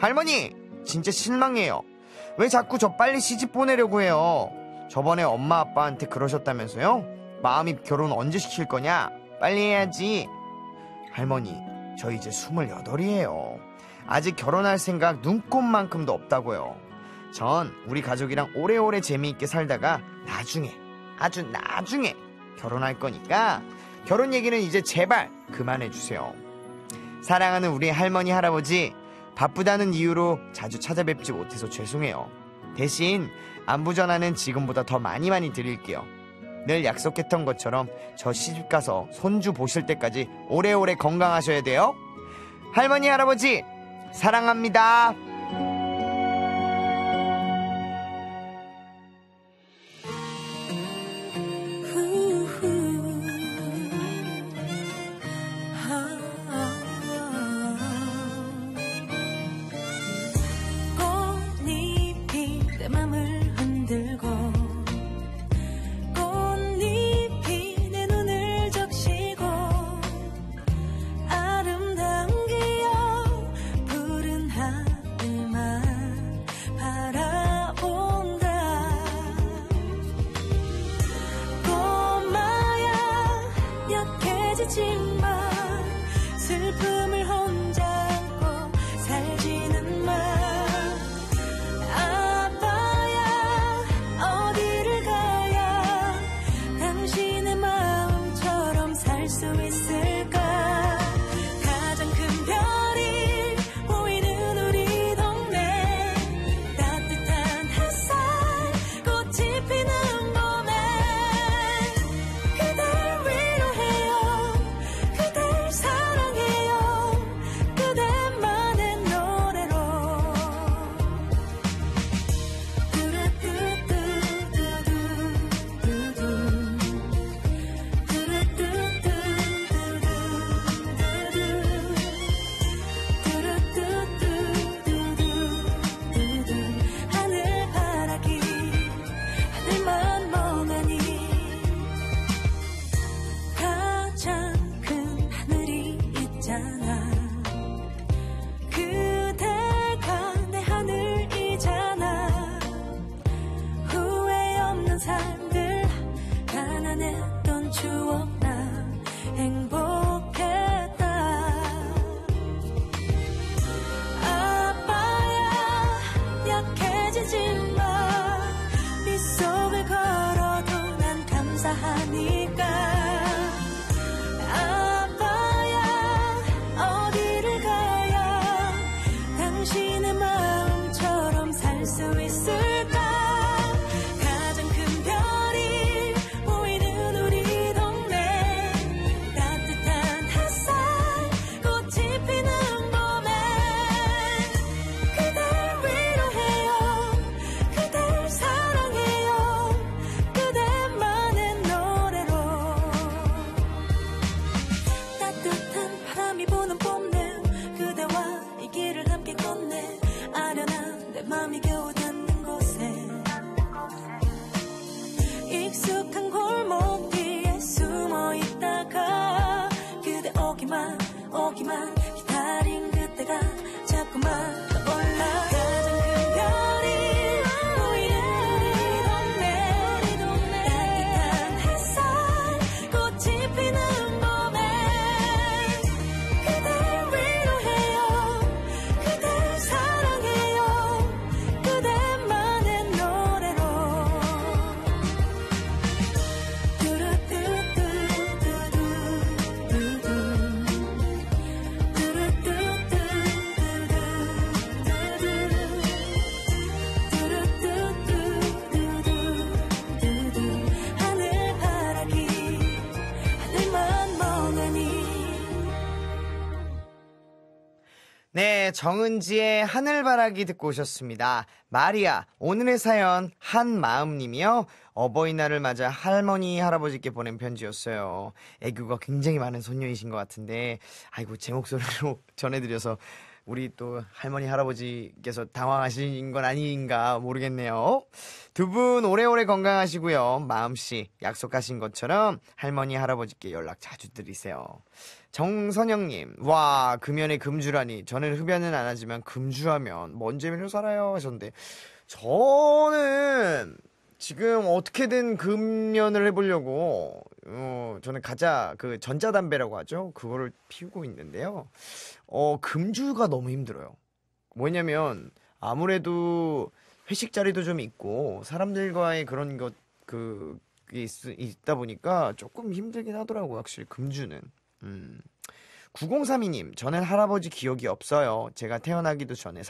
진짜 실망해요. 왜 자꾸 저 빨리 시집 보내려고 해요? 저번에 엄마 아빠한테 그러셨다면서요? 마음이 결혼 언제 시킬 거냐? 빨리 해야지. 할머니, 저 이제 28이에요. 아직 결혼할 생각 눈꼽만큼도 없다고요. 전 우리 가족이랑 오래오래 재미있게 살다가 나중에, 아주 나중에 결혼할 거니까 결혼 얘기는 이제 제발 그만해주세요. 사랑하는 우리 할머니, 할아버지, 바쁘다는 이유로 자주 찾아뵙지 못해서 죄송해요. 대신 안부 전화는 지금보다 더 많이 드릴게요. 늘 약속했던 것처럼 저 시집가서 손주 보실 때까지 오래오래 건강하셔야 돼요. 할머니, 할아버지, 사랑합니다. 오기만 기다린 그때가 자꾸만 떠올라 가장 큰 별이 보이는 따뜻한 햇살 꽃이 피는 봄에 그댈 위로해요 그댈 사랑해요 그대만의 노래로 하늘바라기 하늘만 멍하니 네, 정은지의 하늘바라기 듣고 오셨습니다. 마리아, 오늘의 사연 한마음님이요. 어버이날을 맞아 할머니, 할아버지께 보낸 편지였어요. 애교가 굉장히 많은 손녀이신 것 같은데 아이고 제 목소리로 전해드려서 우리 또 할머니, 할아버지께서 당황하신 건 아닌가 모르겠네요. 두 분 오래오래 건강하시고요. 마음씨 약속하신 것처럼 할머니, 할아버지께 연락 자주 드리세요. 정선영님, 와, 금연에 금주라니. 저는 흡연은 안 하지만 금주하면 뭔 재미로 살아요 하셨는데, 저는 지금 어떻게든 금연을 해보려고 저는 가자 그 전자담배라고 하죠. 그거를 피우고 있는데요. 금주가 너무 힘들어요. 뭐냐면 아무래도 회식 자리도 좀 있고 사람들과의 그런 것 그게 있다 보니까 조금 힘들긴 하더라고요. 확실히 금주는. 9032님, 저는 할아버지 기억이 없어요. 제가 태어나기도 전에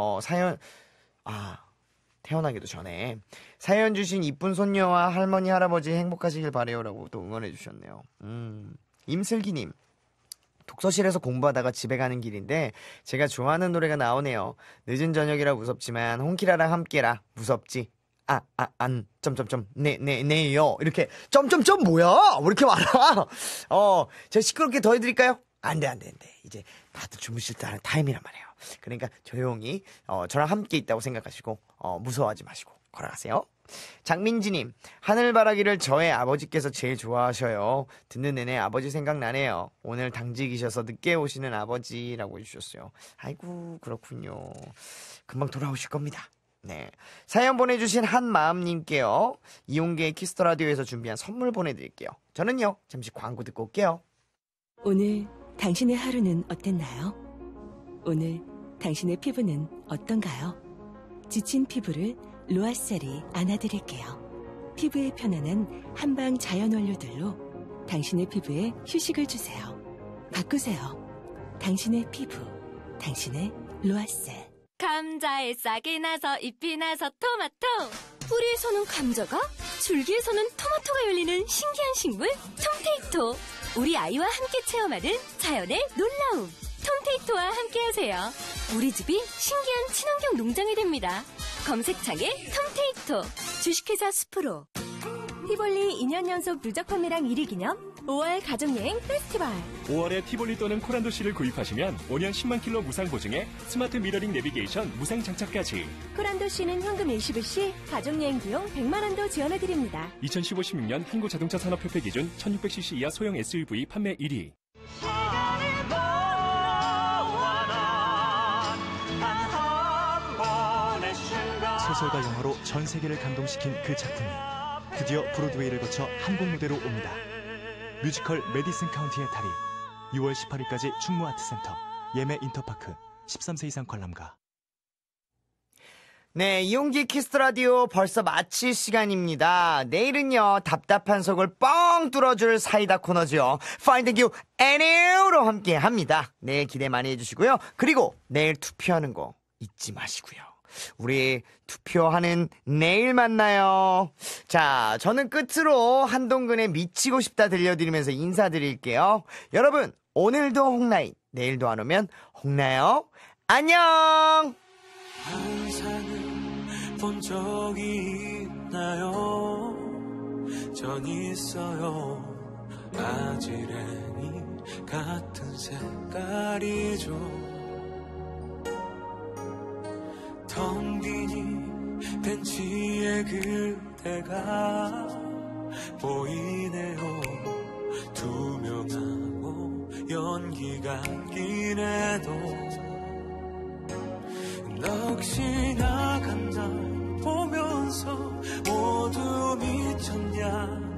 태어나기도 전에 사연 주신 이쁜 손녀와 할머니, 할아버지 행복하시길 바래요라고 또 응원해 주셨네요. 임슬기님, 독서실에서 공부하다가 집에 가는 길인데 제가 좋아하는 노래가 나오네요. 늦은 저녁이라 무섭지만 홍키라랑 함께라. 무섭지? 네요. 이렇게 점점점 뭐야? 왜 이렇게 많아? 제가 시끄럽게 더 해드릴까요? 안 돼. 이제 다들 주무실 타임이란 말이에요. 그러니까 조용히 저랑 함께 있다고 생각하시고 무서워하지 마시고 걸어가세요. 장민지님, 하늘바라기를 저의 아버지께서 제일 좋아하셔요. 듣는 내내 아버지 생각나네요. 오늘 당직이셔서 늦게 오시는 아버지라고 해주셨어요. 아이고 그렇군요. 금방 돌아오실 겁니다. 네, 사연 보내주신 한마음님께요, 이용계의 키스터라디오에서 준비한 선물 보내드릴게요. 저는요 잠시 광고 듣고 올게요. 오늘 당신의 하루는 어땠나요? 오늘 당신의 피부는 어떤가요? 지친 피부를 로아셀이 안아드릴게요. 피부에 편안한 한방 자연 원료들로 당신의 피부에 휴식을 주세요. 바꾸세요. 당신의 피부, 당신의 로아셀. 감자에 싹이 나서 잎이 나서 토마토. 뿌리에서는 감자가, 줄기에서는 토마토가 열리는 신기한 식물 톰테이토. 우리 아이와 함께 체험하는 자연의 놀라움. 톰테이토와 함께하세요. 우리 집이 신기한 친환경 농장이 됩니다. 검색창에 톰테이토. 주식회사 수프로. 티볼리 2년 연속 누적 판매량 1위 기념 5월 가족여행 페스티벌. 5월에 티볼리 또는 코란도시를 구입하시면 5년 10만 킬로 무상 보증에 스마트 미러링 내비게이션 무상 장착까지. 코란도시는 현금 일시불 시 가족여행 비용 100만 원도 지원해드립니다. 2015-16년 한국자동차 산업협회 기준 1600cc 이하 소형 SUV 판매 1위. 소설과 영화로 전 세계를 감동시킨 그 작품이 드디어 브로드웨이를 거쳐 한국 무대로 옵니다. 뮤지컬 메디슨 카운티의 달인, 6월 18일까지 충무아트센터, 예매 인터파크, 13세 이상 관람가. 네, 이용기 키스라디오 벌써 마칠 시간입니다. 내일은요, 답답한 속을 뻥 뚫어줄 사이다 코너죠. Finding You Anyw로 함께 합니다. 내일 기대 많이 해주시고요. 그리고 내일 투표하는 거 잊지 마시고요. 우리 투표하는 내일 만나요. 자, 저는 끝으로 한동근의 미치고 싶다 들려드리면서 인사드릴게요. 여러분, 오늘도 홍나인, 내일도 안 오면 홍나요. 안녕! 환상을 본 적이 있나요? 전 있어요. 아지랭이 같은 색깔이죠. 텅 빈 벤치에 그대가 보이네요. 투명하고 연기 같긴 해도 넋이 나간 날 보면서 모두 미쳤냐